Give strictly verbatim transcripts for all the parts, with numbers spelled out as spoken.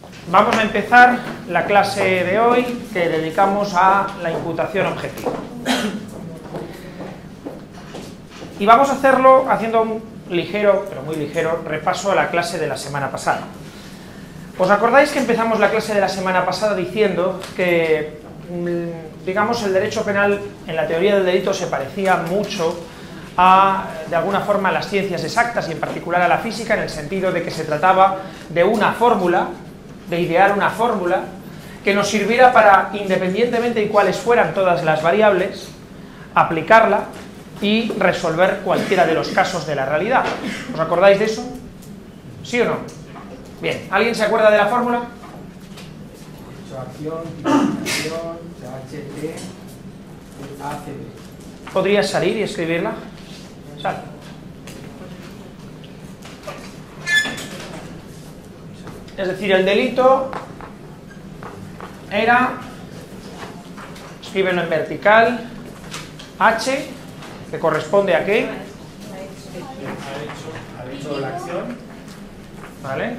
Vamos a empezar la clase de hoy que dedicamos a la imputación objetiva. Y vamos a hacerlo haciendo un ligero, pero muy ligero, repaso a la clase de la semana pasada. ¿Os acordáis que empezamos la clase de la semana pasada diciendo que, digamos, el derecho penal en la teoría del delito se parecía mucho a, de alguna forma, a las ciencias exactas y en particular a la física, en el sentido de que se trataba de una fórmula, de idear una fórmula que nos sirviera para, independientemente de cuáles fueran todas las variables, aplicarla y resolver cualquiera de los casos de la realidad? ¿Os acordáis de eso? ¿Sí o no? Bien, ¿alguien se acuerda de la fórmula? Acción, tipificación, H T, A C B. ¿Podrías salir y escribirla? Sal. Es decir, el delito era, escríbelo en vertical, H, que corresponde a qué? Ha hecho la acción. ¿Vale?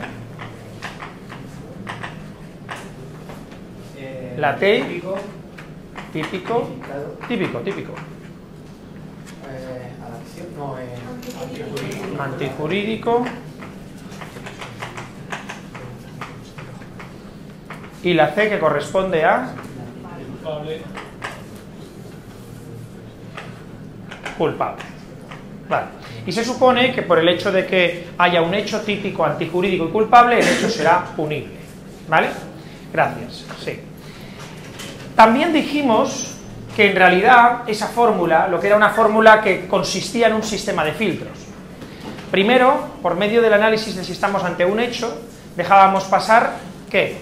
Eh, La T, típico, típico, típico, típico. Eh, a la acción, no, eh, antijurídico. Antijurídico. Y la C, que corresponde a Culpable. culpable. Vale. Y se supone que por el hecho de que haya un hecho típico, antijurídico y culpable, el hecho será punible. ¿Vale? Gracias. Sí. También dijimos que en realidad esa fórmula, lo que era una fórmula que consistía en un sistema de filtros. Primero, por medio del análisis de si estamos ante un hecho, dejábamos pasar ¿qué?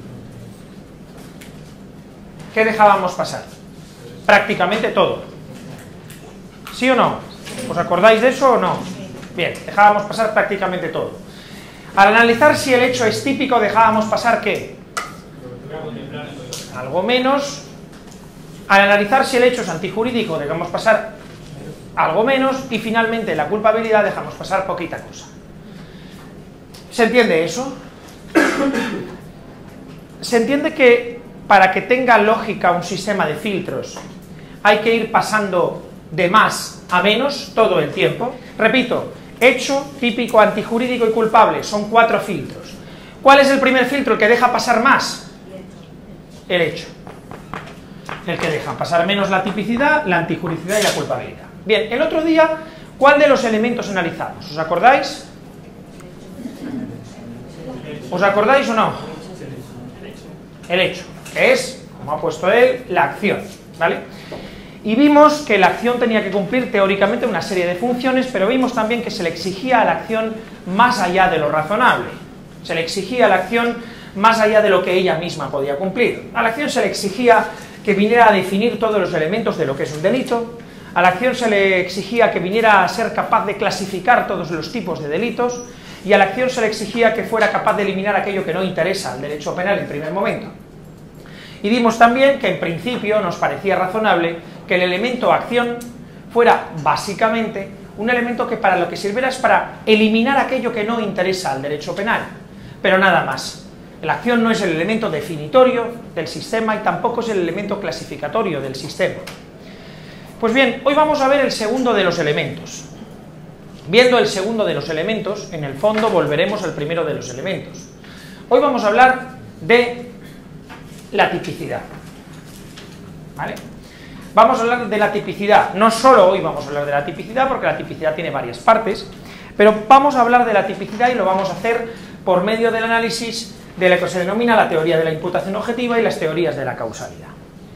¿Qué dejábamos pasar? Prácticamente todo. ¿Sí o no? ¿Os acordáis de eso o no? Bien, dejábamos pasar prácticamente todo. Al analizar si el hecho es típico, dejábamos pasar ¿qué? Algo menos. Al analizar si el hecho es antijurídico, dejamos pasar algo menos. Y finalmente, la culpabilidad, dejamos pasar poquita cosa. ¿Se entiende eso? Se entiende que para que tenga lógica un sistema de filtros hay que ir pasando de más a menos todo el tiempo. Repito, hecho, típico, antijurídico y culpable son cuatro filtros. ¿Cuál es el primer filtro? El que deja pasar más. El hecho. El que deja pasar menos la tipicidad, la antijuridicidad y la culpabilidad. Bien, el otro día, ¿cuál de los elementos analizamos? ¿Os acordáis? ¿Os acordáis o no? El hecho, que es, como ha puesto él, la acción, ¿vale? Y vimos que la acción tenía que cumplir teóricamente una serie de funciones, pero vimos también que se le exigía a la acción más allá de lo razonable. Se le exigía a la acción más allá de lo que ella misma podía cumplir. A la acción se le exigía que viniera a definir todos los elementos de lo que es un delito. A la acción se le exigía que viniera a ser capaz de clasificar todos los tipos de delitos. Y a la acción se le exigía que fuera capaz de eliminar aquello que no interesa al derecho penal en primer momento. Y vimos también que en principio nos parecía razonable que el elemento acción fuera básicamente un elemento que para lo que sirviera es para eliminar aquello que no interesa al derecho penal, pero nada más. La acción no es el elemento definitorio del sistema y tampoco es el elemento clasificatorio del sistema. Pues bien, hoy vamos a ver el segundo de los elementos. Viendo el segundo de los elementos, en el fondo volveremos al primero de los elementos. Hoy vamos a hablar de la tipicidad. ¿Vale? Vamos a hablar de la tipicidad. No solo hoy vamos a hablar de la tipicidad, porque la tipicidad tiene varias partes, pero vamos a hablar de la tipicidad y lo vamos a hacer por medio del análisis de lo que se denomina la teoría de la imputación objetiva y las teorías de la causalidad.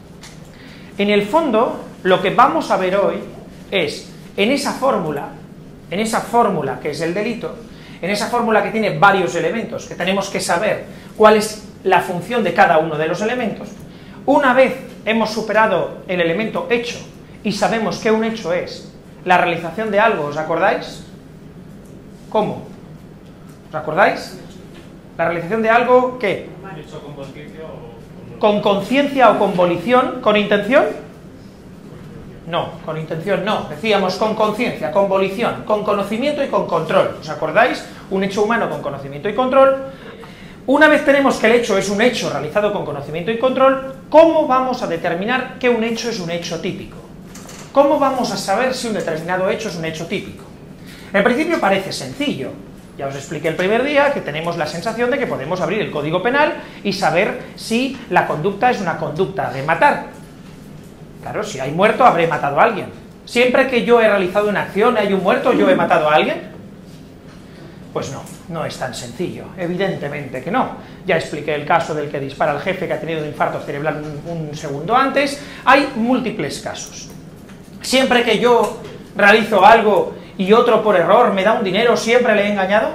En el fondo, lo que vamos a ver hoy es, en esa fórmula, en esa fórmula que es el delito, en esa fórmula que tiene varios elementos, que tenemos que saber cuál es la función de cada uno de los elementos. Una vez hemos superado el elemento hecho y sabemos que un hecho es la realización de algo, ¿os acordáis? ¿Cómo? ¿Os acordáis? La realización de algo, ¿qué? Hecho con conciencia o ¿Con conciencia o con volición? ¿Con intención? No, con intención no. Decíamos con conciencia, con volición, con conocimiento y con control. ¿Os acordáis? Un hecho humano con conocimiento y control. Una vez tenemos que el hecho es un hecho realizado con conocimiento y control, ¿cómo vamos a determinar que un hecho es un hecho típico? ¿Cómo vamos a saber si un determinado hecho es un hecho típico? En principio parece sencillo. Ya os expliqué el primer día que tenemos la sensación de que podemos abrir el Código Penal y saber si la conducta es una conducta de matar. Claro, si hay muerto, habré matado a alguien. Siempre que yo he realizado una acción y hay un muerto, ¿yo he matado a alguien? Pues no, no es tan sencillo, evidentemente que no. Ya expliqué el caso del que dispara al jefe que ha tenido un infarto cerebral un, un segundo antes. Hay múltiples casos. Siempre que yo realizo algo y otro por error me da un dinero, ¿siempre le he engañado?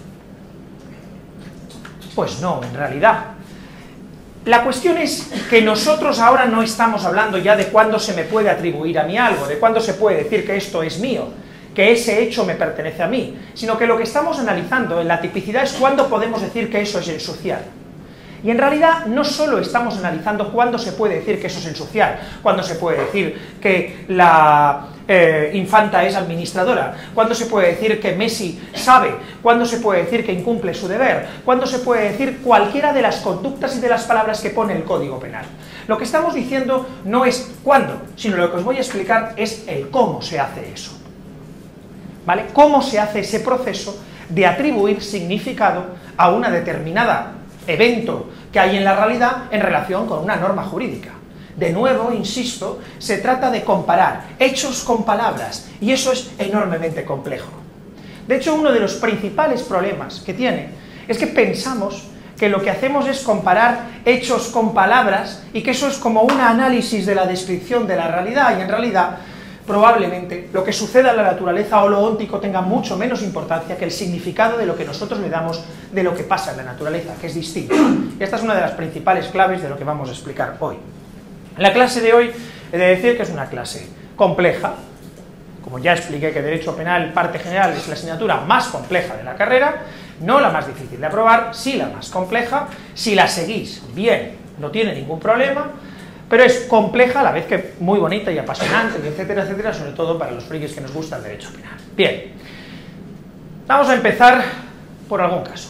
Pues no, en realidad. La cuestión es que nosotros ahora no estamos hablando ya de cuándo se me puede atribuir a mí algo, de cuándo se puede decir que esto es mío, que ese hecho me pertenece a mí, sino que lo que estamos analizando en la tipicidad es cuándo podemos decir que eso es ensuciar. Y en realidad no solo estamos analizando cuándo se puede decir que eso es ensuciar, cuándo se puede decir que la eh, infanta es administradora, cuándo se puede decir que Messi sabe, cuándo se puede decir que incumple su deber, cuándo se puede decir cualquiera de las conductas y de las palabras que pone el Código Penal. Lo que estamos diciendo no es cuándo, sino lo que os voy a explicar es el cómo se hace eso. ¿Vale? Cómo se hace ese proceso de atribuir significado a una determinada evento que hay en la realidad en relación con una norma jurídica. De nuevo, insisto, se trata de comparar hechos con palabras, y eso es enormemente complejo. De hecho, uno de los principales problemas que tiene es que pensamos que lo que hacemos es comparar hechos con palabras y que eso es como un análisis de la descripción de la realidad, y en realidad probablemente lo que suceda en la naturaleza o lo óntico tenga mucho menos importancia que el significado de lo que nosotros le damos de lo que pasa en la naturaleza, que es distinto. Y esta es una de las principales claves de lo que vamos a explicar hoy. En la clase de hoy he de decir que es una clase compleja. Como ya expliqué que Derecho Penal, parte general, es la asignatura más compleja de la carrera, no la más difícil de aprobar, sí la más compleja. Si la seguís bien, no tiene ningún problema, pero es compleja a la vez que muy bonita y apasionante, etcétera, etcétera, sobre todo para los frikis que nos gusta el derecho penal. Bien, vamos a empezar por algún caso.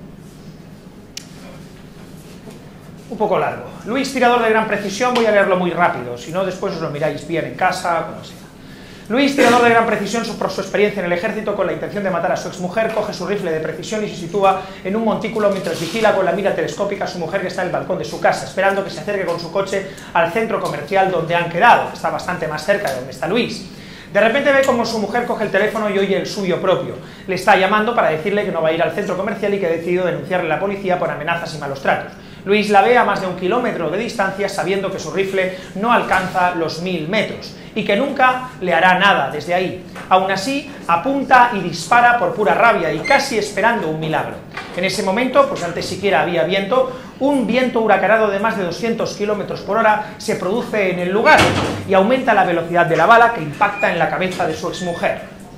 Un poco largo. Luis, tirador de gran precisión, voy a leerlo muy rápido, si no después os lo miráis bien en casa, como sea. Luis, tirador de gran precisión, por su experiencia en el ejército, con la intención de matar a su exmujer, coge su rifle de precisión y se sitúa en un montículo mientras vigila con la mira telescópica a su mujer que está en el balcón de su casa, esperando que se acerque con su coche al centro comercial donde han quedado, que está bastante más cerca de donde está Luis. De repente ve como su mujer coge el teléfono y oye el suyo propio. Le está llamando para decirle que no va a ir al centro comercial y que ha decidido denunciarle a la policía por amenazas y malos tratos. Luis la ve a más de un kilómetro de distancia, sabiendo que su rifle no alcanza los mil metros y que nunca le hará nada desde ahí. Aún así, apunta y dispara por pura rabia y casi esperando un milagro. En ese momento, pues antes siquiera había viento, un viento huracanado de más de doscientos kilómetros por hora se produce en el lugar y aumenta la velocidad de la bala que impacta en la cabeza de su exmujer.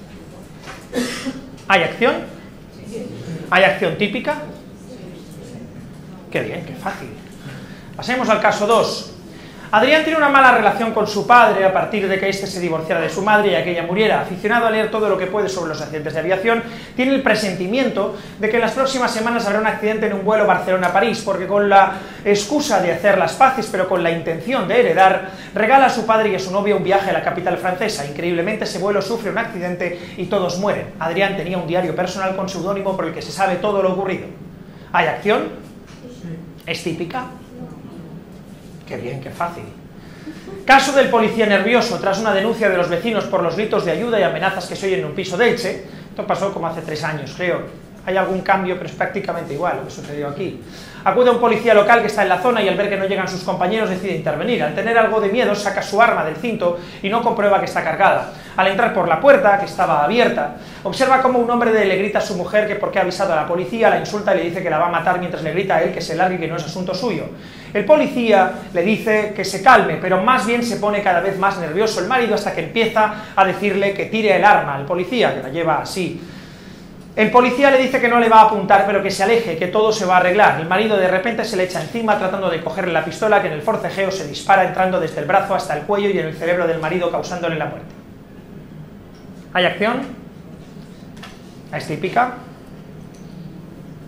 ¿Hay acción? ¿Hay acción típica? Qué bien, qué fácil. Pasemos al caso dos. Adrián tiene una mala relación con su padre a partir de que éste se divorciara de su madre y aquella muriera. Aficionado a leer todo lo que puede sobre los accidentes de aviación, tiene el presentimiento de que en las próximas semanas habrá un accidente en un vuelo Barcelona-París, porque con la excusa de hacer las paces, pero con la intención de heredar, regala a su padre y a su novia un viaje a la capital francesa. Increíblemente, ese vuelo sufre un accidente y todos mueren. Adrián tenía un diario personal con seudónimo por el que se sabe todo lo ocurrido. ¿Hay acción? ¿Es típica? Qué bien, qué fácil. Caso del policía nervioso tras una denuncia de los vecinos por los gritos de ayuda y amenazas que se oyen en un piso de Elche. Esto pasó como hace tres años, creo. Hay algún cambio, pero es prácticamente igual lo que sucedió aquí. Acude a un policía local que está en la zona y al ver que no llegan sus compañeros decide intervenir. Al tener algo de miedo saca su arma del cinto y no comprueba que está cargada. Al entrar por la puerta, que estaba abierta, observa cómo un hombre le grita a su mujer que porque ha avisado a la policía, la insulta y le dice que la va a matar mientras le grita a él que se largue y que no es asunto suyo. El policía le dice que se calme, pero más bien se pone cada vez más nervioso el marido hasta que empieza a decirle que tire el arma al policía, que la lleva así. El policía le dice que no le va a apuntar, pero que se aleje, que todo se va a arreglar. El marido de repente se le echa encima tratando de cogerle la pistola, que en el forcejeo se dispara entrando desde el brazo hasta el cuello y en el cerebro del marido, causándole la muerte. ¿Hay acción? ¿Es típica?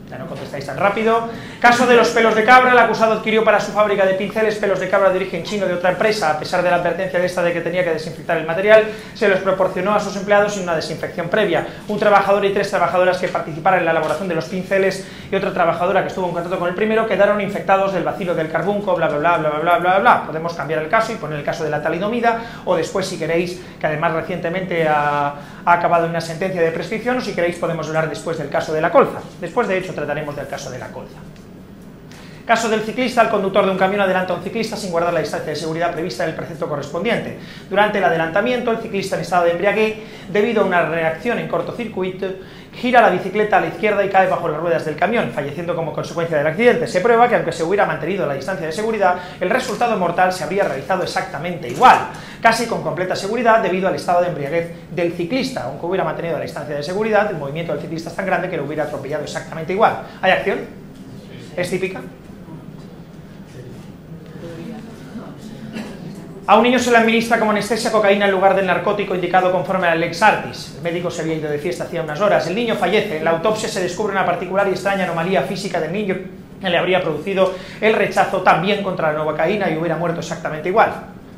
Ya no contestáis tan rápido. Caso de los pelos de cabra, el acusado adquirió para su fábrica de pinceles pelos de cabra de origen chino de otra empresa. A pesar de la advertencia de esta de que tenía que desinfectar el material, se los proporcionó a sus empleados sin una desinfección previa. Un trabajador y tres trabajadoras que participaron en la elaboración de los pinceles y otra trabajadora que estuvo en contacto con el primero quedaron infectados del bacilo del carbunco, bla bla bla bla bla bla bla bla. Podemos cambiar el caso y poner el caso de la talidomida, o después, si queréis, que además recientemente ha, ha acabado en una sentencia de prescripción, o si queréis podemos hablar después del caso de la colza. Después, de hecho, trataremos del caso de la colza. Caso del ciclista, el conductor de un camión adelanta a un ciclista sin guardar la distancia de seguridad prevista en el precepto correspondiente. Durante el adelantamiento, el ciclista en estado de embriaguez, debido a una reacción en cortocircuito, gira la bicicleta a la izquierda y cae bajo las ruedas del camión, falleciendo como consecuencia del accidente. Se prueba que aunque se hubiera mantenido la distancia de seguridad, el resultado mortal se habría realizado exactamente igual, casi con completa seguridad debido al estado de embriaguez del ciclista. Aunque hubiera mantenido la distancia de seguridad, el movimiento del ciclista es tan grande que lo hubiera atropellado exactamente igual. ¿Hay acción? ¿Es típica? A un niño se le administra como anestesia cocaína en lugar del narcótico indicado conforme a la Lex Artis. El médico se había ido de fiesta hacía unas horas. El niño fallece. En la autopsia se descubre una particular y extraña anomalía física del niño que le habría producido el rechazo también contra la novocaína y hubiera muerto exactamente igual.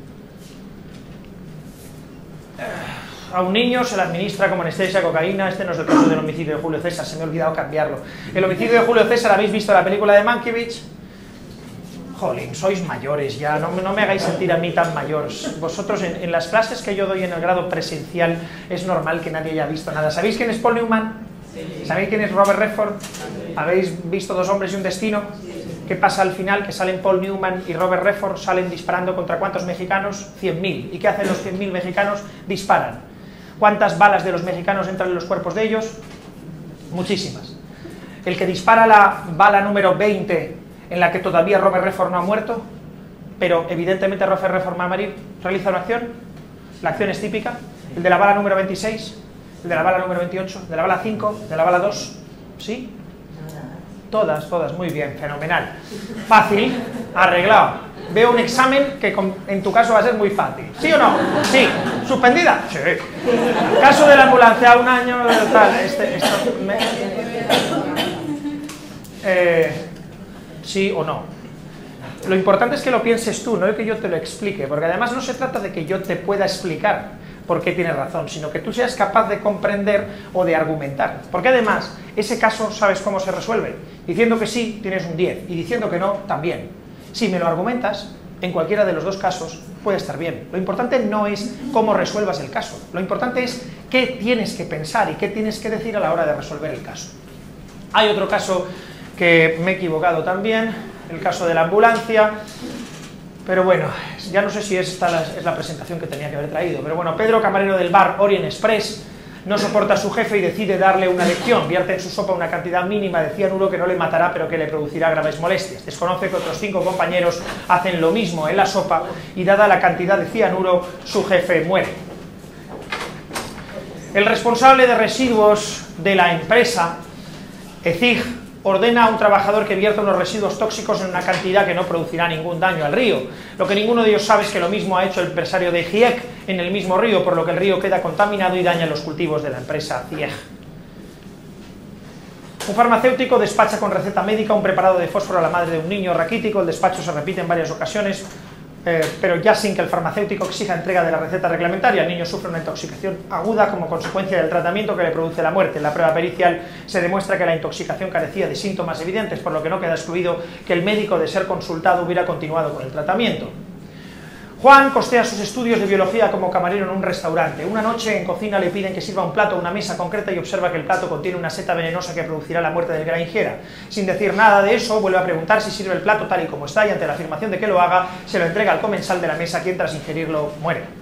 A un niño se le administra como anestesia cocaína. Este no es el caso del homicidio de Julio César, se me ha olvidado cambiarlo. El homicidio de Julio César, ¿habéis visto la película de Mankiewicz? Jolín, sois mayores ya, no, no me hagáis sentir a mí tan mayor. Vosotros, en, en las clases que yo doy en el grado presencial, es normal que nadie haya visto nada. ¿Sabéis quién es Paul Newman? ¿Sabéis quién es Robert Redford? ¿Habéis visto Dos hombres y un destino? ¿Qué pasa al final? Que salen Paul Newman y Robert Redford, salen disparando contra ¿cuántos mexicanos? cien mil. ¿Y qué hacen los cien mil mexicanos? Disparan. ¿Cuántas balas de los mexicanos entran en los cuerpos de ellos? Muchísimas. El que dispara la bala número veinte, en la que todavía Robert Redford no ha muerto, pero evidentemente Robert Redford va a morir, realiza una acción. La acción es típica. El de la bala número veintiséis, el de la bala número veintiocho, de la bala cinco, de la bala dos, ¿sí? Todas, todas, muy bien, fenomenal. Fácil, arreglado. Veo un examen que en tu caso va a ser muy fácil. ¿Sí o no? Sí. ¿Suspendida? Sí. Caso de la ambulancia, un año, tal, este, esto, me, eh, sí o no. Lo importante es que lo pienses tú, no que yo te lo explique, porque además no se trata de que yo te pueda explicar por qué tienes razón, sino que tú seas capaz de comprender o de argumentar. Porque además, ese caso, ¿sabes cómo se resuelve? Diciendo que sí, tienes un diez, y diciendo que no, también. Si me lo argumentas, en cualquiera de los dos casos puede estar bien. Lo importante no es cómo resuelvas el caso, lo importante es qué tienes que pensar y qué tienes que decir a la hora de resolver el caso. Hay otro caso que me he equivocado también, el caso de la ambulancia, pero bueno, ya no sé si esta la, es la presentación que tenía que haber traído, pero bueno, Pedro, camarero del bar Orient Express, no soporta a su jefe y decide darle una lección. Vierte en su sopa una cantidad mínima de cianuro que no le matará, pero que le producirá graves molestias. Desconoce que otros cinco compañeros hacen lo mismo en la sopa y dada la cantidad de cianuro, su jefe muere. El responsable de residuos de la empresa, E C I G, ordena a un trabajador que vierta unos residuos tóxicos en una cantidad que no producirá ningún daño al río. Lo que ninguno de ellos sabe es que lo mismo ha hecho el empresario de GIEC en el mismo río, por lo que el río queda contaminado y daña los cultivos de la empresa GIEC. Un farmacéutico despacha con receta médica un preparado de fósforo a la madre de un niño raquítico. El despacho se repite en varias ocasiones, eh, pero ya sin que el farmacéutico exija entrega de la receta reglamentaria. El niño sufre una intoxicación aguda como consecuencia del tratamiento que le produce la muerte. En la prueba pericial se demuestra que la intoxicación carecía de síntomas evidentes, por lo que no queda excluido que el médico, de ser consultado, hubiera continuado con el tratamiento. Juan costea sus estudios de biología como camarero en un restaurante. Una noche en cocina le piden que sirva un plato a una mesa concreta y observa que el plato contiene una seta venenosa que producirá la muerte del que la ingiera. Sin decir nada de eso, vuelve a preguntar si sirve el plato tal y como está y ante la afirmación de que lo haga, se lo entrega al comensal de la mesa, quien tras ingerirlo muere.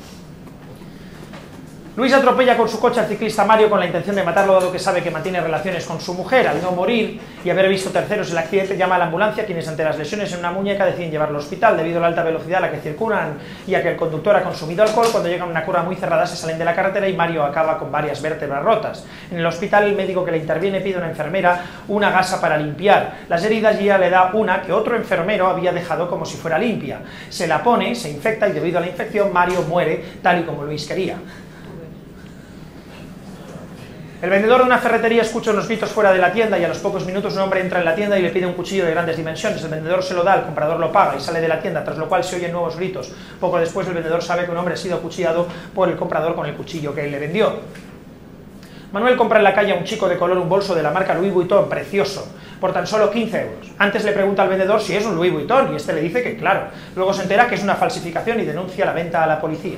Luis atropella con su coche al ciclista Mario con la intención de matarlo, dado que sabe que mantiene relaciones con su mujer. Al no morir y haber visto terceros el accidente, llama a la ambulancia, quienes ante las lesiones en una muñeca deciden llevarlo al hospital. Debido a la alta velocidad a la que circulan y a que el conductor ha consumido alcohol, cuando llegan a una curva muy cerrada se salen de la carretera y Mario acaba con varias vértebras rotas. En el hospital, el médico que le interviene pide a una enfermera una gasa para limpiar las heridas y ella le da una que otro enfermero había dejado como si fuera limpia. Se la pone, se infecta y debido a la infección Mario muere tal y como Luis quería. El vendedor de una ferretería escucha unos gritos fuera de la tienda y a los pocos minutos un hombre entra en la tienda y le pide un cuchillo de grandes dimensiones. El vendedor se lo da, el comprador lo paga y sale de la tienda, tras lo cual se oyen nuevos gritos. Poco después el vendedor sabe que un hombre ha sido acuchillado por el comprador con el cuchillo que él le vendió. Manuel compra en la calle a un chico de color un bolso de la marca Louis Vuitton, precioso, por tan solo quince euros. Antes le pregunta al vendedor si es un Louis Vuitton y este le dice que claro. Luego se entera que es una falsificación y denuncia la venta a la policía.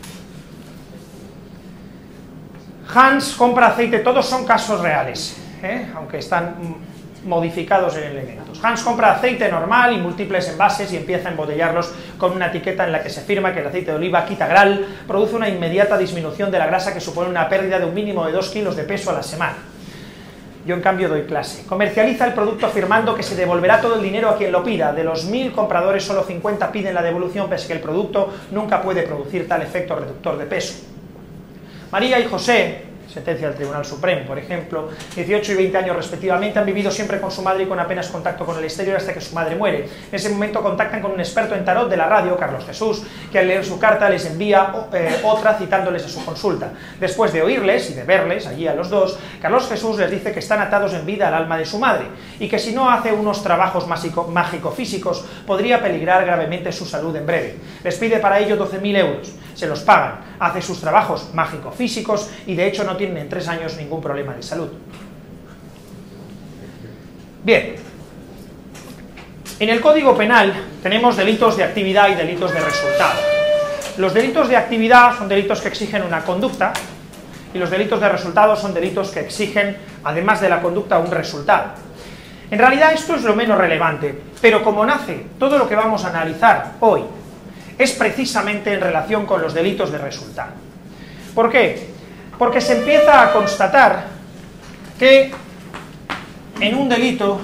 Hans compra aceite, todos son casos reales, ¿eh? Aunque están modificados en elementos. Hans compra aceite normal y múltiples envases y empieza a embotellarlos con una etiqueta en la que se afirma que el aceite de oliva Kitagral produce una inmediata disminución de la grasa que supone una pérdida de un mínimo de dos kilos de peso a la semana. Yo en cambio doy clase. Comercializa el producto afirmando que se devolverá todo el dinero a quien lo pida. De los mil compradores solo cincuenta piden la devolución, pese a que el producto nunca puede producir tal efecto reductor de peso. María y José, sentencia del Tribunal Supremo, por ejemplo, dieciocho y veinte años respectivamente, han vivido siempre con su madre y con apenas contacto con el exterior hasta que su madre muere. En ese momento contactan con un experto en tarot de la radio, Carlos Jesús, que al leer su carta les envía eh, otra citándoles a su consulta. Después de oírles y de verles allí a los dos, Carlos Jesús les dice que están atados en vida al alma de su madre y que si no hace unos trabajos mágico-físicos podría peligrar gravemente su salud en breve. Les pide para ello doce mil euros. Se los pagan, hace sus trabajos mágico-físicos y de hecho no tienen en tres años ningún problema de salud. Bien, en el Código Penal tenemos delitos de actividad y delitos de resultado. Los delitos de actividad son delitos que exigen una conducta y los delitos de resultado son delitos que exigen, además de la conducta, un resultado. En realidad esto es lo menos relevante, pero como nace todo lo que vamos a analizar hoy, es precisamente en relación con los delitos de resultado. ¿Por qué? Porque se empieza a constatar que en un delito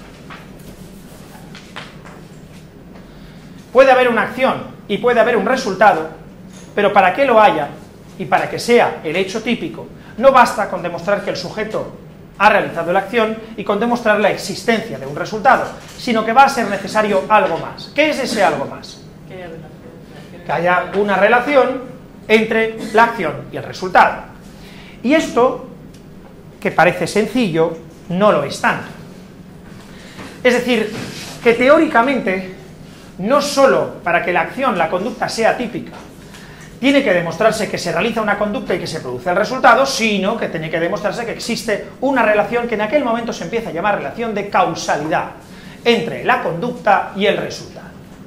puede haber una acción y puede haber un resultado, pero para que lo haya y para que sea el hecho típico, no basta con demostrar que el sujeto ha realizado la acción y con demostrar la existencia de un resultado, sino que va a ser necesario algo más. ¿Qué es ese algo más? Que haya una relación entre la acción y el resultado. Y esto, que parece sencillo, no lo es tanto. Es decir, que teóricamente, no solo para que la acción, la conducta sea típica, tiene que demostrarse que se realiza una conducta y que se produce el resultado, sino que tiene que demostrarse que existe una relación que en aquel momento se empieza a llamar relación de causalidad entre la conducta y el resultado.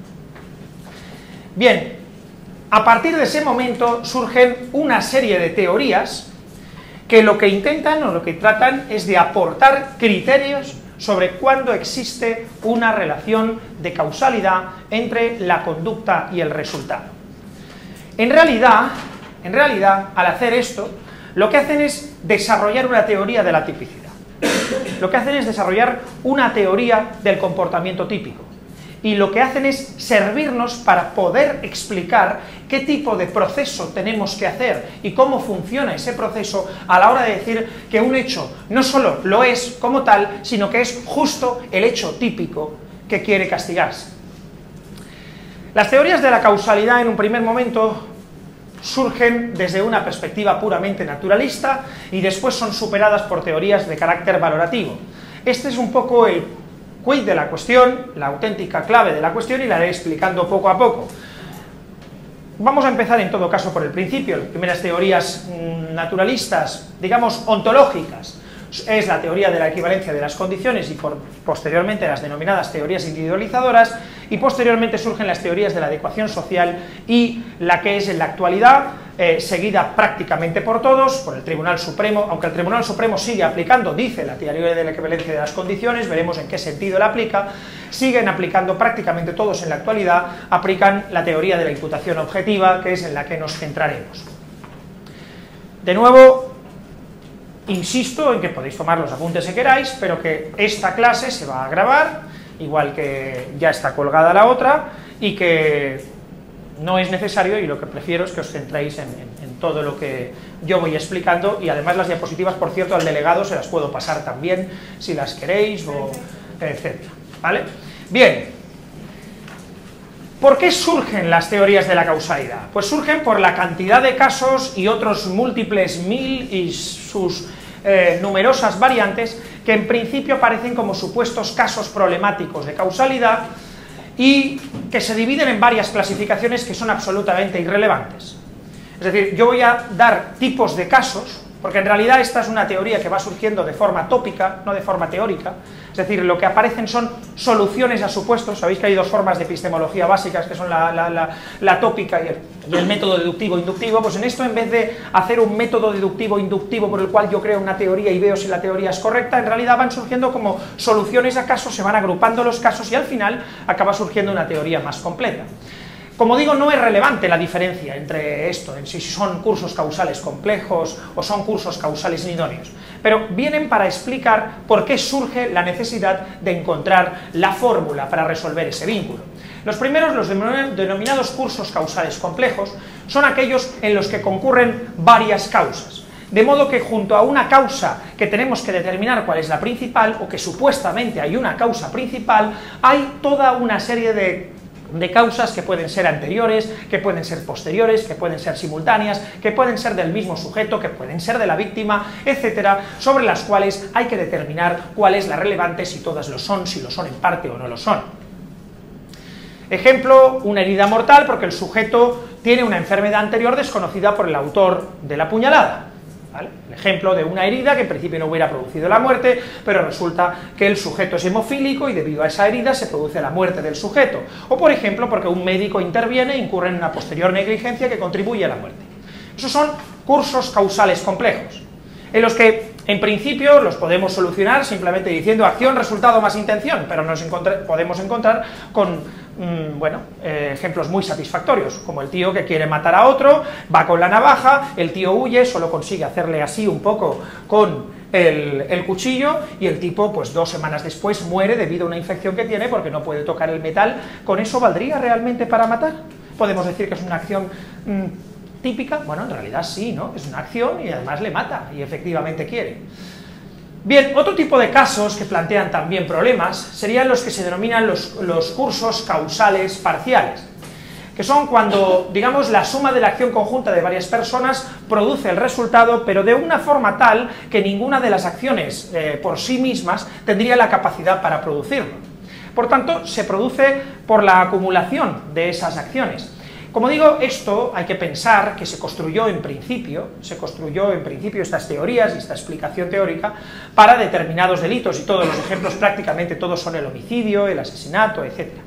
Bien, a partir de ese momento surgen una serie de teorías que lo que intentan o lo que tratan es de aportar criterios sobre cuándo existe una relación de causalidad entre la conducta y el resultado. En realidad, en realidad, al hacer esto, lo que hacen es desarrollar una teoría de la tipicidad. Lo que hacen es desarrollar una teoría del comportamiento típico. Y lo que hacen es servirnos para poder explicar qué tipo de proceso tenemos que hacer y cómo funciona ese proceso a la hora de decir que un hecho no solo lo es como tal, sino que es justo el hecho típico que quiere castigarse. Las teorías de la causalidad en un primer momento surgen desde una perspectiva puramente naturalista y después son superadas por teorías de carácter valorativo. Este es un poco el quid de la cuestión, la auténtica clave de la cuestión, y la iré explicando poco a poco. Vamos a empezar en todo caso por el principio. Las primeras teorías naturalistas, digamos ontológicas, es la teoría de la equivalencia de las condiciones y por, posteriormente las denominadas teorías individualizadoras, y posteriormente surgen las teorías de la adecuación social y la que es en la actualidad eh, seguida prácticamente por todos, por el Tribunal Supremo, aunque el Tribunal Supremo sigue aplicando, dice la teoría de la equivalencia de las condiciones, veremos en qué sentido la aplica, siguen aplicando prácticamente todos en la actualidad, aplican la teoría de la imputación objetiva, que es en la que nos centraremos. De nuevo, insisto en que podéis tomar los apuntes que queráis, pero que esta clase se va a grabar, igual que ya está colgada la otra, y que no es necesario, y lo que prefiero es que os centréis en, en, en todo lo que yo voy explicando, y además las diapositivas, por cierto, al delegado se las puedo pasar también, si las queréis, o etcétera, ¿vale? Bien, ¿por qué surgen las teorías de la causalidad? Pues surgen por la cantidad de casos y otros múltiples mil y sus eh, numerosas variantes que en principio aparecen como supuestos casos problemáticos de causalidad y que se dividen en varias clasificaciones que son absolutamente irrelevantes. Es decir, yo voy a dar tipos de casos, porque en realidad esta es una teoría que va surgiendo de forma tópica, no de forma teórica. Es decir, lo que aparecen son soluciones a supuestos. Sabéis que hay dos formas de epistemología básicas, que son la, la, la, la tópica y el, y el método deductivo-inductivo. Pues en esto, en vez de hacer un método deductivo-inductivo por el cual yo creo una teoría y veo si la teoría es correcta, en realidad van surgiendo como soluciones a casos, se van agrupando los casos y al final acaba surgiendo una teoría más completa. Como digo, no es relevante la diferencia entre esto, en si son cursos causales complejos o son cursos causales idóneos, pero vienen para explicar por qué surge la necesidad de encontrar la fórmula para resolver ese vínculo. Los primeros, los denominados cursos causales complejos, son aquellos en los que concurren varias causas. De modo que junto a una causa que tenemos que determinar cuál es la principal, o que supuestamente hay una causa principal, hay toda una serie de de causas que pueden ser anteriores, que pueden ser posteriores, que pueden ser simultáneas, que pueden ser del mismo sujeto, que pueden ser de la víctima, etcétera, sobre las cuales hay que determinar cuál es la relevante, si todas lo son, si lo son en parte o no lo son. Ejemplo, una herida mortal porque el sujeto tiene una enfermedad anterior desconocida por el autor de la puñalada. ¿Vale? El ejemplo de una herida que en principio no hubiera producido la muerte, pero resulta que el sujeto es hemofílico y debido a esa herida se produce la muerte del sujeto. O por ejemplo, porque un médico interviene e incurre en una posterior negligencia que contribuye a la muerte. Esos son cursos causales complejos, en los que en principio los podemos solucionar simplemente diciendo acción, resultado más intención, pero nos encontré, podemos encontrar con mmm, bueno, eh, ejemplos muy satisfactorios, como el tío que quiere matar a otro, va con la navaja, el tío huye, solo consigue hacerle así un poco con el, el cuchillo y el tipo pues dos semanas después muere debido a una infección que tiene porque no puede tocar el metal. ¿Con eso valdría realmente para matar? Podemos decir que es una acción mmm, típica. Bueno, en realidad sí, ¿no? Es una acción y además le mata y efectivamente quiere. Bien, otro tipo de casos que plantean también problemas serían los que se denominan los, los cursos causales parciales, que son cuando, digamos, la suma de la acción conjunta de varias personas produce el resultado, pero de una forma tal que ninguna de las acciones eh, por sí mismas tendría la capacidad para producirlo. Por tanto, se produce por la acumulación de esas acciones. Como digo, esto hay que pensar que se construyó en principio, se construyó en principio estas teorías y esta explicación teórica para determinados delitos, y todos los ejemplos prácticamente todos son el homicidio, el asesinato, etcétera.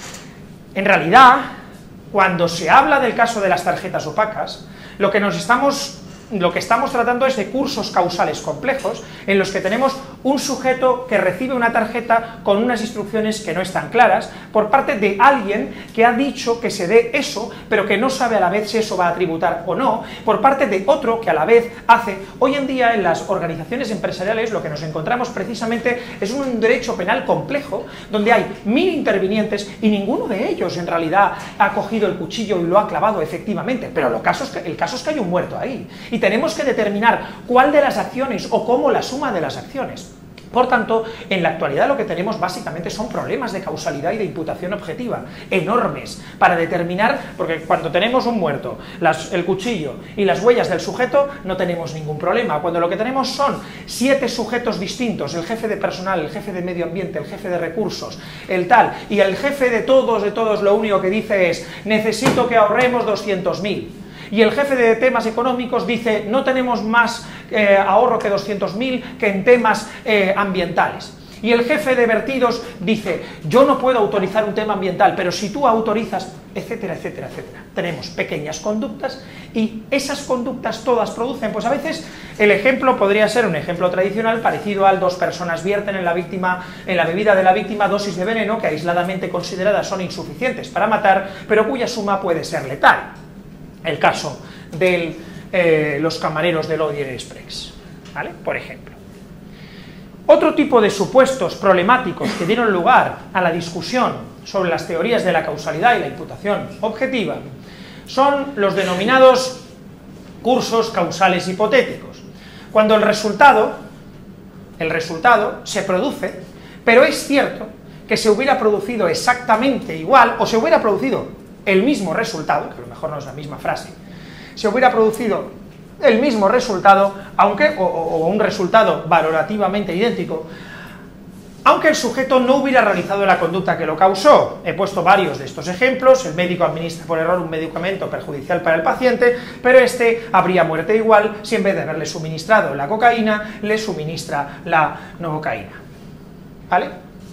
En realidad, cuando se habla del caso de las tarjetas opacas, lo que nos estamos... lo que estamos tratando es de cursos causales complejos en los que tenemos un sujeto que recibe una tarjeta con unas instrucciones que no están claras por parte de alguien que ha dicho que se dé eso, pero que no sabe a la vez si eso va a tributar o no, por parte de otro que a la vez hace. Hoy en día en las organizaciones empresariales lo que nos encontramos precisamente es un derecho penal complejo donde hay mil intervinientes y ninguno de ellos en realidad ha cogido el cuchillo y lo ha clavado efectivamente, pero lo caso es que, el caso es que hay un muerto ahí. Y tenemos que determinar cuál de las acciones o cómo la suma de las acciones. Por tanto, en la actualidad lo que tenemos básicamente son problemas de causalidad y de imputación objetiva enormes para determinar, porque cuando tenemos un muerto, las, el cuchillo y las huellas del sujeto, no tenemos ningún problema. Cuando lo que tenemos son siete sujetos distintos, el jefe de personal, el jefe de medio ambiente, el jefe de recursos, el tal, y el jefe de todos, de todos, lo único que dice es, necesito que ahorremos doscientos mil. Y el jefe de temas económicos dice, no tenemos más eh, ahorro que doscientos mil que en temas eh, ambientales. Y el jefe de vertidos dice, yo no puedo autorizar un tema ambiental, pero si tú autorizas, etcétera, etcétera, etcétera. Tenemos pequeñas conductas y esas conductas todas producen, pues a veces el ejemplo podría ser un ejemplo tradicional parecido al dos personas vierten en la víctima, en la bebida de la víctima dosis de veneno que aisladamente consideradas son insuficientes para matar, pero cuya suma puede ser letal. El caso de eh, los camareros del Orient Express, ¿vale? Por ejemplo. Otro tipo de supuestos problemáticos que dieron lugar a la discusión sobre las teorías de la causalidad y la imputación objetiva son los denominados cursos causales hipotéticos, cuando el resultado, el resultado se produce, pero es cierto que se hubiera producido exactamente igual o se hubiera producido el mismo resultado, que a lo mejor no es la misma frase, se hubiera producido el mismo resultado, aunque, o, o un resultado valorativamente idéntico, aunque el sujeto no hubiera realizado la conducta que lo causó. He puesto varios de estos ejemplos. El médico administra por error un medicamento perjudicial para el paciente, pero este habría muerto igual si en vez de haberle suministrado la cocaína, le suministra la novocaína. ¿Vale?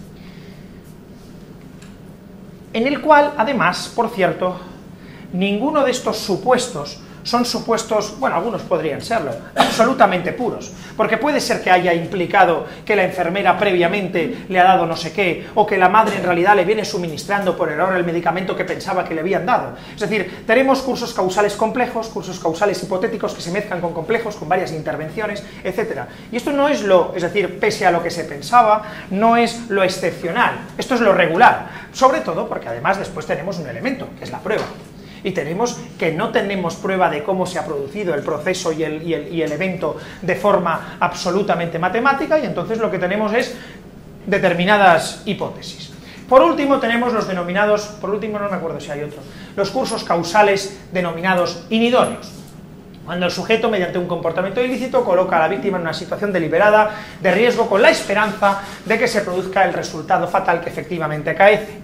En el cual, además, por cierto, ninguno de estos supuestos son supuestos, bueno, algunos podrían serlo, absolutamente puros, porque puede ser que haya implicado que la enfermera previamente le ha dado no sé qué, o que la madre en realidad le viene suministrando por error el medicamento que pensaba que le habían dado. Es decir, tenemos cursos causales complejos, cursos causales hipotéticos que se mezclan con complejos, con varias intervenciones, etcétera. Y esto no es lo, es decir, pese a lo que se pensaba, no es lo excepcional, esto es lo regular, sobre todo porque además después tenemos un elemento, que es la prueba. Y tenemos que no tenemos prueba de cómo se ha producido el proceso y el, y, el, y el evento de forma absolutamente matemática, y entonces lo que tenemos es determinadas hipótesis. Por último tenemos los denominados, por último no me acuerdo si hay otro, los cursos causales denominados inidóneos. Cuando el sujeto, mediante un comportamiento ilícito, coloca a la víctima en una situación deliberada de riesgo con la esperanza de que se produzca el resultado fatal que efectivamente acaece.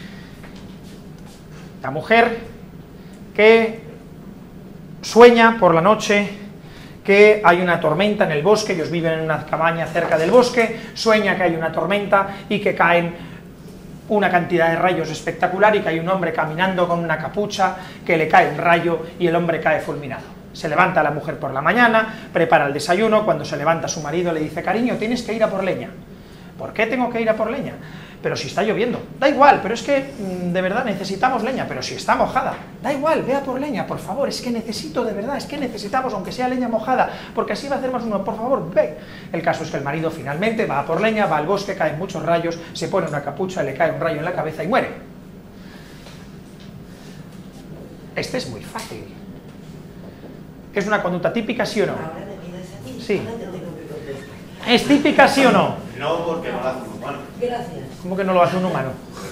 La mujer que sueña por la noche que hay una tormenta en el bosque, ellos viven en una cabaña cerca del bosque, sueña que hay una tormenta y que caen una cantidad de rayos espectacular y que hay un hombre caminando con una capucha, que le cae un rayo y el hombre cae fulminado. Se levanta la mujer por la mañana, prepara el desayuno, cuando se levanta su marido le dice: cariño, tienes que ir a por leña. ¿Por qué tengo que ir a por leña? Pero si está lloviendo. Da igual, pero es que de verdad necesitamos leña. Pero si está mojada, da igual, ve a por leña, por favor, es que necesito de verdad, es que necesitamos, aunque sea leña mojada, porque así va a hacer más uno, por favor, ve. El caso es que el marido finalmente va a por leña, va al bosque, caen muchos rayos, se pone una capucha, le cae un rayo en la cabeza y muere. Este es muy fácil. ¿Es una conducta típica, sí o no? Sí. ¿Es típica, sí o no? No, porque no lo hace un humano. Gracias. ¿Cómo que no lo hace un humano?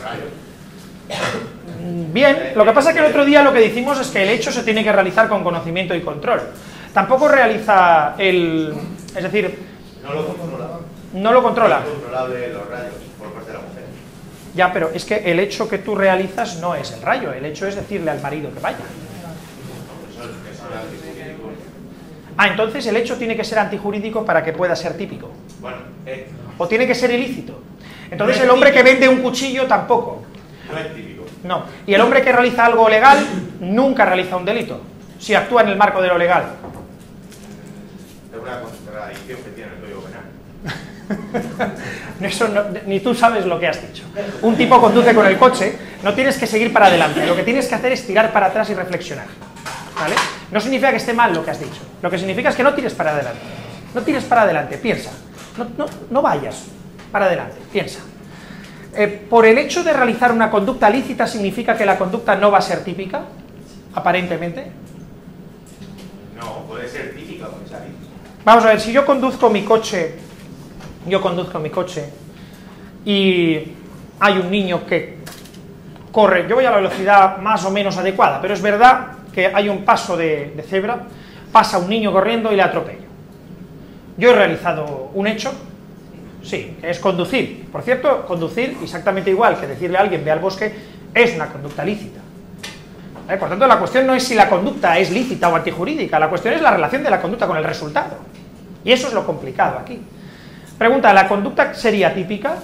Bien, lo que pasa es que el otro día lo que dijimos es que el hecho se tiene que realizar con conocimiento y control. Tampoco realiza el... es decir... No lo controla. No lo controla. No es controlable los rayos por parte de la mujer. Ya, pero es que el hecho que tú realizas no es el rayo, el hecho es decirle al marido que vaya. Eso es antijurídico. Ah, entonces el hecho tiene que ser antijurídico para que pueda ser típico. Bueno, eh, O tiene que ser ilícito. Entonces No es el hombre que típico. vende un cuchillo tampoco. no es típico. No. Y el hombre que realiza algo legal nunca realiza un delito, si actúa en el marco de lo legal. Es una contradicción que tiene el código penal. Eso no, ni tú sabes lo que has dicho. Un tipo conduce con el coche, no tienes que seguir para adelante, lo que tienes que hacer es tirar para atrás y reflexionar. ¿Vale? No significa que esté mal lo que has dicho, lo que significa es que no tires para adelante. No tires para adelante, piensa. No, no, no vayas para adelante, piensa. Eh, ¿Por el hecho de realizar una conducta lícita significa que la conducta no va a ser típica? Aparentemente. No, puede ser típica, comisario. Vamos a ver, si yo conduzco mi coche, yo conduzco mi coche y hay un niño que corre, yo voy a la velocidad más o menos adecuada, pero es verdad que hay un paso de, de cebra, pasa un niño corriendo y le atropello. Yo he realizado un hecho, sí, es conducir. Por cierto, conducir exactamente igual que decirle a alguien ve al bosque es una conducta lícita. ¿Vale? Por tanto, la cuestión no es si la conducta es lícita o antijurídica, la cuestión es la relación de la conducta con el resultado. Y eso es lo complicado aquí. Pregunta, ¿la conducta sería típica?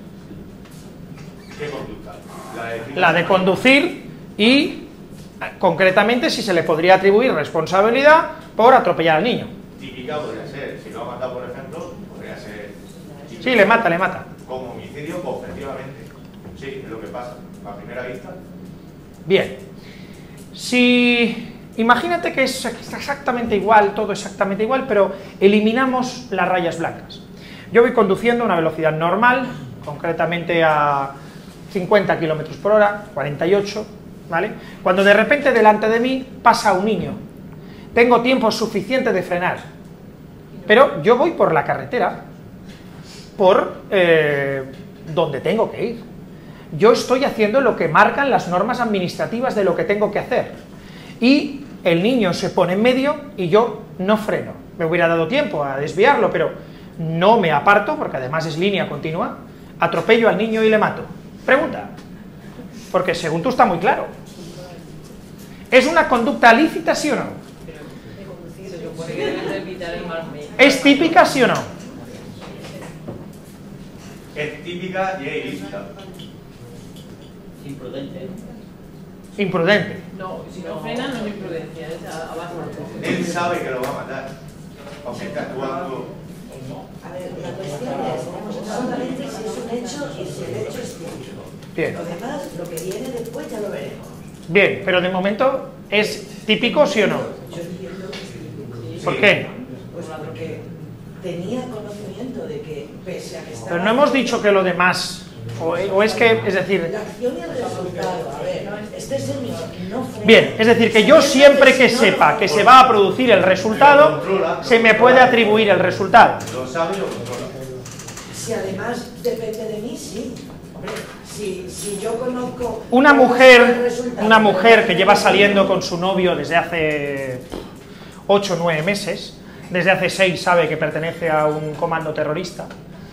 ¿Qué conducta? La de, La de conducir y, concretamente, si se le podría atribuir responsabilidad por atropellar al niño. Típica podría ser, si lo ha matado, por ejemplo, podría ser... típica. Sí, le mata, le mata. Como homicidio, objetivamente. Sí, es lo que pasa. A primera vista. Bien. Si... imagínate que es exactamente igual, todo exactamente igual, pero eliminamos las rayas blancas. Yo voy conduciendo a una velocidad normal, concretamente a cincuenta kilómetros por hora, cuarenta y ocho, ¿vale? Cuando de repente delante de mí pasa un niño. Tengo tiempo suficiente de frenar, pero yo voy por la carretera, por eh, donde tengo que ir. Yo estoy haciendo lo que marcan las normas administrativas de lo que tengo que hacer. Y el niño se pone en medio y yo no freno. Me hubiera dado tiempo a desviarlo, pero no me aparto, porque además es línea continua, atropello al niño y le mato. Pregunta, porque según tú está muy claro. ¿Es una conducta lícita, sí o no? ¿Es típica, sí o no? Es típica y es ilícita. Imprudente. Imprudente. No, si no frena no es imprudencia, es abajo. Él sabe que lo va a matar, aunque está actuando. A ver, la cuestión es solamente si es un hecho y si el hecho es típico. Bien. Lo demás, lo que viene después ya lo veremos. Bien, pero de momento, ¿es típico, sí o no? Yo entiendo que es típico. ¿Por qué? Pues porque tenía conocimiento de que pese a que estaba... Pero no hemos dicho que lo demás, o, o es que, es decir... La acción y el resultado, a ver, este señor no fue... Bien, es decir, que yo siempre que sepa que se va a producir el resultado, se me puede atribuir el resultado. Lo sabe y lo controla. Si además depende de mí, sí. Hombre, si, si yo conozco... Una cómo será el mujer, resultado, una mujer que pero lleva depende de saliendo mí, con su novio desde hace ocho o nueve meses, desde hace seis sabe que pertenece a un comando terrorista,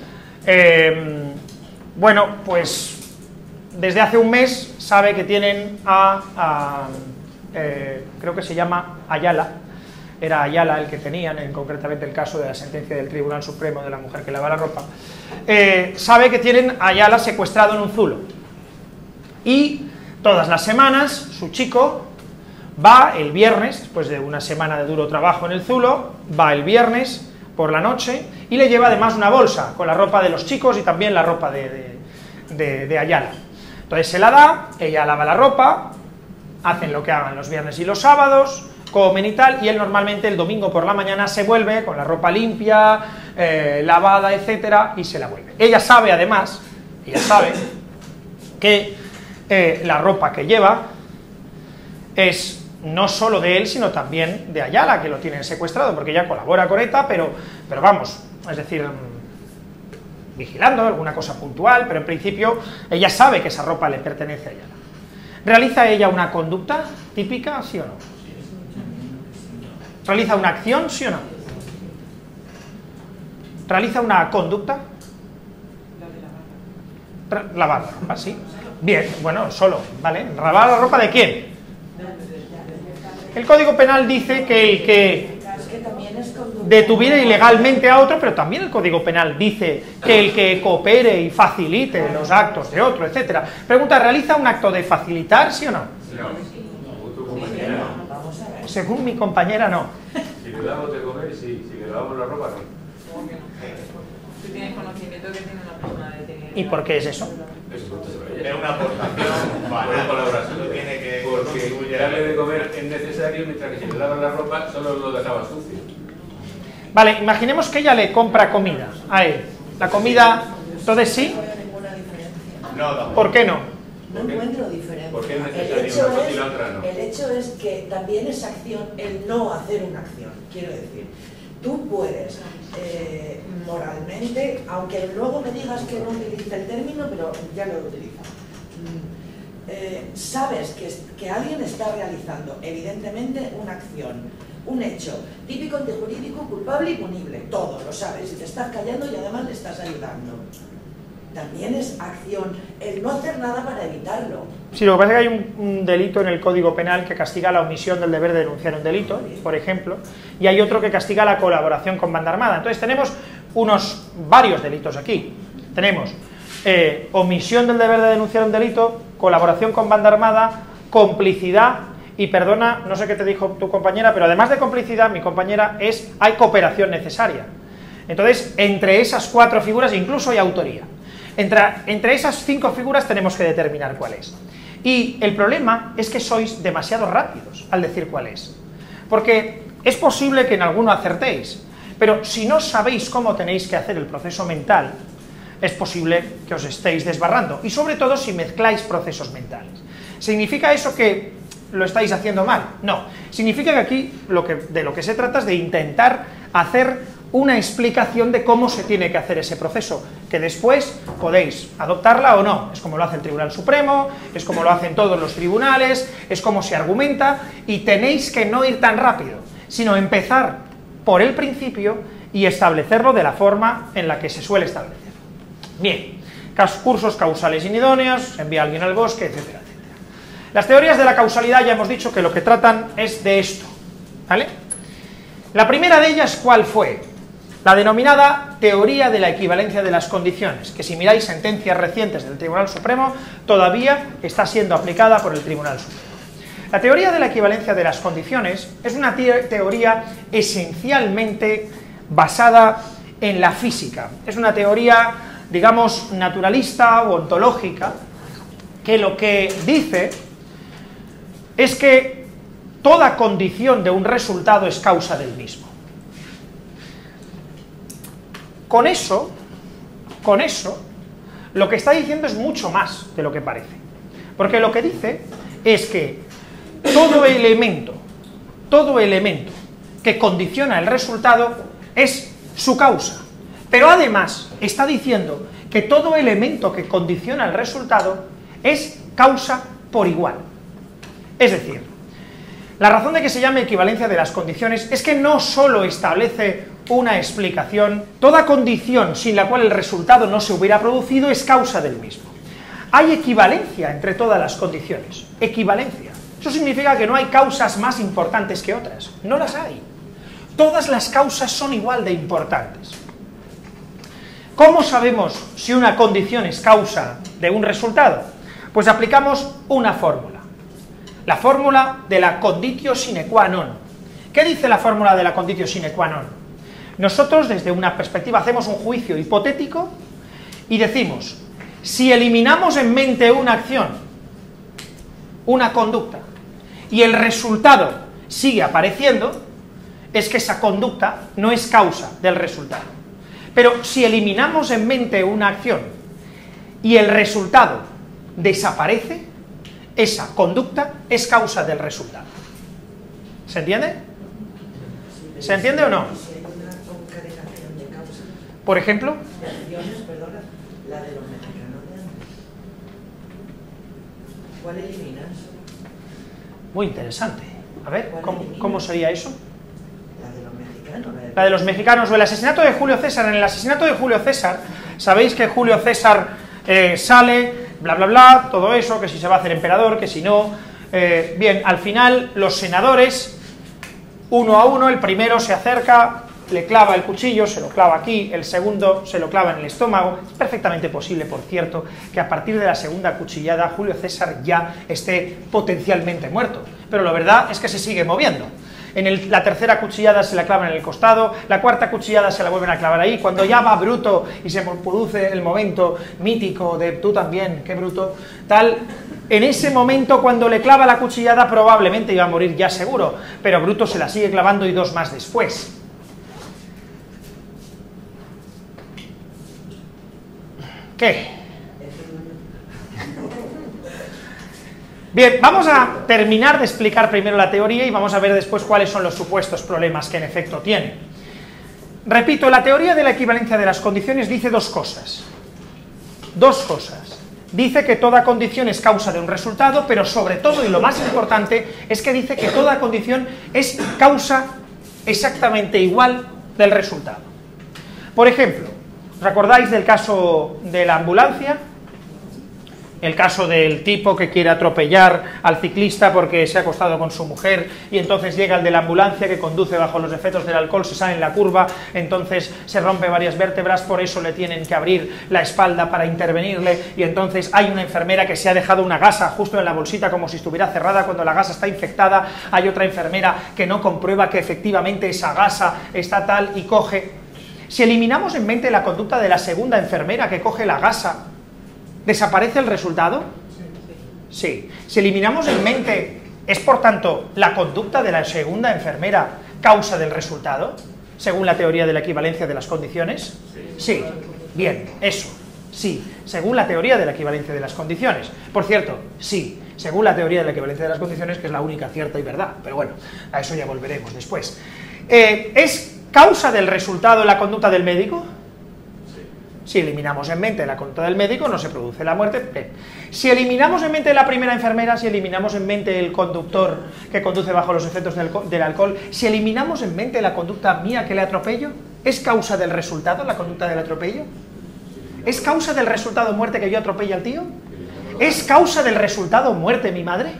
eh, bueno, pues desde hace un mes sabe que tienen a, a eh, creo que se llama Ayala, era Ayala el que tenían, en concretamente el caso de la sentencia del Tribunal Supremo de la mujer que lava la ropa, eh, sabe que tienen a Ayala secuestrado en un zulo, y todas las semanas su chico va el viernes, después de una semana de duro trabajo en el zulo, va el viernes por la noche y le lleva además una bolsa con la ropa de los chicos y también la ropa de, de, de, de Ayala. Entonces se la da, ella lava la ropa, hacen lo que hagan los viernes y los sábados, comen y tal, y él normalmente el domingo por la mañana se vuelve con la ropa limpia, eh, lavada, etcétera, y se la vuelve. Ella sabe además, ella sabe que eh, la ropa que lleva es no solo de él, sino también de Ayala, que lo tienen secuestrado, porque ella colabora con ETA, pero, pero vamos, es decir, vigilando alguna cosa puntual, pero en principio ella sabe que esa ropa le pertenece a Ayala. ¿Realiza ella una conducta típica, sí o no? ¿Realiza una acción, sí o no? ¿Realiza una conducta? Lavar la ropa, sí. Bien, bueno, solo, ¿vale? ¿Lavar la ropa de quién? El Código Penal dice que el que detuviera ilegalmente a otro, pero también el Código Penal dice que el que coopere y facilite los actos de otro, etcétera. Pregunta, ¿realiza un acto de facilitar, sí o no? No. Según mi compañera, no. Si le damos de comer, sí. Si le lavamos la ropa, no. Tú tienes conocimiento que tiene una persona detenida. ¿Y por qué es eso? Es una aportación, vale, Una colaboración. tiene que Porque contribuir a- darle de comer es necesario, mientras que si le lavas la ropa, solo lo dejaba sucio. Vale, imaginemos que ella le compra comida a él. La comida, entonces sí, No veo ninguna diferencia. No, tampoco. ¿por qué no? No encuentro diferencia. ¿Por qué es El necesario hecho una cosa es- y la otra no? El hecho es que también es acción el no hacer una acción. Quiero decir, tú puedes eh, moralmente, aunque luego me digas que no utiliza el término, pero ya lo utiliza. Mm, eh, sabes que, que alguien está realizando evidentemente una acción, un hecho típico, antijurídico, culpable y punible, todo lo sabes, y te estás callando y además le estás ayudando. También es acción el no hacer nada para evitarlo. Sí, lo que pasa es que hay un, un delito en el Código Penal que castiga la omisión del deber de denunciar un delito, por ejemplo, y hay otro que castiga la colaboración con banda armada. Entonces tenemos unos varios delitos aquí. Tenemos eh, omisión del deber de denunciar un delito, colaboración con banda armada, complicidad y, perdona, no sé qué te dijo tu compañera, pero además de complicidad, mi compañera, es hay cooperación necesaria. Entonces, entre esas cuatro figuras incluso hay autoría. Entre, entre esas cinco figuras tenemos que determinar cuál es. Y el problema es que sois demasiado rápidos al decir cuál es. Porque es posible que en alguno acertéis, pero si no sabéis cómo tenéis que hacer el proceso mental, es posible que os estéis desbarrando. Y sobre todo si mezcláis procesos mentales. ¿Significa eso que lo estáis haciendo mal? No. Significa que aquí lo que, de lo que se trata es de intentar hacer una explicación de cómo se tiene que hacer ese proceso, que después podéis adoptarla o no. Es como lo hace el Tribunal Supremo, es como lo hacen todos los tribunales, es como se argumenta, y tenéis que no ir tan rápido, sino empezar por el principio y establecerlo de la forma en la que se suele establecer. Bien, cursos causales inidóneos, envía a alguien al bosque, etcétera, etcétera. Las teorías de la causalidad ya hemos dicho que lo que tratan es de esto, ¿vale? La primera de ellas, ¿cuál fue? La denominada teoría de la equivalencia de las condiciones, que si miráis sentencias recientes del Tribunal Supremo, todavía está siendo aplicada por el Tribunal Supremo. La teoría de la equivalencia de las condiciones es una te- teoría esencialmente basada en la física. Es una teoría, digamos, naturalista o ontológica, que lo que dice es que toda condición de un resultado es causa del mismo. Con eso, con eso, lo que está diciendo es mucho más de lo que parece. Porque lo que dice es que todo elemento, todo elemento que condiciona el resultado es su causa. Pero además está diciendo que todo elemento que condiciona el resultado es causa por igual. Es decir, la razón de que se llame equivalencia de las condiciones es que no solo establece una explicación, toda condición sin la cual el resultado no se hubiera producido es causa del mismo. Hay equivalencia entre todas las condiciones, equivalencia. Eso significa que no hay causas más importantes que otras, no las hay. Todas las causas son igual de importantes. ¿Cómo sabemos si una condición es causa de un resultado? Pues aplicamos una fórmula. La fórmula de la conditio sine qua non. ¿Qué dice la fórmula de la conditio sine qua non? Nosotros, desde una perspectiva, hacemos un juicio hipotético y decimos, si eliminamos en mente una acción, una conducta, y el resultado sigue apareciendo, es que esa conducta no es causa del resultado. Pero si eliminamos en mente una acción y el resultado desaparece, esa conducta es causa del resultado. ¿Se entiende? ¿Se entiende o no? Si hay una concatenación de causas, Por ejemplo, de acciones, perdona, la de los mexicanos de antes. ¿Cuál eliminas? muy interesante. A ver, ¿cómo, cómo sería eso? La de los mexicanos. La de, La de los mexicanos, o el asesinato de Julio César. En el asesinato de Julio César, sabéis que Julio César eh, sale, bla bla bla, todo eso, que si se va a hacer emperador, que si no. Eh, bien, al final los senadores, uno a uno, el primero se acerca, le clava el cuchillo, se lo clava aquí, el segundo se lo clava en el estómago. Es perfectamente posible, por cierto, que a partir de la segunda cuchillada Julio César ya esté potencialmente muerto, pero la verdad es que se sigue moviendo. En el, la tercera cuchillada se la clavan en el costado, la cuarta cuchillada se la vuelven a clavar ahí, cuando ya va Bruto y se produce el momento mítico de tú también, qué Bruto, tal, en ese momento cuando le clava la cuchillada probablemente iba a morir ya seguro, pero Bruto se la sigue clavando y dos más después. ¿Qué? Bien, vamos a terminar de explicar primero la teoría y vamos a ver después cuáles son los supuestos problemas que en efecto tiene. Repito, la teoría de la equivalencia de las condiciones dice dos cosas. Dos cosas. Dice que toda condición es causa de un resultado, pero sobre todo, y lo más importante, es que dice que toda condición es causa exactamente igual del resultado. Por ejemplo, ¿os acordáis del caso de la ambulancia? El caso del tipo que quiere atropellar al ciclista porque se ha acostado con su mujer y entonces llega el de la ambulancia que conduce bajo los efectos del alcohol, se sale en la curva, entonces se rompe varias vértebras, por eso le tienen que abrir la espalda para intervenirle y entonces hay una enfermera que se ha dejado una gasa justo en la bolsita como si estuviera cerrada cuando la gasa está infectada, hay otra enfermera que no comprueba que efectivamente esa gasa está tal y coge. Si eliminamos en mente la conducta de la segunda enfermera que coge la gasa, ¿desaparece el resultado? Sí. Si eliminamos en mente, ¿es por tanto la conducta de la segunda enfermera causa del resultado? Según la teoría de la equivalencia de las condiciones. Sí. Bien, eso. Sí. Según la teoría de la equivalencia de las condiciones. Por cierto, sí. Según la teoría de la equivalencia de las condiciones, que es la única cierta y verdad. Pero bueno, a eso ya volveremos después. Eh, es causa del resultado en la conducta del médico? Si eliminamos en mente la conducta del médico, no se produce la muerte. Bien. Si eliminamos en mente la primera enfermera, si eliminamos en mente el conductor que conduce bajo los efectos del, del alcohol, si eliminamos en mente la conducta mía que le atropello, ¿es causa del resultado la conducta del atropello? ¿Es causa del resultado muerte que yo atropelle al tío? ¿Es causa del resultado muerte mi madre?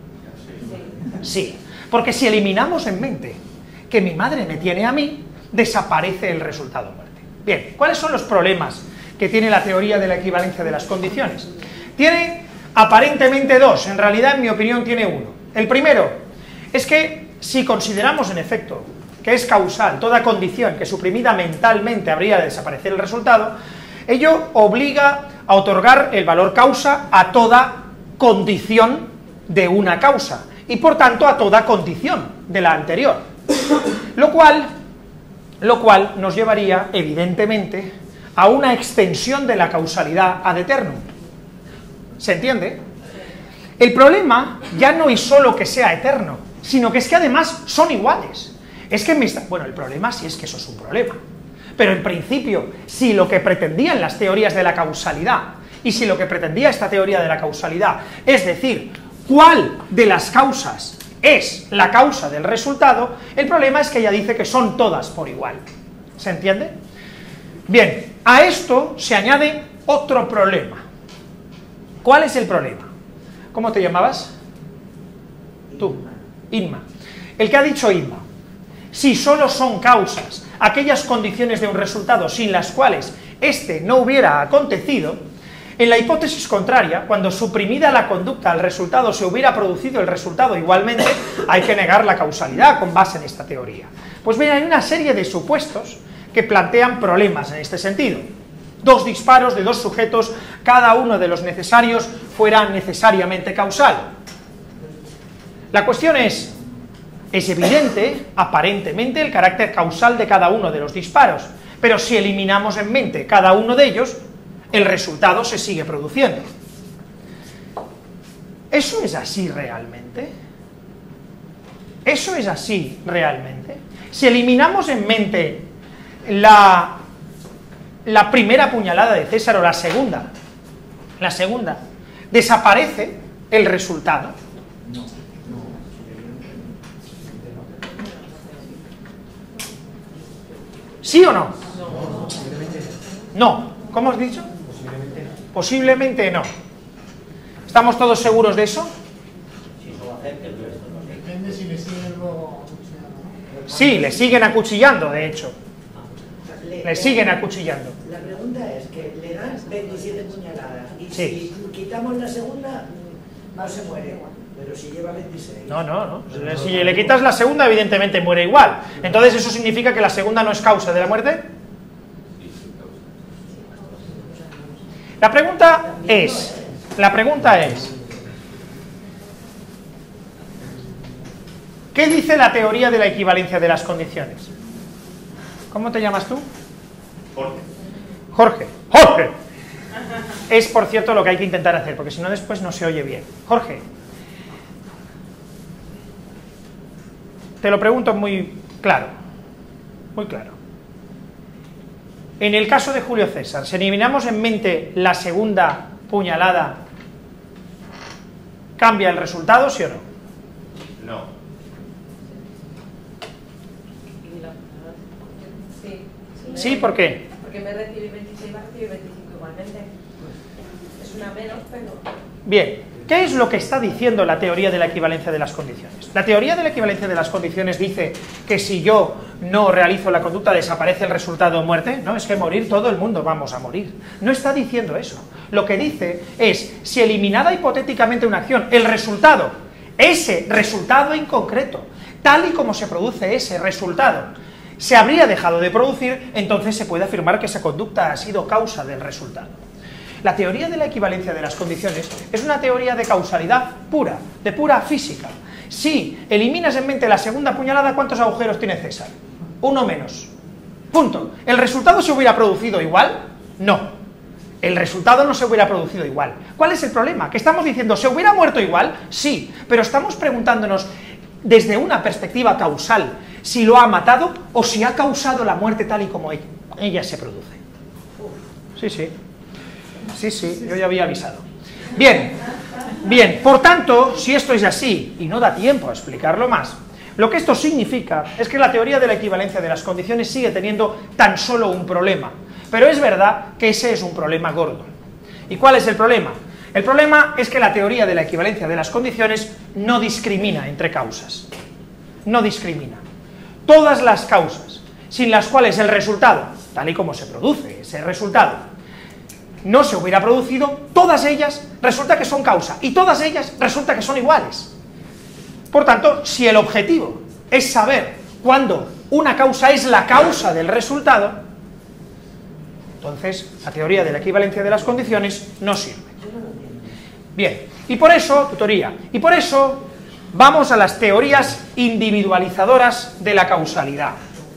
Sí, porque si eliminamos en mente que mi madre me tiene a mí, desaparece el resultado muerte. Bien, ¿cuáles son los problemas que tiene la teoría de la equivalencia de las condiciones? Tiene aparentemente dos, en realidad en mi opinión tiene uno. El primero es que si consideramos en efecto que es causal toda condición que suprimida mentalmente habría de desaparecer el resultado, ello obliga a otorgar el valor causa a toda condición de una causa y por tanto a toda condición de la anterior, lo cual... lo cual nos llevaría, evidentemente, a una extensión de la causalidad ad eternum. ¿Se entiende? El problema ya no es solo que sea eterno, sino que es que además son iguales. Es que me está... Bueno, el problema sí es que eso es un problema. Pero en principio, si lo que pretendían las teorías de la causalidad, y si lo que pretendía esta teoría de la causalidad, es decir, cuál de las causas es la causa del resultado, el problema es que ella dice que son todas por igual. ¿Se entiende? Bien, a esto se añade otro problema. ¿Cuál es el problema? ¿Cómo te llamabas? Tú, Inma. El que ha dicho Inma, si solo son causas aquellas condiciones de un resultado sin las cuales éste no hubiera acontecido, en la hipótesis contraria, cuando suprimida la conducta al resultado se hubiera producido el resultado igualmente, hay que negar la causalidad con base en esta teoría. Pues bien, hay una serie de supuestos que plantean problemas en este sentido. Dos disparos de dos sujetos, cada uno de los necesarios fuera necesariamente causal. La cuestión es, es evidente, aparentemente, el carácter causal de cada uno de los disparos, pero si eliminamos en mente cada uno de ellos, el resultado se sigue produciendo. ¿Eso es así realmente? ¿Eso es así realmente? Si eliminamos en mente la, la primera puñalada de César o la segunda, la segunda, ¿desaparece el resultado? ¿Sí o no? No. ¿Cómo has dicho? Posiblemente no. ¿Estamos todos seguros de eso? Depende si le siguen luego. Sí, le siguen acuchillando, de hecho. Le siguen acuchillando. La pregunta es que le dan veintisiete puñaladas y Sí. si quitamos la segunda, no se muere, pero si lleva veintiséis. No, no, no. Si le quitas la segunda, evidentemente muere igual. Entonces, ¿eso significa que la segunda no es causa de la muerte? La pregunta es, la pregunta es, ¿qué dice la teoría de la equivalencia de las condiciones? ¿Cómo te llamas tú? Jorge. Jorge. Jorge. Es, por cierto, lo que hay que intentar hacer, porque si no después no se oye bien. Jorge. Te lo pregunto muy claro, muy claro. En el caso de Julio César, si eliminamos en mente la segunda puñalada, ¿cambia el resultado, sí o no? No. Sí. ¿Sí? ¿Por qué? Porque me recibí veintiséis, va a recibir veinticinco igualmente. Es una menos, pero... Bien, ¿qué es lo que está diciendo la teoría de la equivalencia de las condiciones? La teoría de la equivalencia de las condiciones dice que si yo no realizo la conducta desaparece el resultado de muerte. No, es que morir todo el mundo vamos a morir. No está diciendo eso. Lo que dice es, si eliminada hipotéticamente una acción, el resultado, ese resultado en concreto, tal y como se produce ese resultado, se habría dejado de producir, entonces se puede afirmar que esa conducta ha sido causa del resultado. La teoría de la equivalencia de las condiciones es una teoría de causalidad pura, de pura física. Si eliminas en mente la segunda puñalada, ¿cuántos agujeros tiene César? Uno menos. Punto. ¿El resultado se hubiera producido igual? No. El resultado no se hubiera producido igual. ¿Cuál es el problema? Que estamos diciendo, ¿se hubiera muerto igual? Sí, pero estamos preguntándonos desde una perspectiva causal, si lo ha matado o si ha causado la muerte tal y como ella, ella se produce. Sí, sí, sí, sí, yo ya había avisado. Bien, bien, por tanto, si esto es así, y no da tiempo a explicarlo más, lo que esto significa es que la teoría de la equivalencia de las condiciones sigue teniendo tan solo un problema, pero es verdad que ese es un problema gordo. ¿Y cuál es el problema? El problema es que la teoría de la equivalencia de las condiciones no discrimina entre causas, no discrimina. Todas las causas, sin las cuales el resultado, tal y como se produce ese resultado, no se hubiera producido, todas ellas resulta que son causa, y todas ellas resulta que son iguales. Por tanto, si el objetivo es saber cuándo una causa es la causa del resultado, entonces la teoría de la equivalencia de las condiciones no sirve. Bien, y por eso, tutoría, y por eso vamos a las teorías individualizadoras de la causalidad.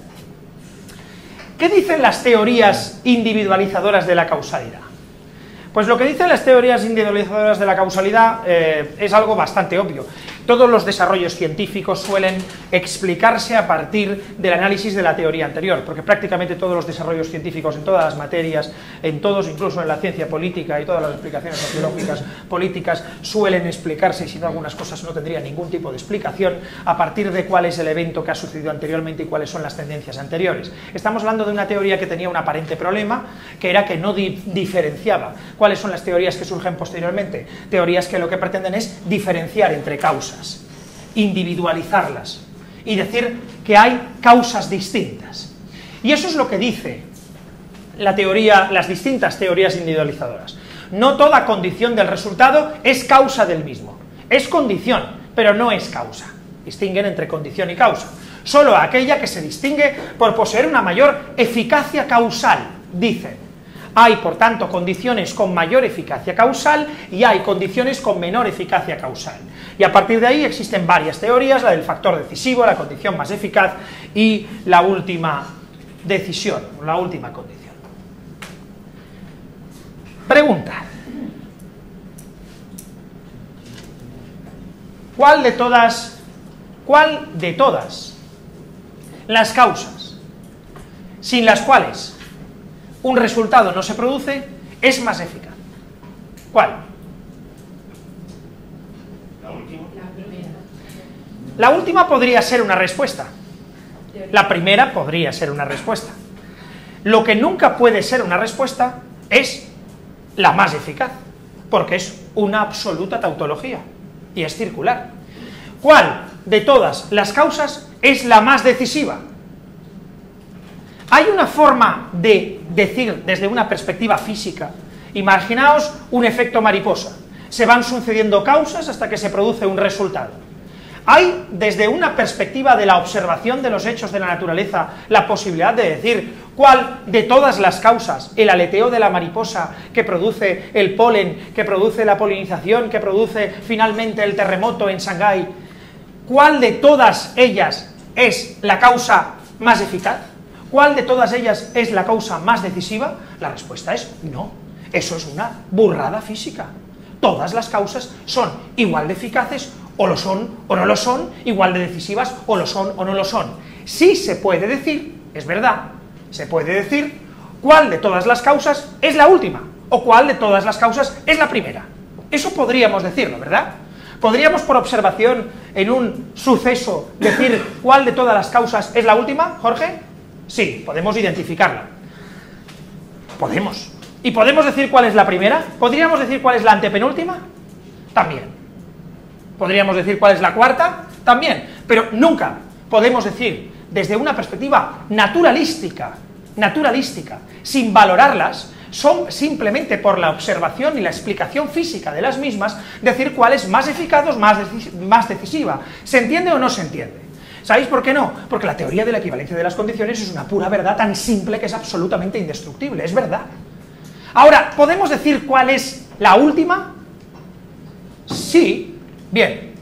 ¿Qué dicen las teorías individualizadoras de la causalidad? Pues lo que dicen las teorías individualizadoras de la causalidad eh, es algo bastante obvio. Todos los desarrollos científicos suelen explicarse a partir del análisis de la teoría anterior, porque prácticamente todos los desarrollos científicos en todas las materias, en todos, incluso en la ciencia política y todas las explicaciones sociológicas, políticas, suelen explicarse, y si no algunas cosas no tendrían ningún tipo de explicación, a partir de cuál es el evento que ha sucedido anteriormente y cuáles son las tendencias anteriores. Estamos hablando de una teoría que tenía un aparente problema, que era que no di diferenciaba. ¿Cuáles son las teorías que surgen posteriormente? Teorías que lo que pretenden es diferenciar entre causas, individualizarlas y decir que hay causas distintas. Y eso es lo que dice la teoría, las distintas teorías individualizadoras. No toda condición del resultado es causa del mismo. Es condición, pero no es causa. Distinguen entre condición y causa. Solo aquella que se distingue por poseer una mayor eficacia causal, dicen. Hay, por tanto, condiciones con mayor eficacia causal y hay condiciones con menor eficacia causal. Y a partir de ahí existen varias teorías, la del factor decisivo, la condición más eficaz y la última decisión, la última condición. Pregunta. ¿Cuál de todas, cuál de todas las causas sin las cuales un resultado no se produce es más eficaz? ¿Cuál? La última. La última podría ser una respuesta. La primera podría ser una respuesta. Lo que nunca puede ser una respuesta es la más eficaz, porque es una absoluta tautología y es circular. ¿Cuál de todas las causas es la más decisiva? Hay una forma de decir desde una perspectiva física. Imaginaos un efecto mariposa. Se van sucediendo causas hasta que se produce un resultado. Hay, desde una perspectiva de la observación de los hechos de la naturaleza, la posibilidad de decir cuál de todas las causas, el aleteo de la mariposa que produce el polen, que produce la polinización, que produce finalmente el terremoto en Shanghái, cuál de todas ellas es la causa más eficaz? ¿Cuál de todas ellas es la causa más decisiva? La respuesta es no. Eso es una burrada física. Todas las causas son igual de eficaces, o lo son o no lo son, igual de decisivas, o lo son o no lo son. Sí se puede decir, es verdad, se puede decir cuál de todas las causas es la última, o cuál de todas las causas es la primera. Eso podríamos decirlo, ¿verdad? ¿Podríamos por observación en un suceso decir cuál de todas las causas es la última, Jorge? Sí, podemos identificarla. Podemos. ¿Y podemos decir cuál es la primera? ¿Podríamos decir cuál es la antepenúltima? También. ¿Podríamos decir cuál es la cuarta? También. Pero nunca podemos decir, desde una perspectiva naturalística, naturalística, sin valorarlas, son simplemente por la observación y la explicación física de las mismas, decir cuál es más eficaz o más, más decisiva. ¿Se entiende o no se entiende? ¿Sabéis por qué no? Porque la teoría de la equivalencia de las condiciones es una pura verdad tan simple que es absolutamente indestructible, es verdad. Ahora, ¿podemos decir cuál es la última? Sí. Bien.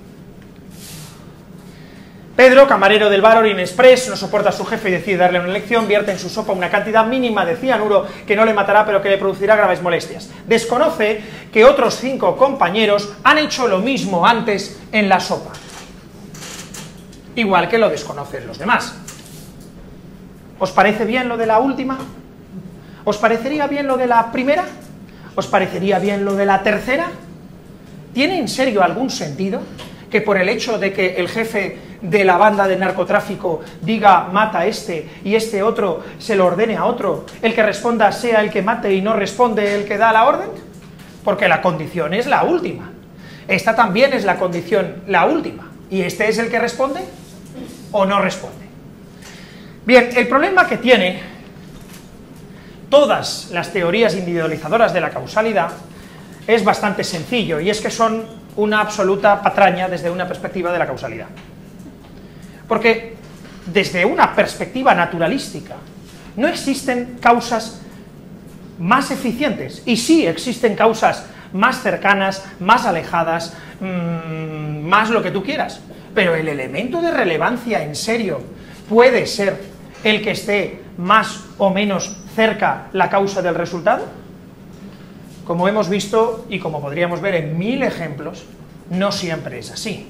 Pedro, camarero del bar Orient Express, no soporta a su jefe y decide darle una lección, vierte en su sopa una cantidad mínima de cianuro que no le matará pero que le producirá graves molestias. Desconoce que otros cinco compañeros han hecho lo mismo antes en la sopa. igual que lo desconocen los demás. ¿Os parece bien lo de la última? ¿Os parecería bien lo de la primera? ¿Os parecería bien lo de la tercera? ¿Tiene en serio algún sentido que por el hecho de que el jefe de la banda de narcotráfico diga mata a este y este otro se lo ordene a otro, el que responda sea el que mate y no responde el que da la orden? Porque la condición es la última. Esta también es la condición, la última. ¿Y este es el que responde o no responde? Bien, el problema que tiene todas las teorías individualizadoras de la causalidad es bastante sencillo, y es que son una absoluta patraña desde una perspectiva de la causalidad. Porque desde una perspectiva naturalística no existen causas más eficientes, y sí existen causas más cercanas, más alejadas, mmm, más lo que tú quieras, pero el elemento de relevancia en serio puede ser el que esté más o menos cerca la causa del resultado. Como hemos visto y como podríamos ver en mil ejemplos, no siempre es así.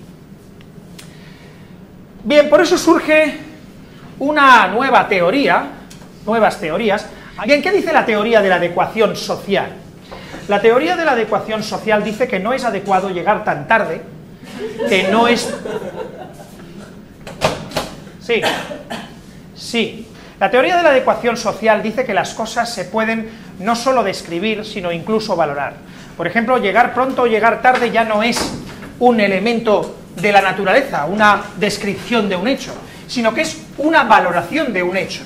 Bien, por eso surge una nueva teoría, nuevas teorías. Bien, ¿qué dice la teoría de la adecuación social? La teoría de la adecuación social dice que no es adecuado llegar tan tarde, que no es... Sí, sí. La teoría de la adecuación social dice que las cosas se pueden no solo describir, sino incluso valorar. Por ejemplo, llegar pronto o llegar tarde ya no es un elemento de la naturaleza, una descripción de un hecho, sino que es una valoración de un hecho.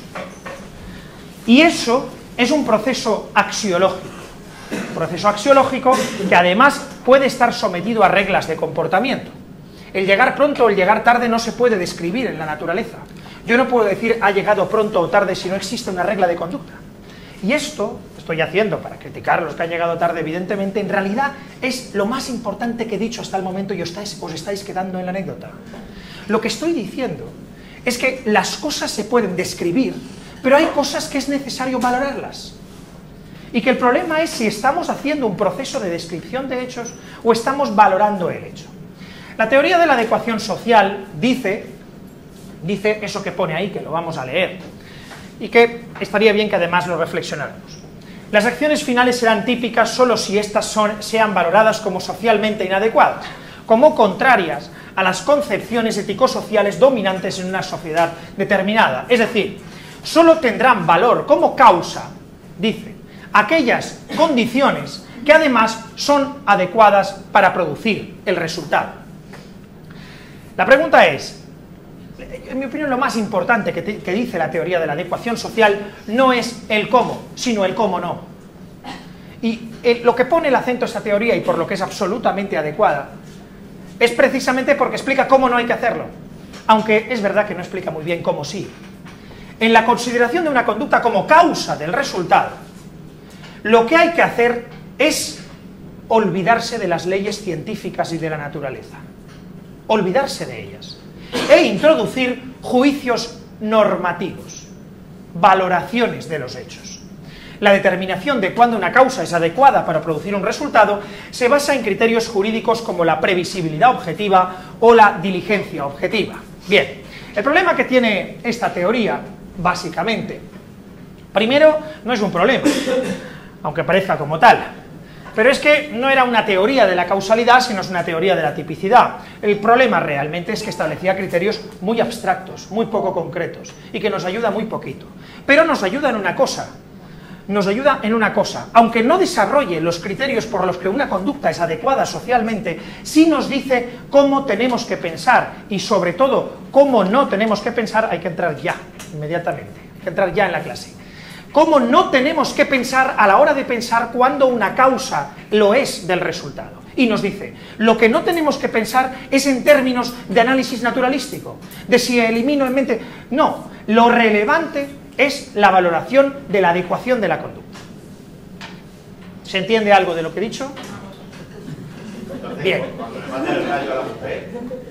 Y eso es un proceso axiológico. Un proceso axiológico que además puede estar sometido a reglas de comportamiento. El llegar pronto o el llegar tarde no se puede describir en la naturaleza. Yo no puedo decir ha llegado pronto o tarde si no existe una regla de conducta. Y esto, estoy haciendo para criticar a los que han llegado tarde, evidentemente, en realidad es lo más importante que he dicho hasta el momento y os estáis, os estáis quedando en la anécdota. Lo que estoy diciendo es que las cosas se pueden describir, pero hay cosas que es necesario valorarlas. Y que el problema es si estamos haciendo un proceso de descripción de hechos o estamos valorando el hecho. La teoría de la adecuación social dice, dice eso que pone ahí, que lo vamos a leer, y que estaría bien que además lo reflexionáramos. Las acciones finales serán típicas solo si éstas son, sean valoradas como socialmente inadecuadas, como contrarias a las concepciones ético-sociales dominantes en una sociedad determinada. Es decir, solo tendrán valor como causa, dice, aquellas condiciones que además son adecuadas para producir el resultado. La pregunta es, en mi opinión lo más importante que, te, que dice la teoría de la adecuación social no es el cómo, sino el cómo no. Y el, lo que pone el acento esta teoría y por lo que es absolutamente adecuada es precisamente porque explica cómo no hay que hacerlo, aunque es verdad que no explica muy bien cómo sí. En la consideración de una conducta como causa del resultado, lo que hay que hacer es olvidarse de las leyes científicas y de la naturaleza, olvidarse de ellas, e introducir juicios normativos, valoraciones de los hechos. La determinación de cuándo una causa es adecuada para producir un resultado se basa en criterios jurídicos como la previsibilidad objetiva o la diligencia objetiva. Bien, el problema que tiene esta teoría, básicamente, primero, no es un problema, aunque parezca como tal, pero es que no era una teoría de la causalidad, sino es una teoría de la tipicidad. El problema realmente es que establecía criterios muy abstractos, muy poco concretos, y que nos ayuda muy poquito. Pero nos ayuda en una cosa, nos ayuda en una cosa, aunque no desarrolle los criterios por los que una conducta es adecuada socialmente, sí nos dice cómo tenemos que pensar, y sobre todo, cómo no tenemos que pensar. Hay que entrar ya, inmediatamente, hay que entrar ya en la clase. Cómo no tenemos que pensar a la hora de pensar cuando una causa lo es del resultado. Y nos dice, lo que no tenemos que pensar es en términos de análisis naturalístico, de si elimino en mente. No, lo relevante es la valoración de la adecuación de la conducta. ¿Se entiende algo de lo que he dicho? Bien. Cuando le manda el rayo a la mujer,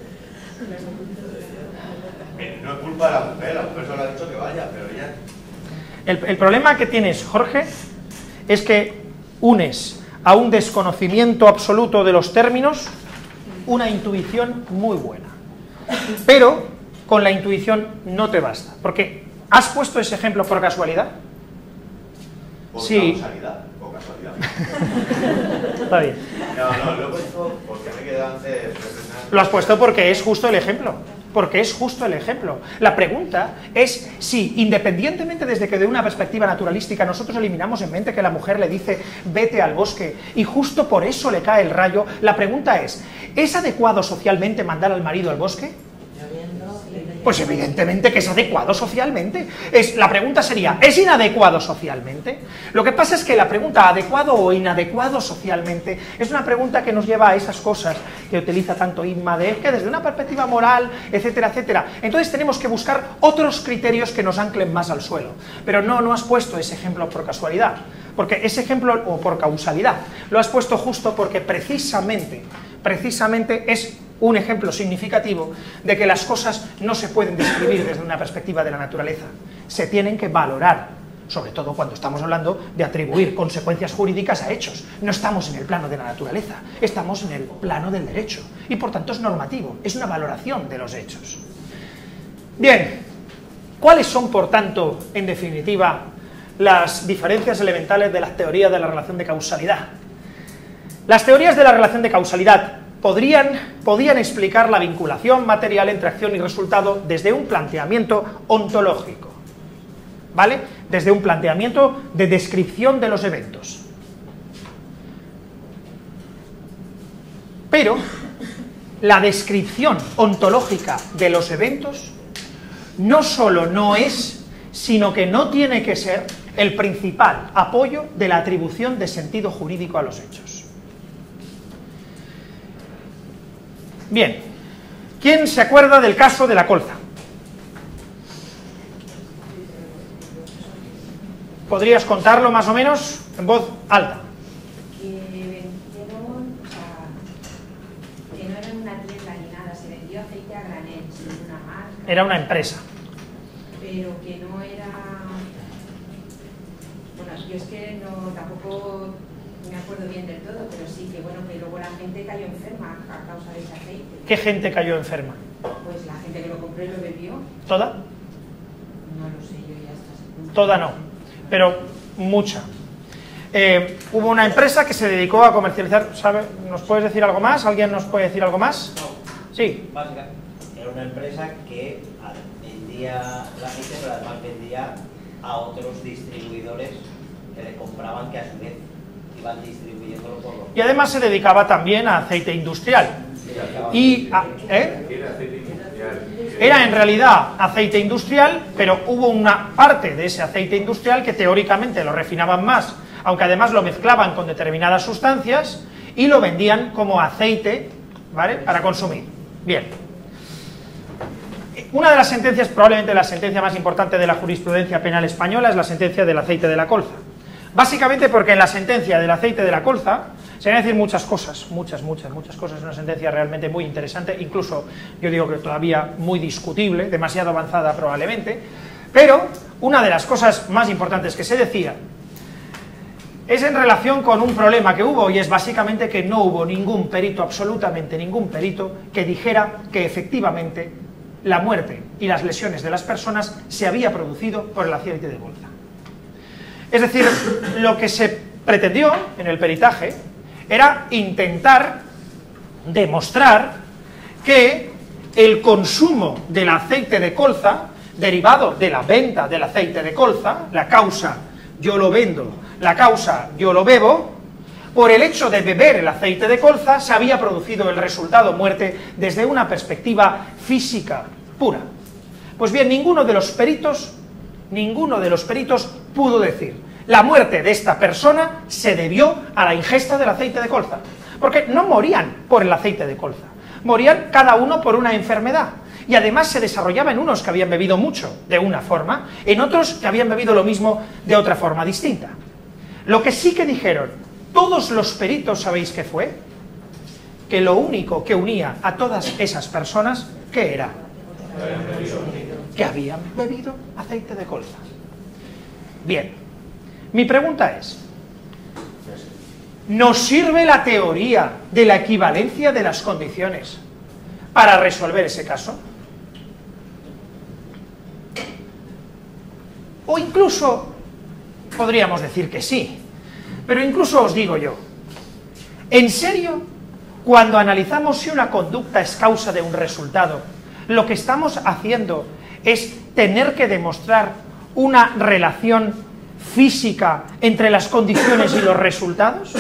no es culpa de la mujer, la mujer solo ha dicho que vaya, pero ella... El, el problema que tienes, Jorge, es que unes a un desconocimiento absoluto de los términos una intuición muy buena. Pero con la intuición no te basta, porque ¿has puesto ese ejemplo por casualidad? ¿Por Sí. causalidad o casualidad? Está bien. No, no, lo he puesto porque me he quedado antes reflexionando. Lo has puesto porque es justo el ejemplo, porque es justo el ejemplo. La pregunta es si, independientemente desde que de una perspectiva naturalística nosotros eliminamos en mente que la mujer le dice vete al bosque y justo por eso le cae el rayo, la pregunta es, ¿es adecuado socialmente mandar al marido al bosque? Pues evidentemente que es adecuado socialmente. Es, la pregunta sería, ¿es inadecuado socialmente? Lo que pasa es que la pregunta adecuado o inadecuado socialmente es una pregunta que nos lleva a esas cosas que utiliza tanto Inma de que desde una perspectiva moral, etcétera, etcétera. Entonces tenemos que buscar otros criterios que nos anclen más al suelo. Pero no, no has puesto ese ejemplo por casualidad, porque ese ejemplo, o por causalidad, lo has puesto justo porque precisamente, precisamente es un ejemplo significativo de que las cosas no se pueden describir desde una perspectiva de la naturaleza, se tienen que valorar, sobre todo cuando estamos hablando de atribuir consecuencias jurídicas a hechos. No estamos en el plano de la naturaleza, estamos en el plano del derecho, y por tanto es normativo, es una valoración de los hechos. Bien, ¿cuáles son, por tanto, en definitiva, las diferencias elementales de las teorías de la relación de causalidad? Las teorías de la relación de causalidad Podrían, podían explicar la vinculación material entre acción y resultado desde un planteamiento ontológico, ¿vale? Desde un planteamiento de descripción de los eventos. Pero la descripción ontológica de los eventos no solo no es, sino que no tiene que ser el principal apoyo de la atribución de sentido jurídico a los hechos. Bien, ¿quién se acuerda del caso de la colza? ¿Podrías contarlo más o menos en voz alta? Que vendieron, o sea, que no era una tienda ni nada, se vendió aceite a granel, sin una marca. Era una empresa. Pero que no era... Bueno, yo es que no, tampoco me acuerdo bien del todo, pero sí que bueno, que luego la gente cayó enferma a causa de ese aceite. ¿Qué gente cayó enferma? Pues la gente que lo compró y lo bebió. ¿Toda? No lo sé, yo ya está. Toda no, pero mucha. Eh, hubo una empresa que se dedicó a comercializar, ¿sabe? ¿Nos puedes decir algo más? ¿Alguien nos puede decir algo más? No. Sí. Básicamente, era una empresa que vendía el aceite, pero además vendía a otros distribuidores que le compraban, que a su vez iban distribuyéndolo por los... Y además se dedicaba también a aceite industrial. Y, a, ¿eh? Era en realidad aceite industrial, pero hubo una parte de ese aceite industrial que teóricamente lo refinaban más, aunque además lo mezclaban con determinadas sustancias y lo vendían como aceite, ¿vale?, para consumir. Bien. Una de las sentencias, probablemente la sentencia más importante de la jurisprudencia penal española, es la sentencia del aceite de la colza. Básicamente porque en la sentencia del aceite de la colza se van a decir muchas cosas, muchas, muchas, muchas cosas. Es una sentencia realmente muy interesante, incluso yo digo que todavía muy discutible, demasiado avanzada probablemente, pero una de las cosas más importantes que se decía es en relación con un problema que hubo, y es básicamente que no hubo ningún perito, absolutamente ningún perito, que dijera que efectivamente la muerte y las lesiones de las personas se había producido por el aceite de colza. Es decir, lo que se pretendió en el peritaje era intentar demostrar que el consumo del aceite de colza, derivado de la venta del aceite de colza, la causa yo lo vendo, la causa yo lo bebo, por el hecho de beber el aceite de colza se había producido el resultado muerte desde una perspectiva física pura. Pues bien, ninguno de los peritos, ninguno de los peritos pudo decir: la muerte de esta persona se debió a la ingesta del aceite de colza, porque no morían por el aceite de colza, morían cada uno por una enfermedad, y además se desarrollaba en unos que habían bebido mucho de una forma, en otros que habían bebido lo mismo de otra forma distinta. Lo que sí que dijeron todos los peritos, ¿sabéis qué fue? Que lo único que unía a todas esas personas, ¿qué era? Que habían bebido aceite de colza. Bien, mi pregunta es: ¿nos sirve la teoría de la equivalencia de las condiciones para resolver ese caso? O incluso, podríamos decir que sí, pero incluso os digo yo, ¿en serio, cuando analizamos si una conducta es causa de un resultado, lo que estamos haciendo es tener que demostrar una relación física entre las condiciones y los resultados?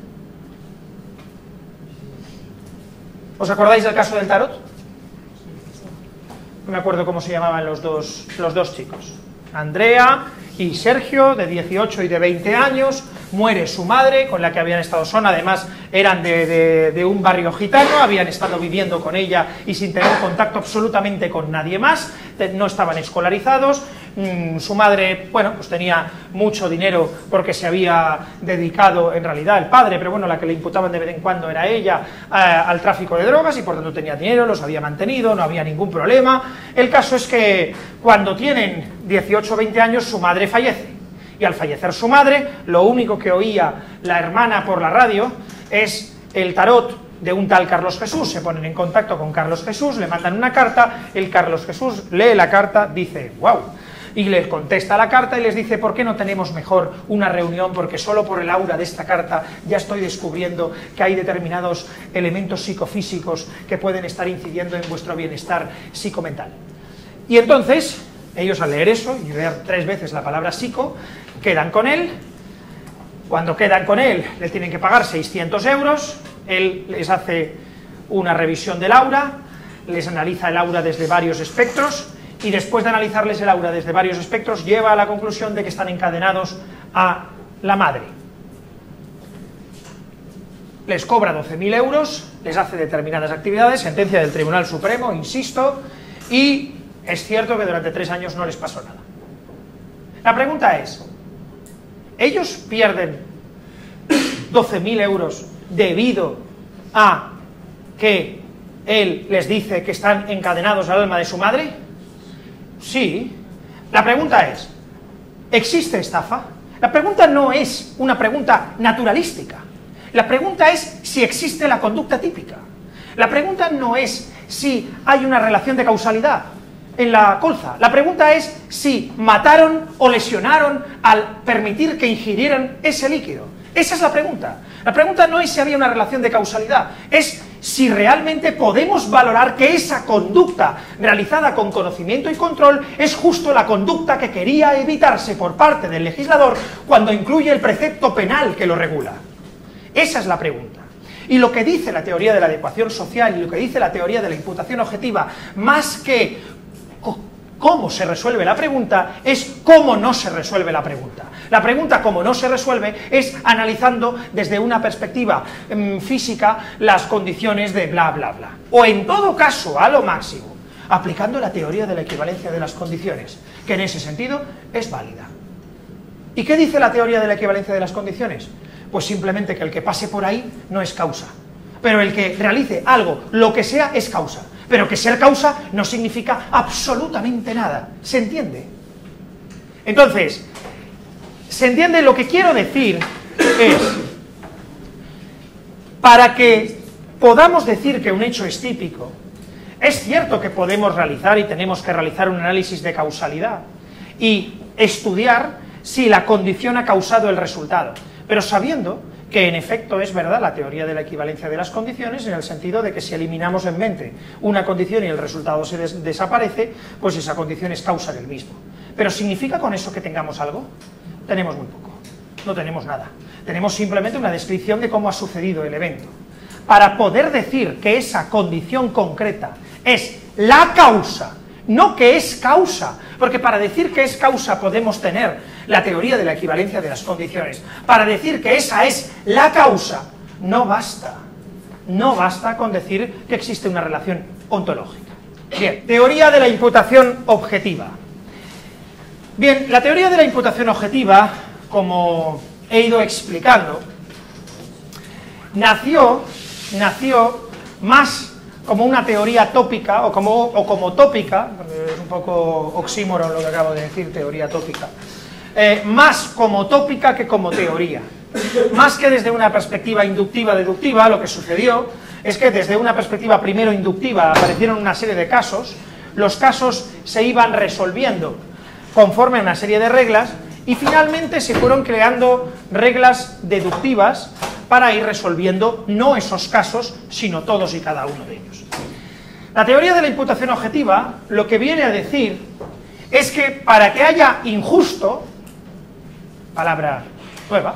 ¿Os acordáis del caso del tarot? No me acuerdo cómo se llamaban los dos, los dos chicos. Andrea y Sergio, de dieciocho y de veinte años, muere su madre, con la que habían estado, son además, eran de, de, de un barrio gitano, habían estado viviendo con ella y sin tener contacto absolutamente con nadie más, no estaban escolarizados. Mm, su madre, bueno, pues tenía mucho dinero porque se había dedicado, en realidad el padre, pero bueno, la que le imputaban de vez en cuando era ella, eh, al tráfico de drogas, y por tanto tenía dinero, los había mantenido, no había ningún problema. El caso es que cuando tienen dieciocho o veinte años, su madre fallece, y al fallecer su madre, lo único que oía la hermana por la radio es el tarot de un tal Carlos Jesús. Se ponen en contacto con Carlos Jesús, le mandan una carta, el Carlos Jesús lee la carta, dice, wow, y les contesta la carta y les dice, ¿por qué no tenemos mejor una reunión? Porque solo por el aura de esta carta ya estoy descubriendo que hay determinados elementos psicofísicos que pueden estar incidiendo en vuestro bienestar psicomental. Y entonces, ellos al leer eso y ver tres veces la palabra psico, quedan con él. Cuando quedan con él, le tienen que pagar seiscientos euros, él les hace una revisión del aura, les analiza el aura desde varios espectros, y después de analizarles el aura desde varios espectros, lleva a la conclusión de que están encadenados a la madre. Les cobra doce mil euros, les hace determinadas actividades, sentencia del Tribunal Supremo, insisto, y es cierto que durante tres años no les pasó nada. La pregunta es, ¿ellos pierden doce mil euros debido a que él les dice que están encadenados al alma de su madre? Sí. La pregunta es, ¿existe estafa? La pregunta no es una pregunta naturalística. La pregunta es si existe la conducta típica. La pregunta no es si hay una relación de causalidad en la colza. La pregunta es si mataron o lesionaron al permitir que ingirieran ese líquido. Esa es la pregunta. La pregunta no es si había una relación de causalidad, es si realmente podemos valorar que esa conducta realizada con conocimiento y control es justo la conducta que quería evitarse por parte del legislador cuando incluye el precepto penal que lo regula. Esa es la pregunta. Y lo que dice la teoría de la adecuación social y lo que dice la teoría de la imputación objetiva, más que cómo se resuelve la pregunta, es cómo no se resuelve la pregunta. La pregunta cómo no se resuelve es analizando desde una perspectiva mmm, física las condiciones de bla bla bla. O en todo caso, a lo máximo, aplicando la teoría de la equivalencia de las condiciones, que en ese sentido es válida. ¿Y qué dice la teoría de la equivalencia de las condiciones? Pues simplemente que el que pase por ahí no es causa, pero el que realice algo, lo que sea, es causa. Pero que ser causa no significa absolutamente nada. ¿Se entiende? Entonces, ¿se entiende? Lo que quiero decir es, para que podamos decir que un hecho es típico, es cierto que podemos realizar y tenemos que realizar un análisis de causalidad y estudiar si la condición ha causado el resultado, pero sabiendo que en efecto es verdad la teoría de la equivalencia de las condiciones, en el sentido de que si eliminamos en mente una condición y el resultado se des desaparece, pues esa condición es causa del mismo. ¿Pero significa con eso que tengamos algo? Tenemos muy poco, no tenemos nada. Tenemos simplemente una descripción de cómo ha sucedido el evento. Para poder decir que esa condición concreta es la causa, no que es causa, porque para decir que es causa podemos tener la teoría de la equivalencia de las condiciones. Para decir que esa es la causa, no basta. No basta con decir que existe una relación ontológica. Bien, teoría de la imputación objetiva. Bien, la teoría de la imputación objetiva, como he ido explicando, nació, nació más como una teoría tópica, o como, o como tópica, es un poco oxímoron lo que acabo de decir, teoría tópica, eh, más como tópica que como teoría. Más que desde una perspectiva inductiva-deductiva, lo que sucedió es que desde una perspectiva primero inductiva aparecieron una serie de casos, los casos se iban resolviendo conforme a una serie de reglas, y finalmente se fueron creando reglas deductivas para ir resolviendo no esos casos, sino todos y cada uno de ellos. La teoría de la imputación objetiva lo que viene a decir es que para que haya injusto, palabra nueva,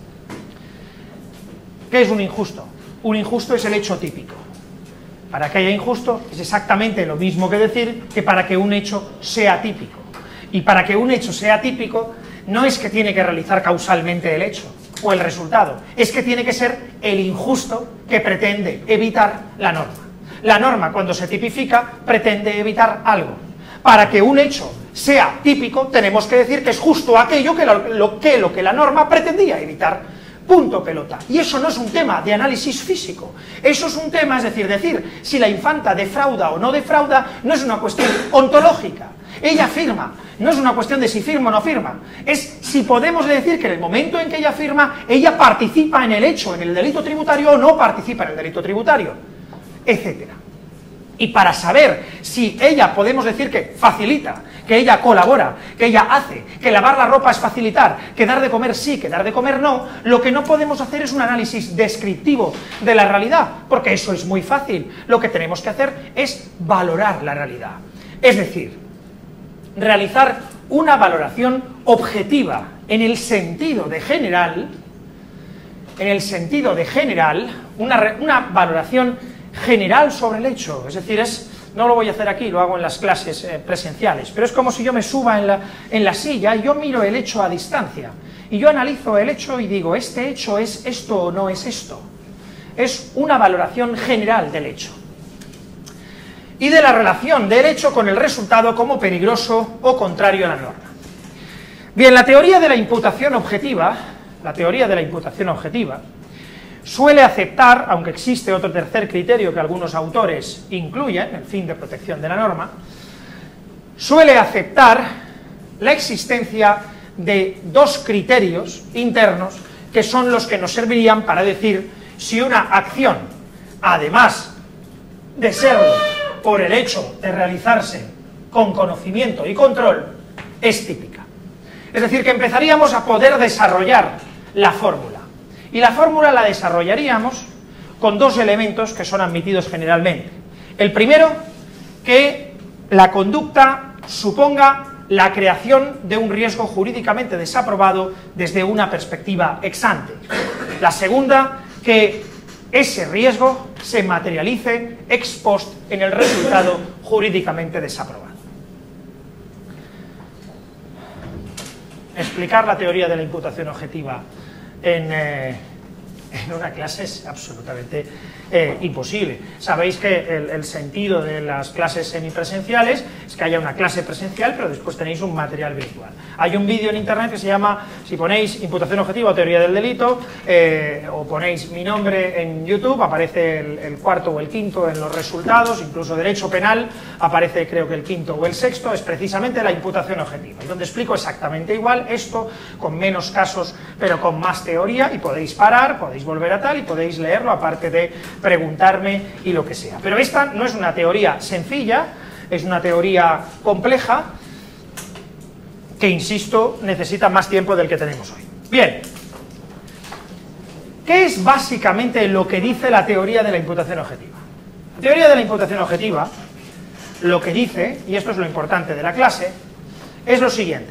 ¿qué es un injusto? Un injusto es el hecho típico. Para que haya injusto es exactamente lo mismo que decir que para que un hecho sea típico. Y para que un hecho sea típico no es que tiene que realizar causalmente el hecho o el resultado, es que tiene que ser el injusto que pretende evitar la norma. La norma, cuando se tipifica, pretende evitar algo. Para que un hecho sea típico, tenemos que decir que es justo aquello que lo, lo, que, lo que la norma pretendía evitar. Punto pelota. Y eso no es un tema de análisis físico. Eso es un tema, es decir, decir si la infanta defrauda o no defrauda, no es una cuestión ontológica. Ella firma, no es una cuestión de si firma o no firma, es si podemos decir que en el momento en que ella firma, ella participa en el hecho, en el delito tributario, o no participa en el delito tributario, etcétera. Y para saber si ella podemos decir que facilita, que ella colabora, que ella hace, que lavar la ropa es facilitar, que dar de comer sí, que dar de comer no, lo que no podemos hacer es un análisis descriptivo de la realidad, porque eso es muy fácil. Lo que tenemos que hacer es valorar la realidad. Es decir, realizar una valoración objetiva en el sentido de general, en el sentido de general, una, una valoración general sobre el hecho. Es decir, es, no lo voy a hacer aquí, lo hago en las clases eh, presenciales, pero es como si yo me suba en la, en la silla y yo miro el hecho a distancia, y yo analizo el hecho y digo, ¿este hecho es esto o no es esto? Es una valoración general del hecho. Y de la relación del hecho con el resultado como peligroso o contrario a la norma. Bien, la teoría de la imputación objetiva, la teoría de la imputación objetiva, suele aceptar, aunque existe otro tercer criterio que algunos autores incluyen, el fin de protección de la norma, suele aceptar la existencia de dos criterios internos que son los que nos servirían para decir si una acción, además de serlo por el hecho de realizarse con conocimiento y control, es típica. Es decir, que empezaríamos a poder desarrollar la fórmula. Y la fórmula la desarrollaríamos con dos elementos que son admitidos generalmente. El primero, que la conducta suponga la creación de un riesgo jurídicamente desaprobado desde una perspectiva ex ante. La segunda, que ese riesgo se materialice ex post en el resultado jurídicamente desaprobado. Explicar la teoría de la imputación objetiva en, eh, en una clase es absolutamente eh, imposible. Sabéis que el, el sentido de las clases semipresenciales es que haya una clase presencial, pero después tenéis un material virtual. Hay un vídeo en internet que se llama, si ponéis imputación objetiva o teoría del delito, eh, o ponéis mi nombre en YouTube, aparece el, el cuarto o el quinto en los resultados, incluso derecho penal, aparece creo que el quinto o el sexto, es precisamente la imputación objetiva, y donde explico exactamente igual esto, con menos casos, pero con más teoría, y podéis parar, podéis volver a tal, y podéis leerlo, aparte de preguntarme y lo que sea. Pero esta no es una teoría sencilla, es una teoría compleja, que, insisto, necesita más tiempo del que tenemos hoy. Bien, ¿qué es básicamente lo que dice la teoría de la imputación objetiva? La teoría de la imputación objetiva, lo que dice, y esto es lo importante de la clase, es lo siguiente.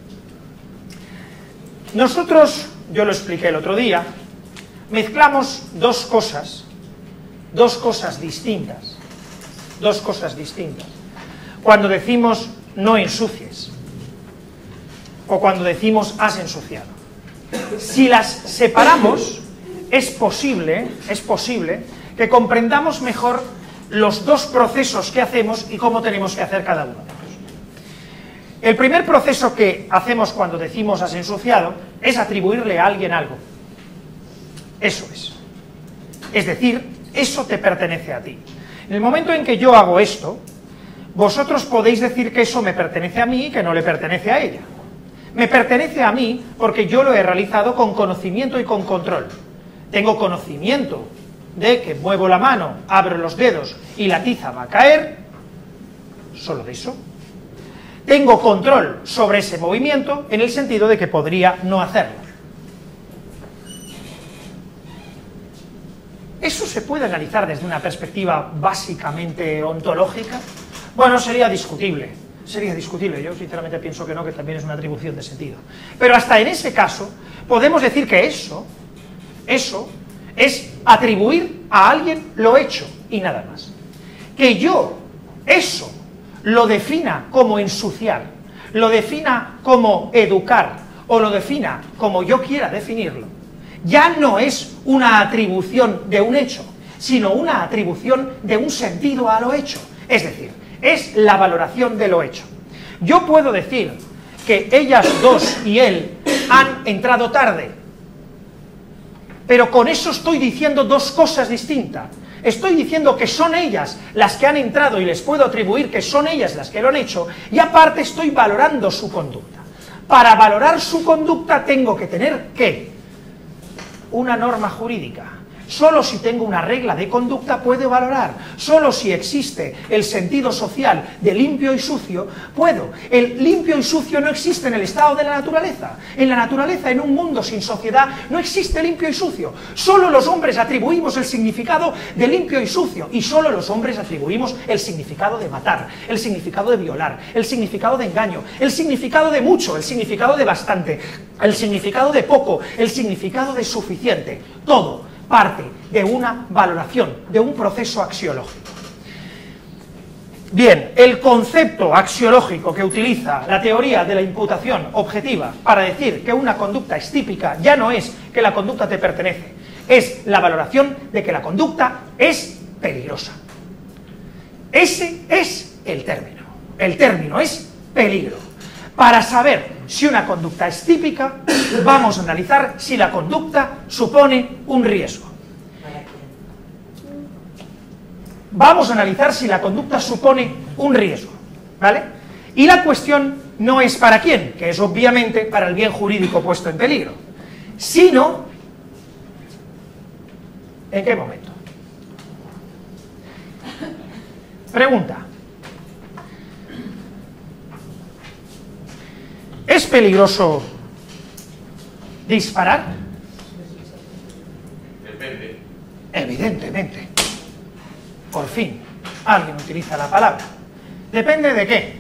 Nosotros, yo lo expliqué el otro día, mezclamos dos cosas, dos cosas distintas, dos cosas distintas, cuando decimos no ensucies, o cuando decimos has ensuciado. Si las separamos, es posible, es posible que comprendamos mejor los dos procesos que hacemos y cómo tenemos que hacer cada uno de ellos. El primer proceso que hacemos cuando decimos has ensuciado es atribuirle a alguien algo. Eso es. Es decir, eso te pertenece a ti. En el momento en que yo hago esto, vosotros podéis decir que eso me pertenece a mí y que no le pertenece a ella. Me pertenece a mí porque yo lo he realizado con conocimiento y con control. Tengo conocimiento de que muevo la mano, abro los dedos y la tiza va a caer, solo de eso. tengo control sobre ese movimiento en el sentido de que podría no hacerlo. ¿Eso se puede analizar desde una perspectiva básicamente ontológica? Bueno, sería discutible, sería discutible, yo sinceramente pienso que no, que también es una atribución de sentido. Pero hasta en ese caso, podemos decir que eso, eso, es atribuir a alguien lo hecho y nada más. Que yo, eso, lo defina como ensuciar, lo defina como educar, o lo defina como yo quiera definirlo, ya no es una atribución de un hecho, sino una atribución de un sentido a lo hecho. Es decir, es la valoración de lo hecho. Yo puedo decir que ellas dos y él han entrado tarde, pero con eso estoy diciendo dos cosas distintas. Estoy diciendo que son ellas las que han entrado y les puedo atribuir que son ellas las que lo han hecho, y aparte estoy valorando su conducta. Para valorar su conducta tengo que tener, ¿qué? Una norma jurídica. Solo si tengo una regla de conducta puedo valorar. Solo si existe el sentido social de limpio y sucio, puedo. El limpio y sucio no existe en el estado de la naturaleza. En la naturaleza, en un mundo sin sociedad, no existe limpio y sucio. Solo los hombres atribuimos el significado de limpio y sucio. Y solo los hombres atribuimos el significado de matar, el significado de violar, el significado de engaño, el significado de mucho, el significado de bastante, el significado de poco, el significado de suficiente. Todo parte de una valoración, de un proceso axiológico. Bien, el concepto axiológico que utiliza la teoría de la imputación objetiva para decir que una conducta es típica ya no es que la conducta te pertenece, es la valoración de que la conducta es peligrosa. Ese es el término. El término es peligro. Para saber si una conducta es típica, vamos a analizar si la conducta supone un riesgo. Vamos a analizar si la conducta supone un riesgo, ¿vale? Y la cuestión no es para quién, que es obviamente para el bien jurídico puesto en peligro, sino ¿en qué momento? Pregunta. ¿Es peligroso disparar? Depende. Evidentemente. Por fin, alguien utiliza la palabra. ¿Depende de qué?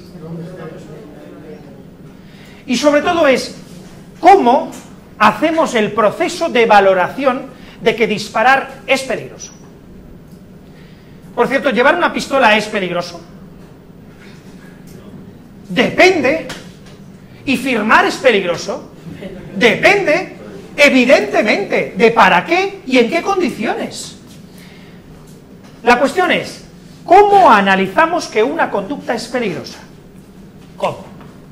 Y sobre todo es, ¿cómo hacemos el proceso de valoración de que disparar es peligroso? Por cierto, ¿llevar una pistola es peligroso? Depende. ¿Y firmar es peligroso? Depende, evidentemente, de para qué y en qué condiciones. La cuestión es, ¿cómo analizamos que una conducta es peligrosa? ¿Cómo?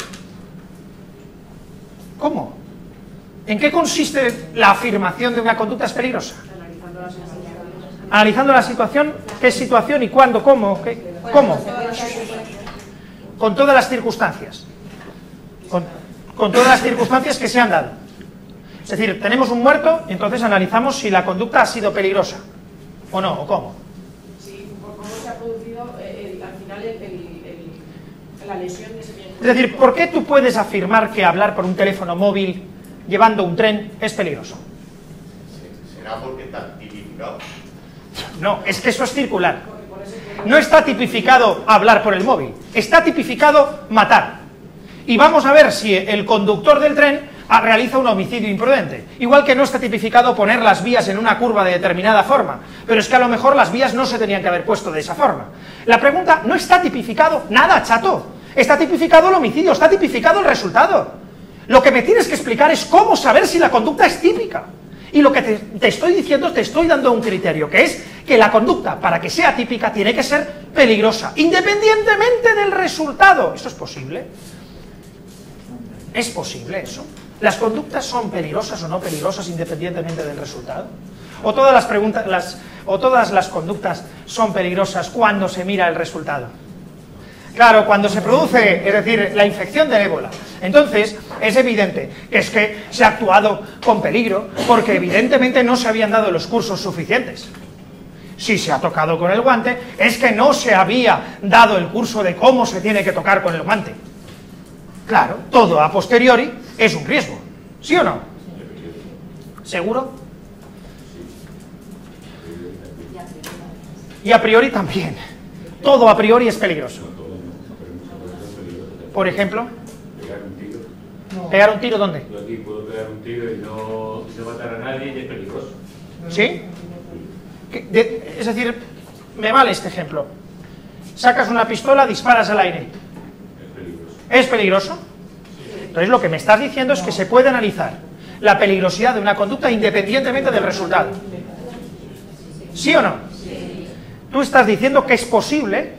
¿Cómo? ¿En qué consiste la afirmación de una conducta es peligrosa? Analizando la situación, ¿qué situación y cuándo? ¿Cómo? ¿Qué? ¿Cómo? Con todas las circunstancias. Con, con todas las circunstancias que se han dado. Es decir, tenemos un muerto y entonces analizamos si la conducta ha sido peligrosa o no, o cómo. Sí, cómo se ha producido eh, el, al final el, el, el, la lesión de ese bien. Es decir, ¿por qué tú puedes afirmar que hablar por un teléfono móvil llevando un tren es peligroso? ¿Será porque está tipificado? No, es que eso es circular. No está tipificado hablar por el móvil, está tipificado matar. Y vamos a ver si el conductor del tren realiza un homicidio imprudente. Igual que no está tipificado poner las vías en una curva de determinada forma, pero es que a lo mejor las vías no se tenían que haber puesto de esa forma. La pregunta, no está tipificado nada, chato. Está tipificado el homicidio, está tipificado el resultado. Lo que me tienes que explicar es cómo saber si la conducta es típica. Y lo que te, te estoy diciendo, te estoy dando un criterio, que es que la conducta, para que sea típica, tiene que ser peligrosa, independientemente del resultado. ¿Eso es posible? ¿Es posible eso? ¿Las conductas son peligrosas o no peligrosas independientemente del resultado? ¿O todas las preguntas, las, o todas las conductas son peligrosas cuando se mira el resultado? Claro, cuando se produce, es decir, la infección del ébola, entonces es evidente que es que se ha actuado con peligro porque evidentemente no se habían dado los cursos suficientes. si se ha tocado con el guante, es que no se había dado el curso de cómo se tiene que tocar con el guante. Claro, todo a posteriori es un riesgo, ¿sí o no? ¿Seguro? Y a priori también. Todo a priori es peligroso. Por ejemplo, Pegar un tiro. ¿pegar un tiro dónde? Yo aquí puedo pegar un tiro y no, y no matar a nadie y es peligroso. ¿Sí? Que- de- es decir, me vale este ejemplo. Sacas una pistola, disparas al aire. Es peligroso. ¿Es peligroso? Entonces lo que me estás diciendo es que se puede analizar la peligrosidad de una conducta independientemente del resultado. ¿Sí o no? Tú estás diciendo que es posible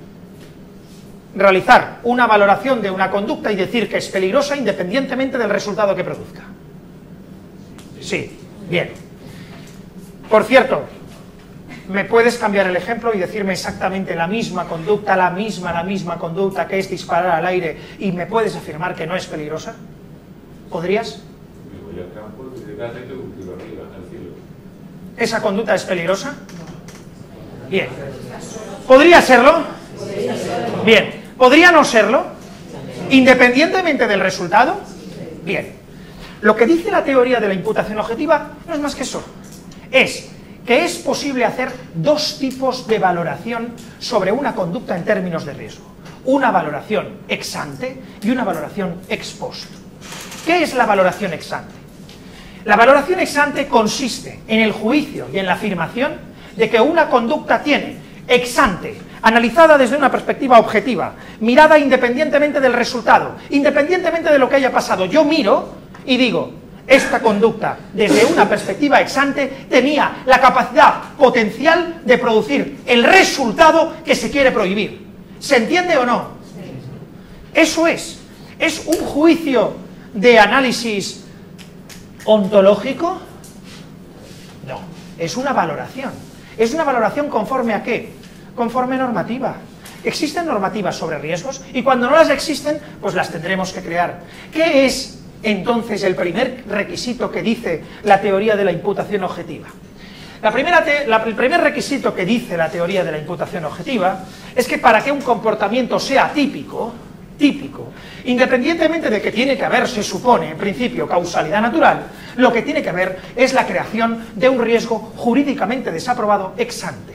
realizar una valoración de una conducta y decir que es peligrosa independientemente del resultado que produzca. Sí, bien. Por cierto, ¿me puedes cambiar el ejemplo y decirme exactamente la misma conducta, la misma, la misma conducta que es disparar al aire y me puedes afirmar que no es peligrosa? ¿Podrías? Me voy al campo y de casa y tengo un tiro arriba, al cielo. ¿Esa conducta es peligrosa? Bien. ¿Podría serlo? Bien. ¿Podría no serlo? Independientemente del resultado. Bien. Lo que dice la teoría de la imputación objetiva no es más que eso. Es que es posible hacer dos tipos de valoración sobre una conducta en términos de riesgo. Una valoración ex ante y una valoración ex post. ¿Qué es la valoración ex ante? La valoración ex ante consiste en el juicio y en la afirmación de que una conducta tiene ex ante, analizada desde una perspectiva objetiva, mirada independientemente del resultado, independientemente de lo que haya pasado. Yo miro y digo, esta conducta, desde una perspectiva ex ante, tenía la capacidad potencial de producir el resultado que se quiere prohibir. ¿Se entiende o no? Eso es. ¿Es un juicio de análisis ontológico? No. Es una valoración. ¿Es una valoración conforme a qué? Conforme normativa. Existen normativas sobre riesgos y cuando no las existen, pues las tendremos que crear. ¿Qué es entonces el primer requisito que dice la teoría de la imputación objetiva? La primera te, la, el primer requisito que dice la teoría de la imputación objetiva es que para que un comportamiento sea típico, típico, independientemente de que tiene que haber, se supone, en principio, causalidad natural, lo que tiene que haber es la creación de un riesgo jurídicamente desaprobado ex ante.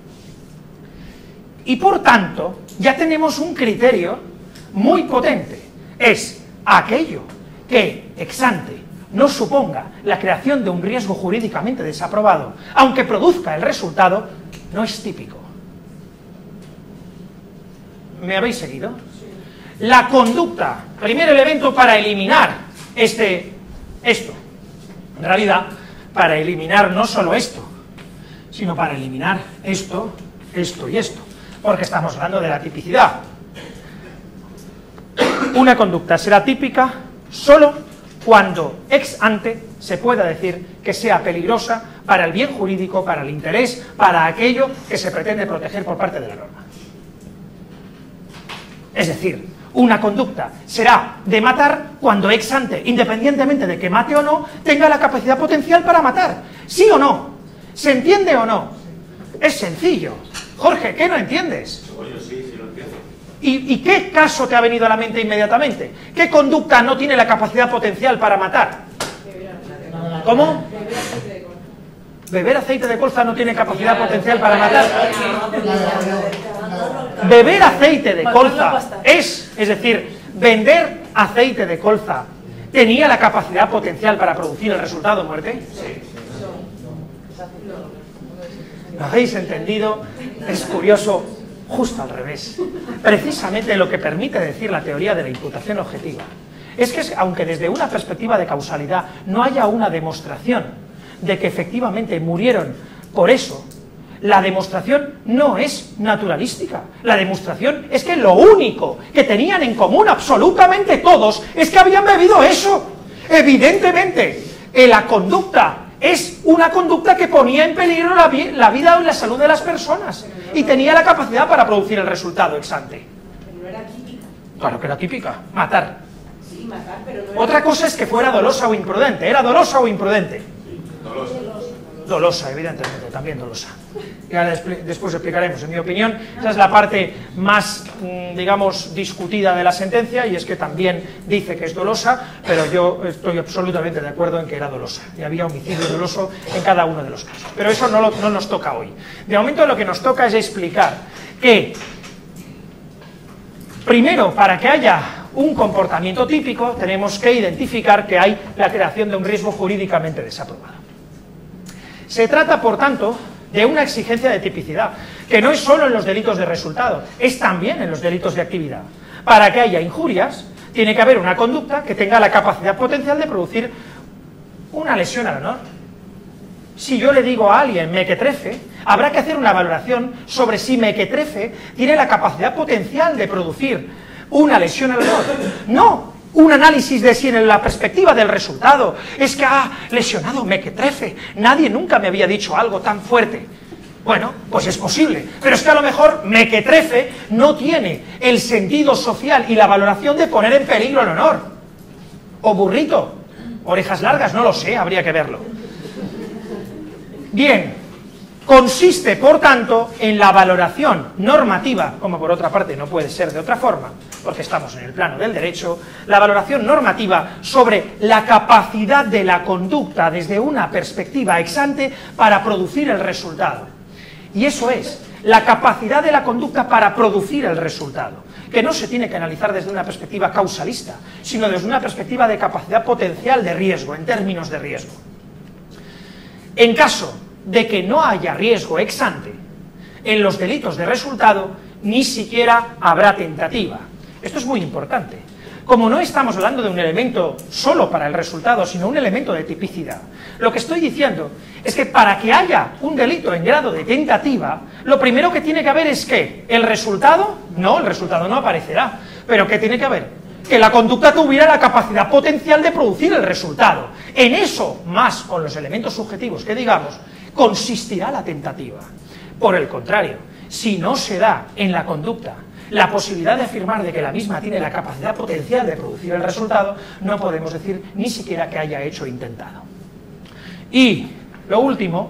Y por tanto, ya tenemos un criterio muy potente. Es aquello que ex ante no suponga la creación de un riesgo jurídicamente desaprobado, aunque produzca el resultado, no es típico. ¿Me habéis seguido? La conducta, primer elemento para eliminar este, esto. En realidad, para eliminar no solo esto, sino para eliminar esto, esto y esto, porque estamos hablando de la tipicidad. Una conducta será típica solo cuando ex ante se pueda decir que sea peligrosa para el bien jurídico, para el interés, para aquello que se pretende proteger por parte de la norma. Es decir, una conducta será de matar cuando ex ante, independientemente de que mate o no, tenga la capacidad potencial para matar. ¿Sí o no? ¿Se entiende o no? Es sencillo. Jorge, ¿qué no entiendes? Oye, sí, sí lo entiendo. ¿Y, ¿Y qué caso te ha venido a la mente inmediatamente? ¿Qué conducta no tiene la capacidad potencial para matar? ¿Cómo? Beber aceite de colza no tiene capacidad potencial para matar. Beber aceite de colza es, es decir, vender aceite de colza tenía la capacidad potencial para producir el resultado muerte. Sí. ¿Lo habéis entendido? Es curioso, justo al revés. Precisamente lo que permite decir la teoría de la imputación objetiva es que, aunque desde una perspectiva de causalidad no haya una demostración de que efectivamente murieron por eso, la demostración no es naturalística. La demostración es que lo único que tenían en común absolutamente todos es que habían bebido eso. Evidentemente, eh, la conducta es una conducta que ponía en peligro la, vi la vida o la salud de las personas y tenía la capacidad para producir el resultado ex ante. Pero no era típica. Claro que era típica, matar. Sí, matar, pero no era... Otra cosa es que fuera dolosa o imprudente. ¿Era dolosa o imprudente? Dolosa. Dolosa, evidentemente, también dolosa. Ya después explicaremos, en mi opinión, esa es la parte más, digamos, discutida de la sentencia, y es que también dice que es dolosa, pero yo estoy absolutamente de acuerdo en que era dolosa, y había homicidio doloso en cada uno de los casos. Pero eso no, lo, no nos toca hoy. De momento lo que nos toca es explicar que, primero, para que haya un comportamiento típico, tenemos que identificar que hay la creación de un riesgo jurídicamente desaprobado. Se trata, por tanto, de una exigencia de tipicidad, que no es solo en los delitos de resultado, es también en los delitos de actividad. Para que haya injurias, tiene que haber una conducta que tenga la capacidad potencial de producir una lesión al honor. Si yo le digo a alguien mequetrefe, habrá que hacer una valoración sobre si mequetrefe tiene la capacidad potencial de producir una lesión al honor. No un análisis de si en la perspectiva del resultado es que ha lesionado mequetrefe, nadie nunca me había dicho algo tan fuerte. Bueno, pues es posible, pero es que a lo mejor mequetrefe no tiene el sentido social y la valoración de poner en peligro el honor. O burrito, orejas largas, no lo sé, habría que verlo. Bien, consiste, por tanto, en la valoración normativa, como por otra parte no puede ser de otra forma, porque estamos en el plano del derecho, la valoración normativa sobre la capacidad de la conducta desde una perspectiva ex ante para producir el resultado. Y eso es, la capacidad de la conducta para producir el resultado, que no se tiene que analizar desde una perspectiva causalista, sino desde una perspectiva de capacidad potencial de riesgo, en términos de riesgo. En caso de que no haya riesgo ex ante, en los delitos de resultado ni siquiera habrá tentativa. Esto es muy importante. Como no estamos hablando de un elemento solo para el resultado, sino un elemento de tipicidad, lo que estoy diciendo es que para que haya un delito en grado de tentativa, lo primero que tiene que haber es que el resultado, no, el resultado no aparecerá, pero ¿qué tiene que haber? Que la conducta tuviera la capacidad potencial de producir el resultado. En eso, más con los elementos subjetivos que digamos, consistirá la tentativa. Por el contrario, si no se da en la conducta la posibilidad de afirmar de que la misma tiene la capacidad potencial de producir el resultado, no podemos decir ni siquiera que haya hecho intentado. Y lo último,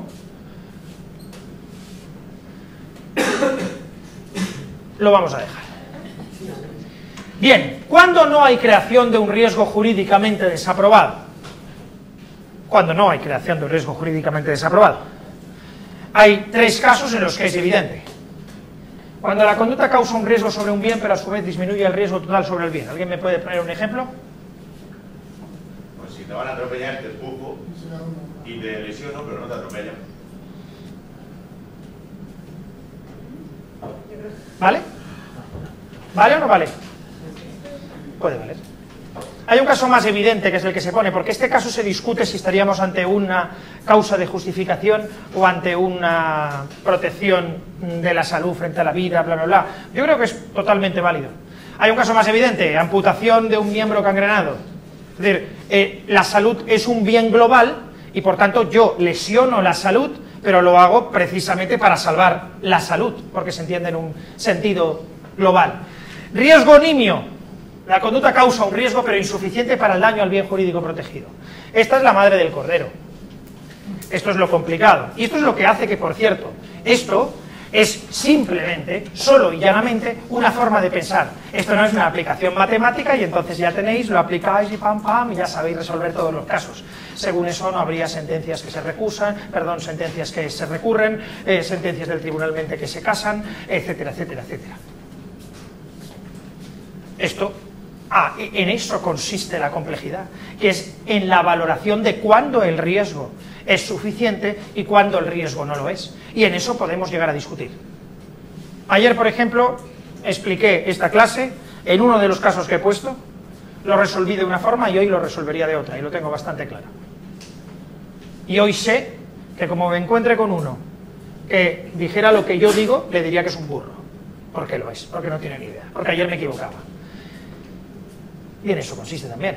lo vamos a dejar. Bien, ¿cuándo no hay creación de un riesgo jurídicamente desaprobado? Cuando no hay creación de un riesgo jurídicamente desaprobado. Hay tres casos en los que es evidente. Cuando la conducta causa un riesgo sobre un bien, pero a su vez disminuye el riesgo total sobre el bien. ¿Alguien me puede poner un ejemplo? Pues si te van a atropellar, te empujo y te lesiono, pero no te atropellan. ¿Vale? ¿Vale o no vale? Puede valer. Hay un caso más evidente, que es el que se pone, porque este caso se discute si estaríamos ante una causa de justificación o ante una protección de la salud frente a la vida, bla, bla, bla. Yo creo que es totalmente válido. Hay un caso más evidente, amputación de un miembro gangrenado. Es decir, eh, la salud es un bien global y por tanto yo lesiono la salud, pero lo hago precisamente para salvar la salud, porque se entiende en un sentido global. Riesgo nimio. La conducta causa un riesgo pero insuficiente para el daño al bien jurídico protegido. Esta es la madre del cordero. Esto es lo complicado. Y esto es lo que hace que, por cierto, esto es simplemente, solo y llanamente, una forma de pensar. Esto no es una aplicación matemática y entonces ya tenéis, lo aplicáis y pam pam y ya sabéis resolver todos los casos. Según eso no habría sentencias que se recusan, perdón, sentencias que se recurren, eh, sentencias del tribunal mente que se casan, etcétera, etcétera, etcétera. Esto... Ah, en eso consiste la complejidad, que es en la valoración de cuándo el riesgo es suficiente y cuándo el riesgo no lo es. Y en eso podemos llegar a discutir. Ayer, por ejemplo, expliqué esta clase en uno de los casos que he puesto, lo resolví de una forma y hoy lo resolvería de otra, y lo tengo bastante claro. Y hoy sé que como me encuentre con uno que dijera lo que yo digo, le diría que es un burro, porque lo es, porque no tiene ni idea, porque ayer me equivocaba. Y en eso consiste también.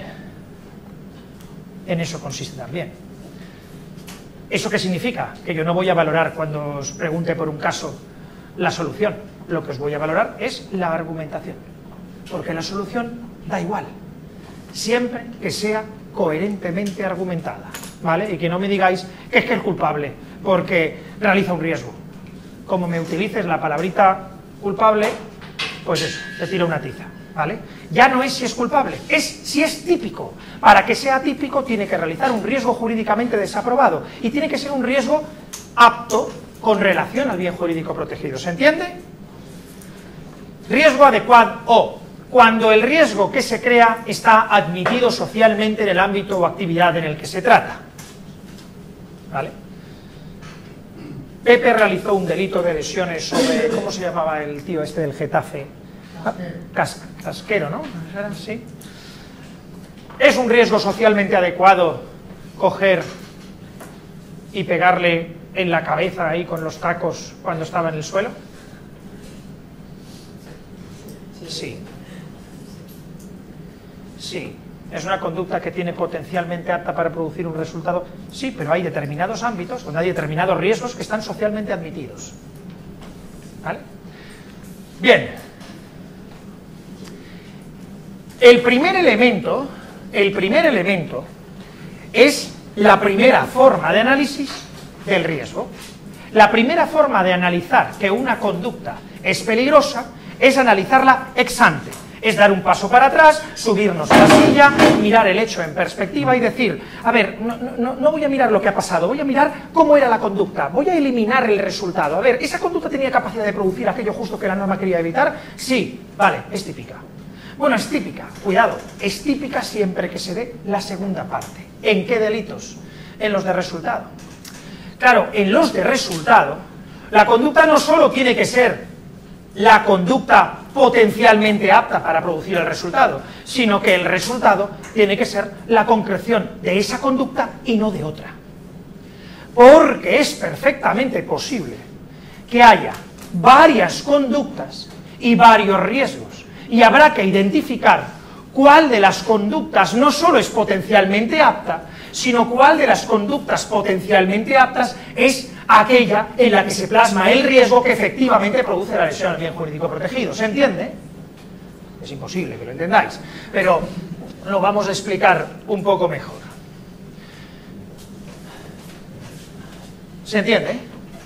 En eso consiste también. ¿Eso qué significa? Que yo no voy a valorar cuando os pregunte por un caso la solución. Lo que os voy a valorar es la argumentación. Porque la solución da igual. Siempre que sea coherentemente argumentada. ¿vale? Y que no me digáis que es que es culpable, porque realiza un riesgo. Como me utilices la palabrita culpable, pues eso, te tiro una tiza, ¿vale? Ya no es si es culpable, es si es típico. Para que sea típico tiene que realizar un riesgo jurídicamente desaprobado y tiene que ser un riesgo apto con relación al bien jurídico protegido, ¿se entiende? Riesgo adecuado o cuando el riesgo que se crea está admitido socialmente en el ámbito o actividad en el que se trata, ¿vale? Pepe realizó un delito de lesiones sobre, ¿cómo se llamaba el tío este del Getafe? Cas, casquero, ¿no? Sí. ¿Es un riesgo socialmente adecuado coger y pegarle en la cabeza ahí con los tacos cuando estaba en el suelo? Sí. Sí. ¿Es una conducta que tiene potencialmente apta para producir un resultado? Sí, pero hay determinados ámbitos donde hay determinados riesgos que están socialmente admitidos. ¿Vale? Bien. El primer elemento, el primer elemento es la primera forma de análisis del riesgo. La primera forma de analizar que una conducta es peligrosa es analizarla ex ante. Es dar un paso para atrás, subirnos a la silla, mirar el hecho en perspectiva y decir, a ver, no, no, no voy a mirar lo que ha pasado, voy a mirar cómo era la conducta, voy a eliminar el resultado. A ver, ¿esa conducta tenía capacidad de producir aquello justo que la norma quería evitar? Sí, vale, es típica. Bueno, es típica, cuidado, es típica siempre que se dé la segunda parte. ¿En qué delitos? En los de resultado. Claro, en los de resultado, la conducta no solo tiene que ser la conducta potencialmente apta para producir el resultado, sino que el resultado tiene que ser la concreción de esa conducta y no de otra. Porque es perfectamente posible que haya varias conductas y varios riesgos, y habrá que identificar cuál de las conductas no solo es potencialmente apta, sino cuál de las conductas potencialmente aptas es aquella en la que se plasma el riesgo que efectivamente produce la lesión al bien jurídico protegido. ¿Se entiende? Es imposible que lo entendáis, pero lo vamos a explicar un poco mejor. ¿Se entiende?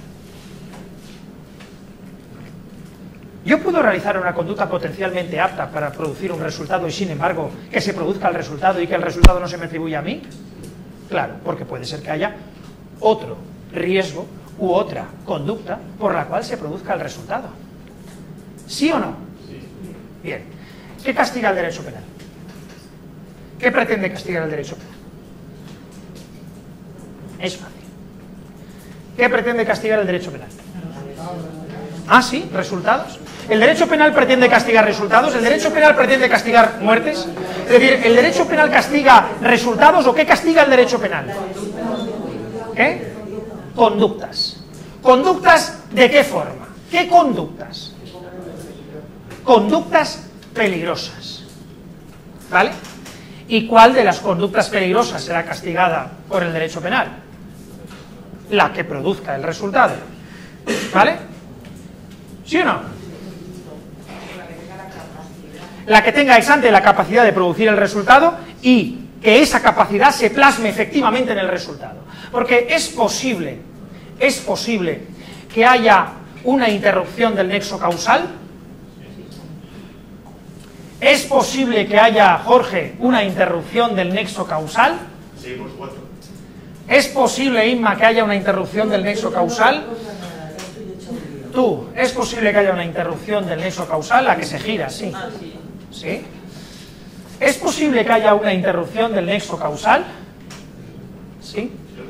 Yo puedo realizar una conducta potencialmente apta para producir un resultado y sin embargo que se produzca el resultado y que el resultado no se me atribuya a mí. Claro, porque puede ser que haya otro riesgo u otra conducta por la cual se produzca el resultado. ¿Sí o no? Sí. Bien. ¿Qué castiga el derecho penal? ¿Qué pretende castigar el derecho penal? Es fácil. ¿Qué pretende castigar el derecho penal? Ah, sí, resultados. ¿El derecho penal pretende castigar resultados? ¿El derecho penal pretende castigar muertes? Es decir, ¿el derecho penal castiga resultados o qué castiga el derecho penal? ¿Qué? Conductas. ¿Conductas de qué forma? ¿Qué conductas? Conductas peligrosas. ¿Vale? ¿Y cuál de las conductas peligrosas será castigada por el derecho penal? La que produzca el resultado. ¿Vale? ¿Sí o no? La que tenga ex ante la capacidad de producir el resultado y que esa capacidad se plasme efectivamente en el resultado. Porque es posible, es posible que haya una interrupción del nexo causal. ¿Es posible que haya, Jorge, una interrupción del nexo causal? Sí, por supuesto. ¿Es posible, Inma, que haya una interrupción del nexo causal? Tú, ¿es posible que haya una interrupción del nexo causal? La que se gira, sí. ¿Sí? ¿Es posible que haya una interrupción del nexo causal? ¿Sí?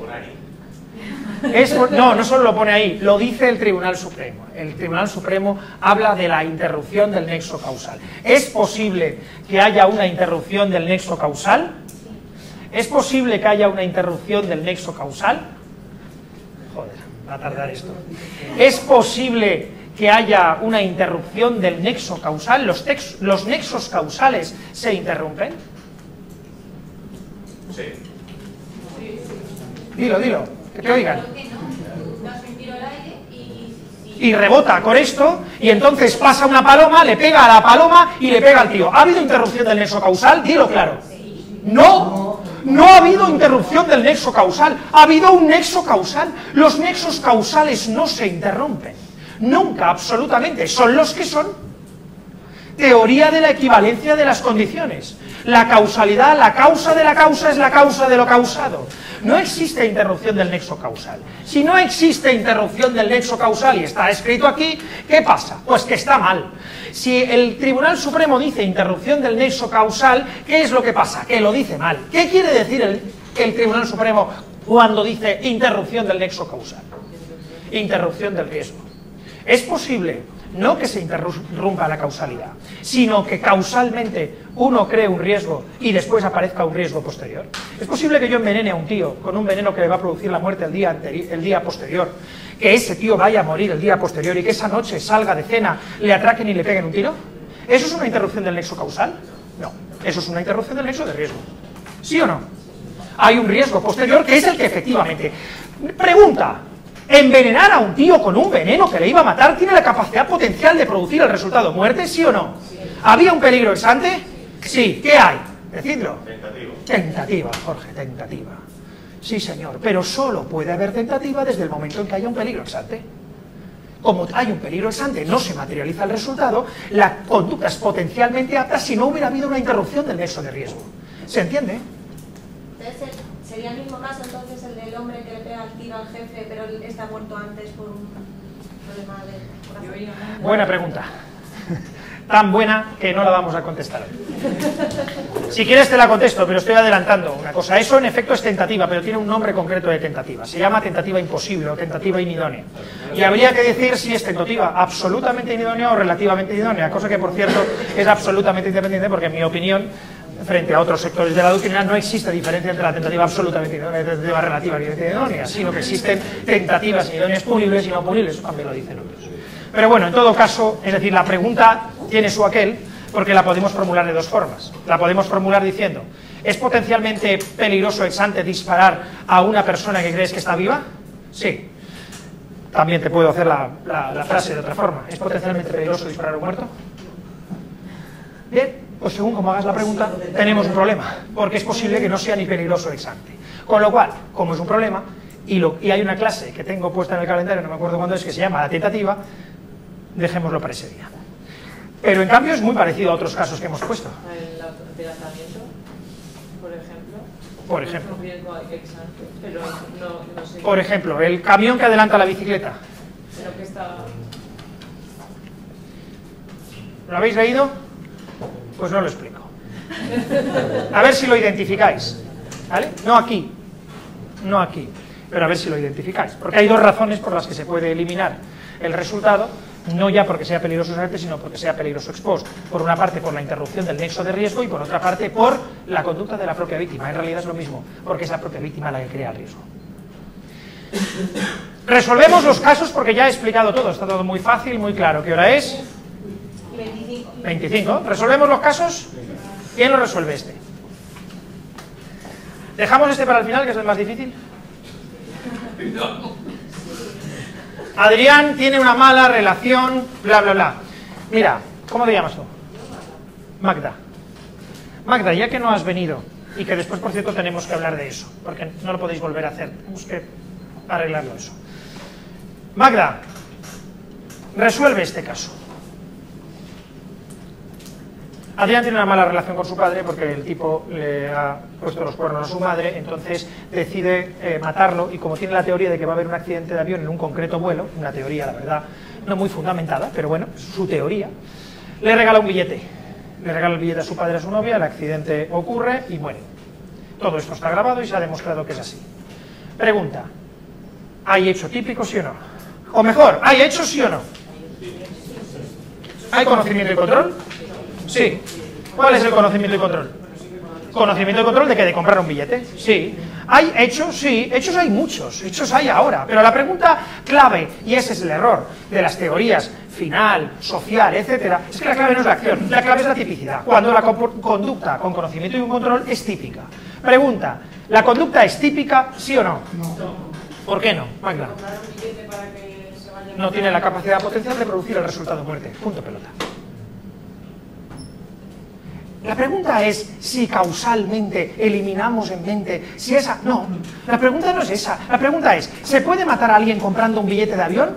Es, no, no solo lo pone ahí, lo dice el Tribunal Supremo. El Tribunal Supremo habla de la interrupción del nexo causal. ¿Es posible que haya una interrupción del nexo causal? ¿Es posible que haya una interrupción del nexo causal? Joder, va a tardar esto. ¿Es posible que haya una interrupción del nexo causal? ¿Los, tex los nexos causales se interrumpen? Sí. Dilo, dilo, que te oigan. Y rebota con esto, y entonces pasa una paloma, le pega a la paloma y le pega al tío. ¿Ha habido interrupción del nexo causal? Dilo claro. No, No ha habido interrupción del nexo causal, ha habido un nexo causal. Los nexos causales no se interrumpen, nunca, absolutamente, son los que son. Teoría de la equivalencia de las condiciones. La causalidad, la causa de la causa es la causa de lo causado. No existe interrupción del nexo causal. Si no existe interrupción del nexo causal y está escrito aquí, ¿qué pasa? Pues que está mal. Si el Tribunal Supremo dice interrupción del nexo causal, ¿qué es lo que pasa? Que lo dice mal. ¿Qué quiere decir el, el Tribunal Supremo cuando dice interrupción del nexo causal? Interrupción del riesgo. Es posible no que se interrumpa la causalidad, sino que causalmente uno cree un riesgo y después aparezca un riesgo posterior. Es posible que yo envenene a un tío con un veneno que le va a producir la muerte el día, el día posterior, que ese tío vaya a morir el día posterior y que esa noche salga de cena, le atraquen y le peguen un tiro. ¿Eso es una interrupción del nexo causal? No, eso es una interrupción del nexo de riesgo. ¿Sí o no? Hay un riesgo posterior que es el que efectivamente... Pregunta: ¿envenenar a un tío con un veneno que le iba a matar tiene la capacidad potencial de producir el resultado muerte, sí o no? ¿Había un peligro ex ante? Sí. ¿Qué hay? Decidlo. Tentativo. Tentativa, Jorge, tentativa. Sí, señor, pero solo puede haber tentativa desde el momento en que haya un peligro ex ante. Como hay un peligro ex ante, no se materializa el resultado, la conducta es potencialmente apta si no hubiera habido una interrupción del nexo de riesgo. ¿Se entiende? Entonces, ¿sería el mismo caso entonces el del hombre que le pega el tiro al jefe, pero él está muerto antes por un problema de corazón? Buena pregunta. Tan buena que no la vamos a contestar. Si quieres te la contesto, pero estoy adelantando una cosa. Eso en efecto es tentativa, pero tiene un nombre concreto de tentativa. Se llama tentativa imposible o tentativa inidónea. Y habría que decir si es tentativa absolutamente inidónea o relativamente idónea, cosa que por cierto es absolutamente independiente porque en mi opinión, frente a otros sectores de la doctrina, no existe diferencia entre la tentativa absolutamente idónea y la tentativa relativamente idónea, sino que existen tentativas idóneas punibles y no punibles, eso también lo dicen otros. Pero bueno, en todo caso, es decir, la pregunta tiene su aquel, porque la podemos formular de dos formas. La podemos formular diciendo: ¿es potencialmente peligroso ex ante disparar a una persona que crees que está viva? Sí. También te puedo hacer la, la, la frase de otra forma: ¿es potencialmente peligroso disparar a un muerto? Bien, pues según como hagas la pregunta, tenemos un problema, porque es posible que no sea ni peligroso ex ante. Con lo cual, como es un problema, y, lo, y hay una clase que tengo puesta en el calendario, no me acuerdo cuándo es, que se llama la tentativa, dejémoslo para ese día. Pero en cambio es muy parecido a otros casos que hemos puesto. El adelantamiento, por ejemplo. Por ejemplo. Es un riesgo ex ante, pero no, no sé. Por ejemplo, el camión que adelanta la bicicleta. Pero que está... ¿Lo habéis leído? Pues no lo explico. A ver si lo identificáis. ¿Vale? No aquí. No aquí. Pero a ver si lo identificáis. Porque hay dos razones por las que se puede eliminar el resultado, no ya porque sea peligroso ex ante, sino porque sea peligroso ex post. Por una parte por la interrupción del nexo de riesgo y por otra parte por la conducta de la propia víctima. En realidad es lo mismo, porque es la propia víctima la que crea el riesgo. Resolvemos los casos porque ya he explicado todo, está todo muy fácil, muy claro. ¿Qué hora es? veinticinco. veinticinco. ¿Resolvemos los casos? ¿Quién lo resuelve este? ¿Dejamos este para el final, que es el más difícil? Adrián tiene una mala relación, bla, bla, bla. Mira, ¿cómo te llamas tú? Magda. Magda, ya que no has venido, y que después, por cierto, tenemos que hablar de eso, porque no lo podéis volver a hacer, tenemos que arreglarlo eso. Magda, resuelve este caso. Adrián tiene una mala relación con su padre porque el tipo le ha puesto los cuernos a su madre, entonces decide eh, matarlo, y como tiene la teoría de que va a haber un accidente de avión en un concreto vuelo, una teoría, la verdad, no muy fundamentada, pero bueno, su teoría, le regala un billete. Le regala el billete a su padre y a su novia, el accidente ocurre y muere. Todo esto está grabado y se ha demostrado que es así. Pregunta: ¿hay hecho típico, sí o no? O mejor, ¿hay hecho sí o no? ¿Hay conocimiento y control? Sí. ¿Cuál es el conocimiento y control? ¿Conocimiento y control de qué? ¿De comprar un billete? Sí. ¿Hay hechos? Sí. Hechos hay muchos. Hechos hay ahora. Pero la pregunta clave, y ese es el error de las teorías final, social, etcétera, es que la clave no es la acción. La clave es la tipicidad. Cuando la conducta con conocimiento y un control es típica. Pregunta: ¿la conducta es típica, sí o no? No. ¿Por qué no, Magda? Comprar un billete para que se vaya... No tiene la capacidad potencial de producir el resultado muerte. Punto pelota. La pregunta es si causalmente eliminamos en mente, si esa... No, la pregunta no es esa. La pregunta es, ¿se puede matar a alguien comprando un billete de avión?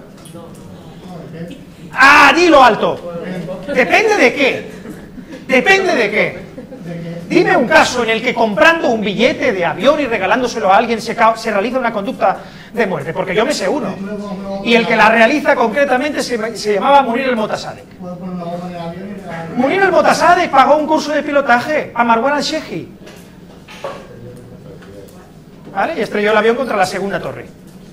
¡Ah, dilo alto! ¿Depende de qué? ¿Depende de qué? Dime un caso en el que comprando un billete de avión y regalándoselo a alguien se, se realiza una conducta de muerte, porque yo me sé uno. Y el que la realiza concretamente se, se llamaba Munir el Motassadek. Munir el Motassadek pagó un curso de pilotaje a Marwan al-Shehi, ¿vale? Y estrelló el avión contra la segunda torre.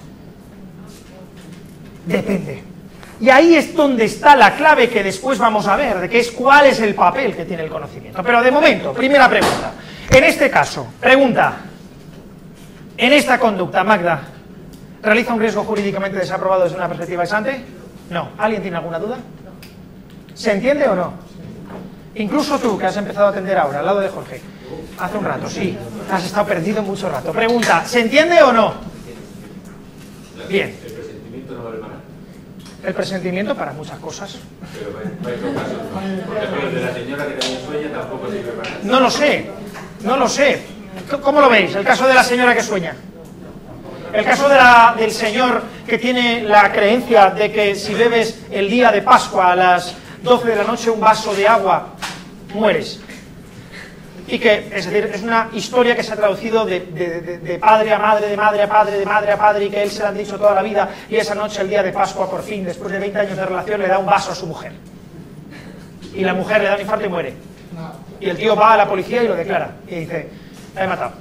Depende. Y ahí es donde está la clave que después vamos a ver, de que es cuál es el papel que tiene el conocimiento. Pero de momento, primera pregunta. En este caso, pregunta, en esta conducta, Magda, ¿realiza un riesgo jurídicamente desaprobado desde una perspectiva ex ante? No. ¿Alguien tiene alguna duda? ¿Se entiende o no? Incluso tú, que has empezado a atender ahora, al lado de Jorge. Hace un rato, sí. Has estado perdido mucho rato. Pregunta, ¿se entiende o no? Bien. ¿El presentimiento no vale para nada? El presentimiento para muchas cosas. Pero para esos casos no. Por ejemplo, el de la señora que también sueña tampoco sirve para nada. No lo sé, no lo sé. ¿Cómo lo veis? El caso de la señora que sueña. El caso de la, del señor que tiene la creencia de que si bebes el día de Pascua a las doce de la noche un vaso de agua, mueres. Y que, es decir, es una historia que se ha traducido de, de, de, de padre a madre, de madre a padre, de madre a padre, y que él se lo han dicho toda la vida, y esa noche, el día de Pascua, por fin, después de veinte años de relación, le da un vaso a su mujer. Y la mujer le da un infarto y muere. Y el tío va a la policía y lo declara. Y dice, la he matado.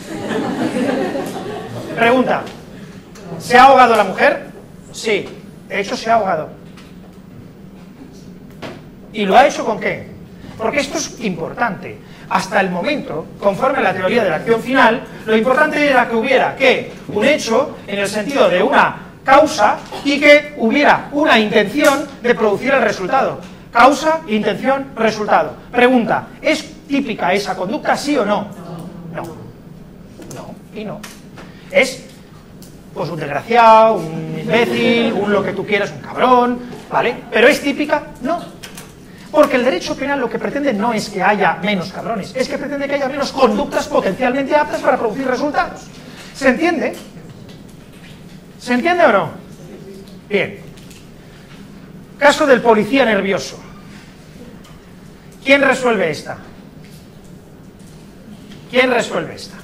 Pregunta, ¿se ha ahogado la mujer? Sí, de hecho se ha ahogado. ¿Y lo ha hecho con qué? Porque esto es importante. Hasta el momento, conforme a la teoría de la acción final, lo importante era que hubiera ¿qué? Un hecho en el sentido de una causa y que hubiera una intención de producir el resultado. Causa, intención, resultado. Pregunta, ¿es típica esa conducta, sí o no? No. No y no. Es pues un desgraciado, un imbécil, un lo que tú quieras, un cabrón, ¿vale? ¿Pero es típica? No. Porque el derecho penal lo que pretende no es que haya menos cabrones, es que pretende que haya menos conductas potencialmente aptas para producir resultados. ¿Se entiende? ¿Se entiende o no? Bien. Caso del policía nervioso. ¿Quién resuelve esta? ¿Quién resuelve esta?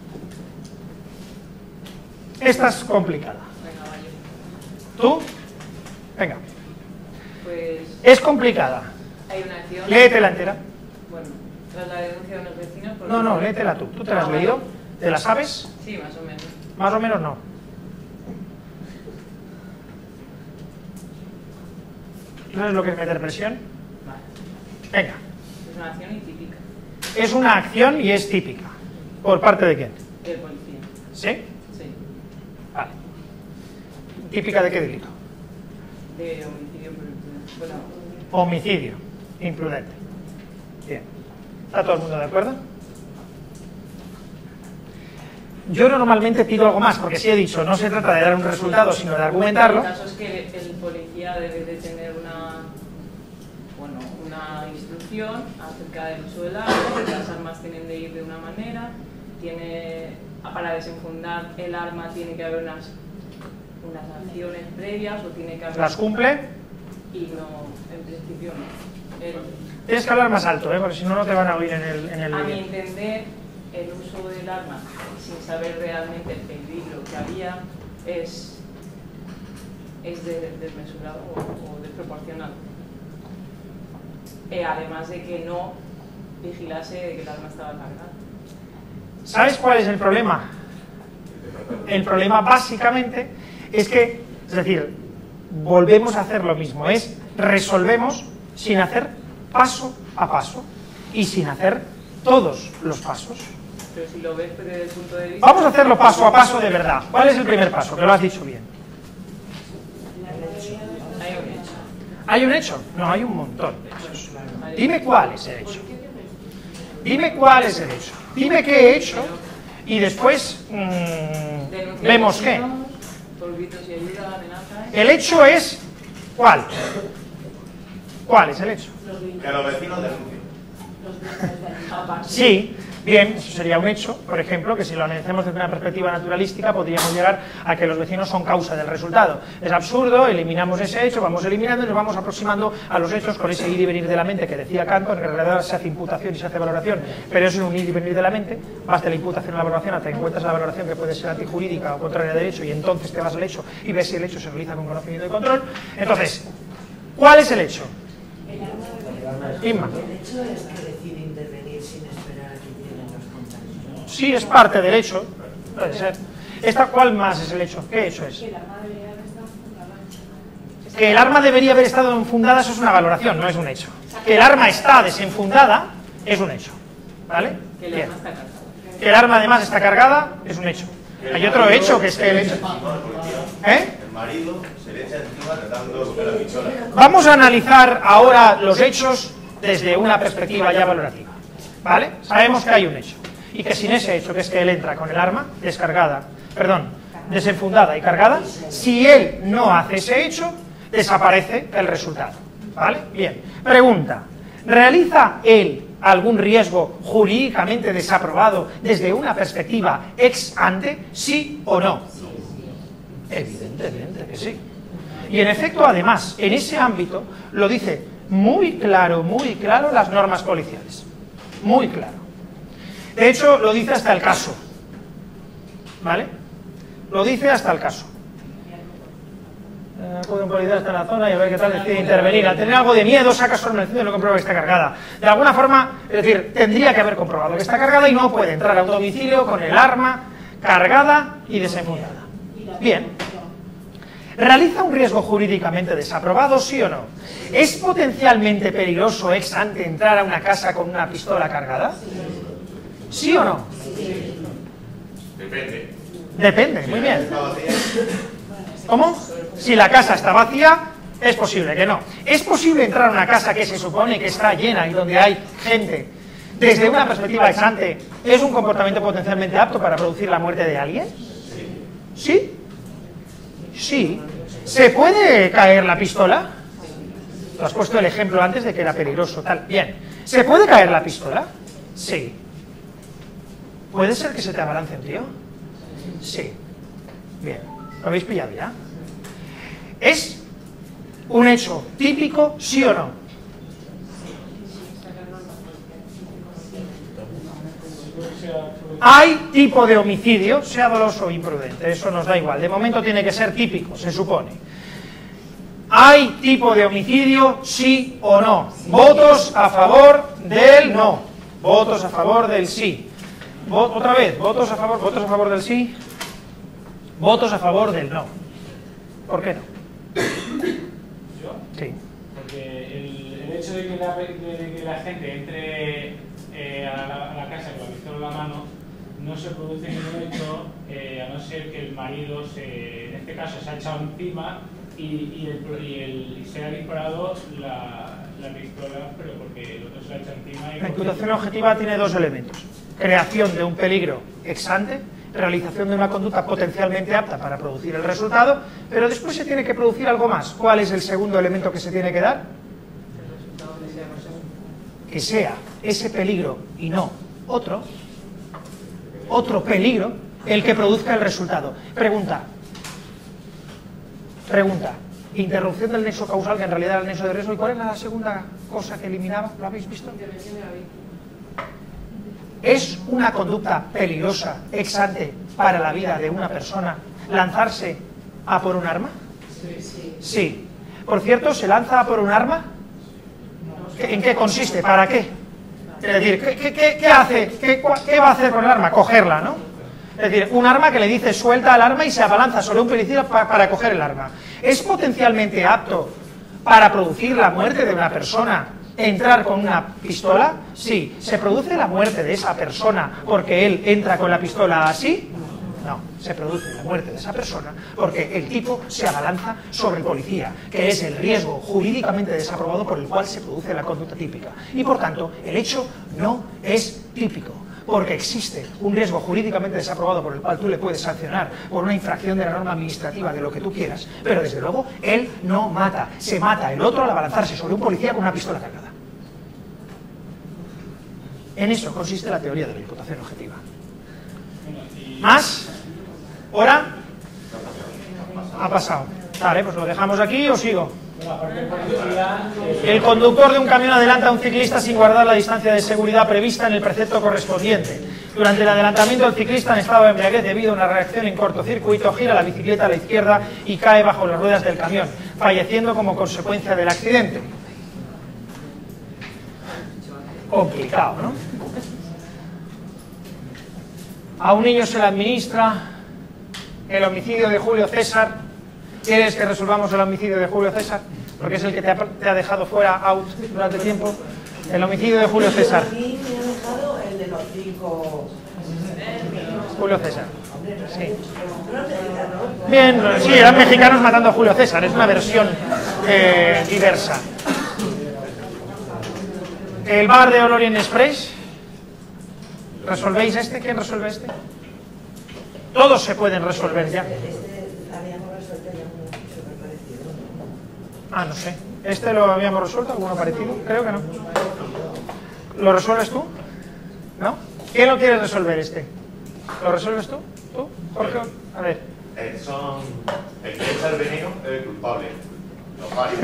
Esta es complicada. ¿Tú? Venga. Pues es complicada. hay una acción. Léetela entera. Bueno, tras la denuncia de unos vecinos. por- No, no, léetela tú. ¿Tú te la has leído? ¿Te la sabes? Sí, más o menos. Más o menos no. ¿No sabes lo que es meter presión? Venga. Es una acción típica Es una acción y es típica. ¿Por parte de quién? del policía. ¿Sí? Sí. Vale. ¿Típica de qué delito? De homicidio por imprudencia. Bueno, Homicidio. Imprudente. Bien. ¿Está todo el mundo de acuerdo? Yo normalmente pido algo más, porque si he dicho, no se trata de dar un resultado, sino de argumentarlo. el caso es que el policía debe de tener una, bueno, una instrucción acerca del uso del arma, que las armas tienen de ir de una manera, tiene, para desenfundar el arma tiene que haber unas, unas acciones previas o tiene que haber... ¿Las cumple? Y no, en principio no. El, Tienes que hablar más alto, ¿eh? Porque si no, no te van a oír en el, en el a mi vídeo. entender, el uso del arma sin saber realmente el peligro que había es, es de- desmesurado o, o desproporcionado. Eh, además de que no vigilase de que el arma estaba cargada. ¿Sabes cuál es el problema? El problema básicamente es que, es decir, volvemos a hacer lo mismo, es resolvemos sin hacer paso a paso y sin hacer todos los pasos. Pero si lo ves desde el punto de vista... Vamos a hacerlo paso a paso de verdad. ¿Cuál es el primer paso? Que lo has dicho bien. Hay un hecho. ¿Hay un hecho? No, hay un montón de hechos. Dime cuál es el hecho. Dime cuál es el hecho. Dime qué he hecho y después mmm, Denuncia vemos de qué. vecinos, por gritos y ayuda, amenaza... El hecho es... ¿Cuál? ¿Cuál es el hecho? Que los vecinos denuncien. Sí, bien, eso sería un hecho, por ejemplo, que si lo analicemos desde una perspectiva naturalística podríamos llegar a que los vecinos son causa del resultado. Es absurdo, eliminamos ese hecho, vamos eliminando y nos vamos aproximando a los hechos con ese ir y venir de la mente que decía Kant, en realidad se hace imputación y se hace valoración, pero eso es un ir y venir de la mente, vas de la imputación a la valoración hasta que encuentras la valoración que puede ser antijurídica o contraria a derecho y entonces te vas al hecho y ves si el hecho se realiza con conocimiento y control. Entonces, ¿cuál es el hecho? Inma. El hecho es que decide intervenir sin esperar a que lleguen los contagios. Sí, es parte del hecho, puede ser. Esta, ¿cuál más es el hecho? ¿Qué hecho es? Que el arma debería haber estado enfundada, eso es una valoración, no es un hecho. Que el arma está desenfundada es un hecho, ¿vale? Bien. Que el arma además está cargada es un hecho. Hay otro hecho que es que el hecho... ¿Eh? El marido se le echa encima tratando de coger la pistola. Vamos a analizar ahora los hechos desde una perspectiva ya valorativa, ¿vale? Sabemos que hay un hecho y que sin ese hecho, que es que él entra con el arma descargada, perdón, desenfundada y cargada, si él no hace ese hecho, desaparece el resultado, ¿vale? Bien, pregunta, ¿realiza él algún riesgo jurídicamente desaprobado desde una perspectiva ex ante, sí o no? Evidentemente que sí. Y en efecto, además, en ese ámbito lo dice muy claro, muy claro las normas policiales. Muy claro. De hecho, lo dice hasta el caso. ¿Vale? Lo dice hasta el caso. Acude un policía hasta la zona y a ver qué tal decide intervenir. Al tener algo de miedo, saca su arma y no comprueba que está cargada. De alguna forma, es decir, tendría que haber comprobado que está cargada y no puede entrar a un domicilio con el arma cargada y desenfundada. Bien. ¿Realiza un riesgo jurídicamente desaprobado, sí o no? ¿Es potencialmente peligroso ex ante entrar a una casa con una pistola cargada? ¿Sí o no? Depende. Depende, muy bien. ¿Cómo? Si la casa está vacía, es posible que no. ¿Es posible entrar a una casa que se supone que está llena y donde hay gente? Desde una perspectiva ex ante, ¿es un comportamiento potencialmente apto para producir la muerte de alguien? ¿Sí? Sí. ¿Se puede caer la pistola? Tú has puesto el ejemplo antes de que era peligroso, tal. Bien. ¿Se puede caer la pistola? Sí. ¿Puede ser que se te abalance un tío? Sí. Bien. ¿Lo habéis pillado ya? ¿Es un hecho típico, sí o no? Hay tipo de homicidio, sea doloso o imprudente, eso nos da igual. De momento tiene que ser típico, se supone. ¿Hay tipo de homicidio, sí o no? Votos a favor del no. Votos a favor del sí. Vot- otra vez, votos a favor, votos a favor del sí. Votos a favor del no. ¿Por qué no? ¿Yo? Sí. Porque el, el hecho de que la, de que la gente entre eh, a, la, a la casa con la pistola en la mano no se produce ningún hecho, eh, a no ser que el marido, se, en este caso, se ha echado encima y, y, el, y, el, y se ha disparado la, la pistola, pero porque el otro se ha echado encima. Y La imputación objetiva tiene dos elementos. Creación de un peligro ex ante, realización de una conducta potencialmente apta para producir el resultado, pero después se tiene que producir algo más. ¿Cuál es el segundo elemento que se tiene que dar? Que sea ese peligro y no otro, otro peligro, el que produzca el resultado. Pregunta. Pregunta. Interrupción del nexo causal, que en realidad era el nexo de riesgo. ¿Y cuál era la segunda cosa que eliminaba? ¿Lo habéis visto? ¿Es una conducta peligrosa ex ante para la vida de una persona lanzarse a por un arma? Sí. Sí. Por cierto, ¿se lanza a por un arma? ¿En qué consiste? ¿Para qué? Es decir, ¿qué, qué, qué, qué hace? ¿Qué, ¿Qué va a hacer con el arma? Cogerla, ¿no? Es decir, un arma que le dice suelta el arma y se abalanza sobre un policía para, para coger el arma. ¿Es potencialmente apto para producir la muerte de una persona entrar con una pistola? Sí. ¿Se produce la muerte de esa persona porque él entra con la pistola así? No, se produce la muerte de esa persona porque el tipo se abalanza sobre el policía, que es el riesgo jurídicamente desaprobado por el cual se produce la conducta típica. Y por tanto, el hecho no es típico, porque existe un riesgo jurídicamente desaprobado por el cual tú le puedes sancionar por una infracción de la norma administrativa, de lo que tú quieras, pero desde luego él no mata, se mata el otro al abalanzarse sobre un policía con una pistola cargada. En eso consiste la teoría de la imputación objetiva. ¿Más? ¿Hora? Ha pasado. Vale, pues lo dejamos aquí o sigo. El conductor de un camión adelanta a un ciclista sin guardar la distancia de seguridad prevista en el precepto correspondiente. Durante el adelantamiento, el ciclista en estado de embriaguez debido a una reacción en cortocircuito gira la bicicleta a la izquierda y cae bajo las ruedas del camión, falleciendo como consecuencia del accidente. Complicado, ¿no? A un niño se le administra el homicidio de Julio César. ¿Quieres que resolvamos el homicidio de Julio César? Porque es el que te ha, te ha dejado fuera, out, durante tiempo. El homicidio de Julio César. A mí me ha dejado el de los cinco... Julio César. Sí. Bien, sí, eran mexicanos matando a Julio César. Es una versión eh, diversa. El bar de Orient Express. ¿Resolvéis este? ¿Quién resuelve este? Todos se pueden resolver ya. Ah, no sé. ¿Este lo habíamos resuelto? ¿Alguno parecido? Creo que no. ¿Lo resuelves tú? ¿No? ¿Quién lo quiere resolver este? ¿Lo resuelves tú? ¿Tú? Jorge, a ver. Eh, son... El que echa el veneno es el culpable. Los varios.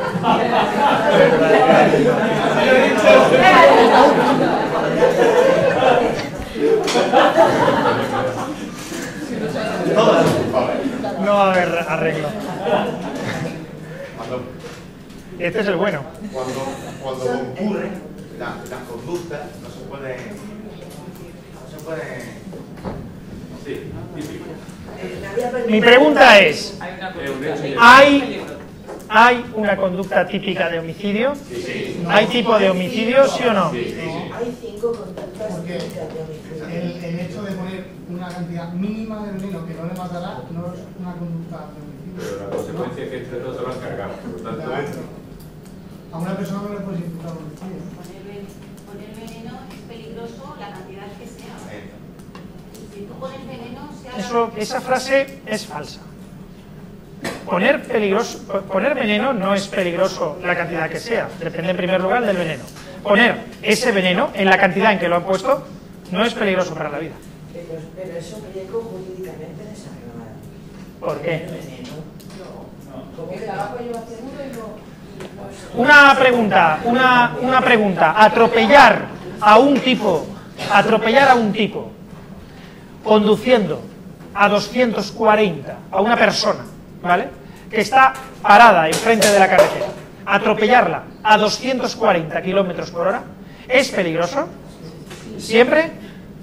No va a haber arreglo. Cuando, este es el bueno. Cuando, cuando concurre, la, las conductas no se pueden... No se pueden... Sí, típico. Mi pregunta es, ¿hay, ¿hay una conducta típica de homicidio? Sí. ¿Hay tipo de homicidio, sí o no? Hay cinco conductas típicas de homicidio. El, el hecho de poner una cantidad mínima de veneno que no le matará no es una conducta de homicidio. Pero la consecuencia es que entre todos se lo han cargado. Por lo tanto, Claro. A una persona no le puedes imputar homicidio. Poner ven- poner veneno es peligroso la cantidad que sea. Si tú pones veneno, sea la Eso, esa frase es falsa. Poner, peligroso, poner veneno no es peligroso la cantidad que sea, depende en primer lugar del veneno. Poner ese veneno en la cantidad en que lo han puesto no es peligroso para la vida. Pero, pero es un riesgo jurídicamente desagradable. ¿Por qué? ¿Cómo que tabaco lleva seguro y no... Una pregunta, una, una pregunta. Atropellar a un tipo, atropellar a un tipo, conduciendo a doscientos cuarenta a una persona, ¿vale? Que está parada enfrente de la carretera, atropellarla a doscientos cuarenta kilómetros por hora, ¿es peligroso? ¿Siempre?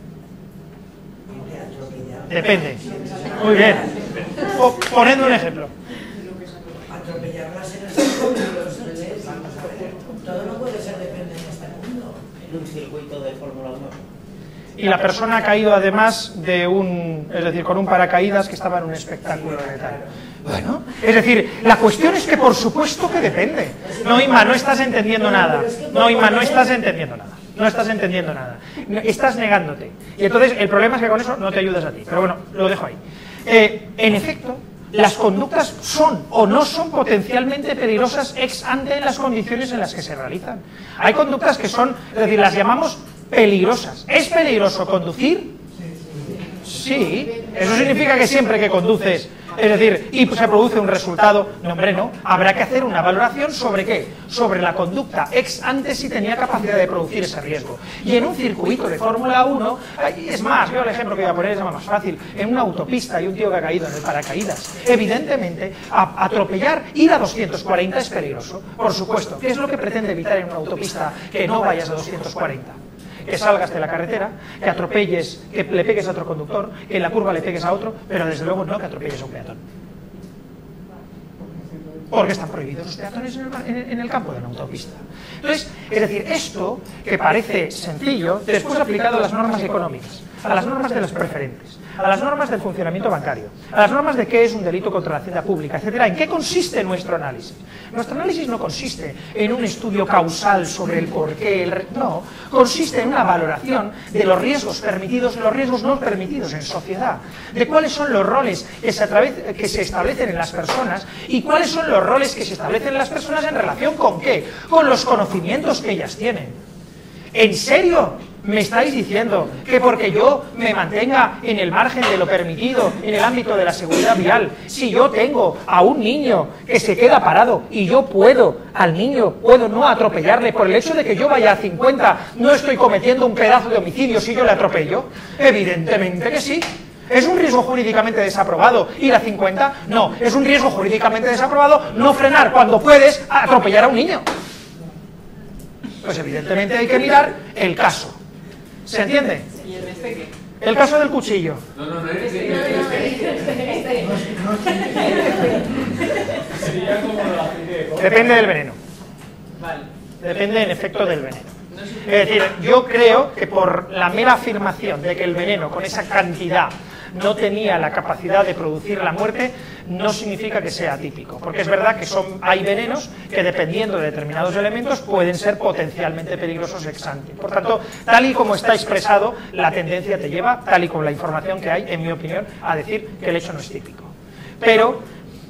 Depende. Muy bien. O, ponedme un ejemplo. atropellarlas en el circuito, vamos a ver, todo no puede ser depende en este mundo. En un circuito de Fórmula uno. Y la persona ha caído además de un, es decir, con un paracaídas que estaba en un espectáculo de tal. Bueno, es decir, la cuestión es que por supuesto que depende. No, Inma, no estás entendiendo nada. No, Inma, no estás entendiendo nada. No estás entendiendo nada. Estás negándote. Y entonces el problema es que con eso no te ayudas a ti. Pero bueno, lo dejo ahí. Eh, en efecto, las conductas son o no son potencialmente peligrosas ex ante en las condiciones en las que se realizan. Hay conductas que son, es decir, las llamamos peligrosas. ¿Es peligroso conducir? Sí. Eso significa que siempre que conduces, es decir, y se produce un resultado, no hombre, no, habrá que hacer una valoración sobre qué, sobre la conducta ex ante si tenía capacidad de producir ese riesgo. Y en un circuito de Fórmula uno, es más, yo el ejemplo que voy a poner es más fácil, en una autopista hay un tío que ha caído en el paracaídas. Evidentemente, a, atropellar, ir a doscientos cuarenta es peligroso, por supuesto. ¿Qué es lo que pretende evitar en una autopista? Que no vayas a doscientos cuarenta. Que salgas de la carretera, que atropelles, que le pegues a otro conductor, que en la curva le pegues a otro, pero desde luego no que atropelles a un peatón. Porque están prohibidos los peatones en el, en, en el campo de una autopista. Entonces, es decir, esto que parece sencillo, después aplicado a las normas económicas, a las normas de las preferentes, a las normas del funcionamiento bancario, a las normas de qué es un delito contra la hacienda pública, etcétera. ¿En qué consiste nuestro análisis? Nuestro análisis no consiste en un estudio causal sobre el porqué, el re... no, consiste en una valoración de los riesgos permitidos y los riesgos no permitidos en sociedad, de cuáles son los roles que se, atrave... que se establecen en las personas y cuáles son los roles que se establecen en las personas en relación con qué, con los conocimientos que ellas tienen. ¿En serio me estáis diciendo que porque yo me mantenga en el margen de lo permitido en el ámbito de la seguridad vial, si yo tengo a un niño que se queda parado y yo puedo, al niño, puedo no atropellarle por el hecho de que yo vaya a cincuenta, no estoy cometiendo un pedazo de homicidio si yo le atropello? Evidentemente que sí. ¿Es un riesgo jurídicamente desaprobado ir a cincuenta? No, es un riesgo jurídicamente desaprobado no frenar cuando puedes atropellar a un niño. Pues evidentemente hay que mirar el caso. ¿Se entiende? ¿Y en este qué? El caso del cuchillo. No, no, no, es Sería como la aceite de coco. Depende del veneno. Vale. Depende en efecto del veneno. Es decir, yo creo que por la mera afirmación de que el veneno con esa cantidad no tenía la capacidad de producir la muerte, no significa que sea atípico, porque es verdad que son, hay venenos que dependiendo de determinados elementos pueden ser potencialmente peligrosos ex ante. Por tanto, tal y como está expresado, la tendencia te lleva, tal y como la información que hay, en mi opinión, a decir que el hecho no es típico. Pero,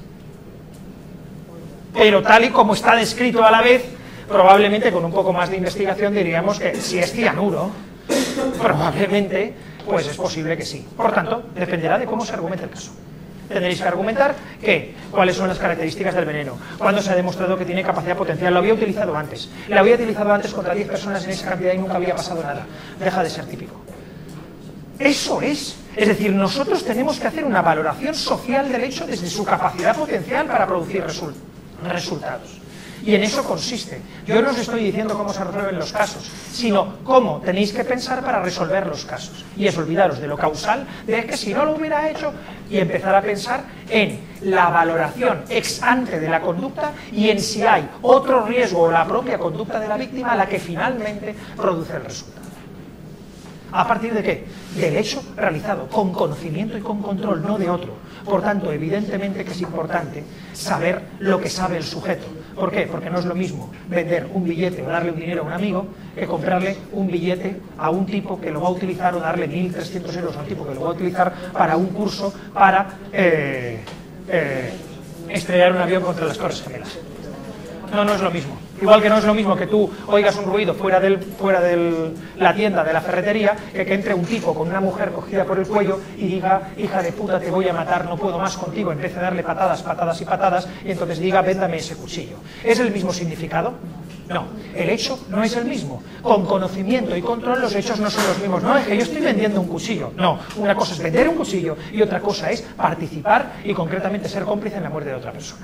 pero tal y como está descrito a la vez, probablemente con un poco más de investigación diríamos que si es cianuro, probablemente pues es posible que sí. Por tanto, dependerá de cómo se argumente el caso. Tendréis que argumentar que, cuáles son las características del veneno, cuándo se ha demostrado que tiene capacidad potencial. Lo había utilizado antes, lo había utilizado antes contra diez personas en esa cantidad y nunca había pasado nada. Deja de ser típico. Eso es. Es decir, nosotros tenemos que hacer una valoración social del hecho desde su capacidad potencial para producir result- resultados. Y en eso consiste. Yo no os estoy diciendo cómo se resuelven los casos, sino cómo tenéis que pensar para resolver los casos. Y es olvidaros de lo causal, de que si no lo hubiera hecho, y empezar a pensar en la valoración ex ante de la conducta y en si hay otro riesgo o la propia conducta de la víctima la que finalmente produce el resultado. ¿A partir de qué? Del hecho realizado, con conocimiento y con control, no de otro. Por tanto, evidentemente que es importante saber lo que sabe el sujeto. ¿Por qué? Porque no es lo mismo vender un billete o darle un dinero a un amigo que comprarle un billete a un tipo que lo va a utilizar o darle mil trescientos euros a un tipo que lo va a utilizar para un curso para eh, eh, estrellar un avión contra las Torres Gemelas. No, no es lo mismo. Igual que no es lo mismo que tú oigas un ruido fuera de fuera del, la tienda de la ferretería, que, que entre un tipo con una mujer cogida por el cuello y diga, hija de puta, te voy a matar, no puedo más contigo, empiece a darle patadas, patadas y patadas, y entonces diga, véndame ese cuchillo. ¿Es el mismo significado? No, el hecho no es el mismo. Con conocimiento y control los hechos no son los mismos. No, es que yo estoy vendiendo un cuchillo. No, una cosa es vender un cuchillo y otra cosa es participar y concretamente ser cómplice en la muerte de otra persona.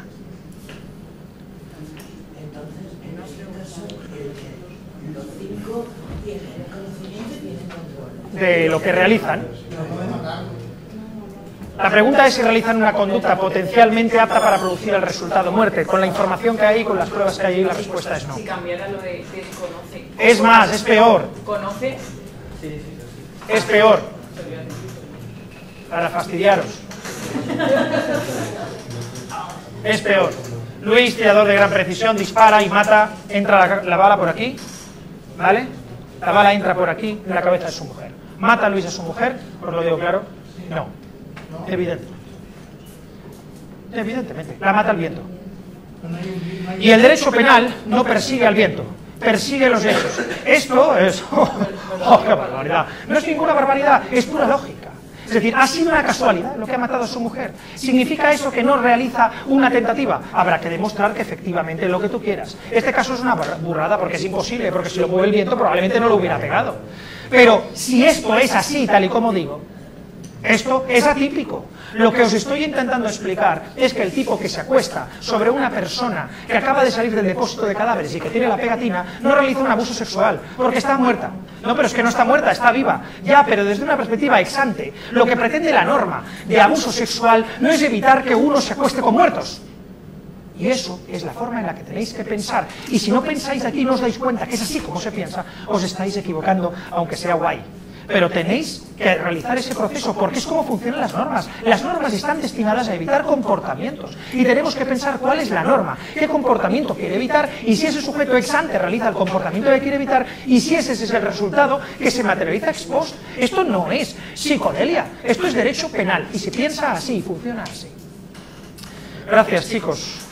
Tienen conocimiento y tienen control. De lo que realizan. La pregunta es si realizan una conducta potencialmente apta para producir el resultado muerte. Con la información que hay, con las pruebas que hay, la respuesta es no. Si cambiara lo de desconoce. Es más, es peor. ¿Conoce? Es peor. Para fastidiaros. Es peor. Luis, tirador de gran precisión, dispara y mata. Entra la, la bala por aquí. ¿Vale? La bala entra por aquí en la cabeza de su mujer. ¿Mata a Luis a su mujer? ¿Os lo digo claro? No. Evidente. Evidentemente. La mata el viento. Y el derecho penal no persigue al viento, persigue los hechos. Esto es... ¡Oh, oh, qué barbaridad! No es ninguna barbaridad, es pura lógica. Es decir, ha sido una casualidad lo que ha matado a su mujer. ¿Significa eso que no realiza una tentativa? Habrá que demostrar que efectivamente es lo que tú quieras. Este caso es una burrada porque es imposible, porque si lo mueve el viento probablemente no lo hubiera pegado. Pero si esto es así, tal y como digo, esto es atípico. Lo que os estoy intentando explicar es que el tipo que se acuesta sobre una persona que acaba de salir del depósito de cadáveres y que tiene la pegatina, no realiza un abuso sexual, porque está muerta. No, pero es que no está muerta, está viva. Ya, pero desde una perspectiva ex ante, lo que pretende la norma de abuso sexual no es evitar que uno se acueste con muertos. Y eso es la forma en la que tenéis que pensar. Y si no pensáis aquí y no os dais cuenta que es así como se piensa, os estáis equivocando, aunque sea guay. Pero tenéis que realizar ese proceso porque es como funcionan las normas. Las normas están destinadas a evitar comportamientos y tenemos que pensar cuál es la norma, qué comportamiento quiere evitar y si ese sujeto ex ante realiza el comportamiento que quiere evitar y si ese es el resultado que se materializa ex post. Esto no es psicodelia, esto es derecho penal y se piensa así, funciona así. Gracias, chicos.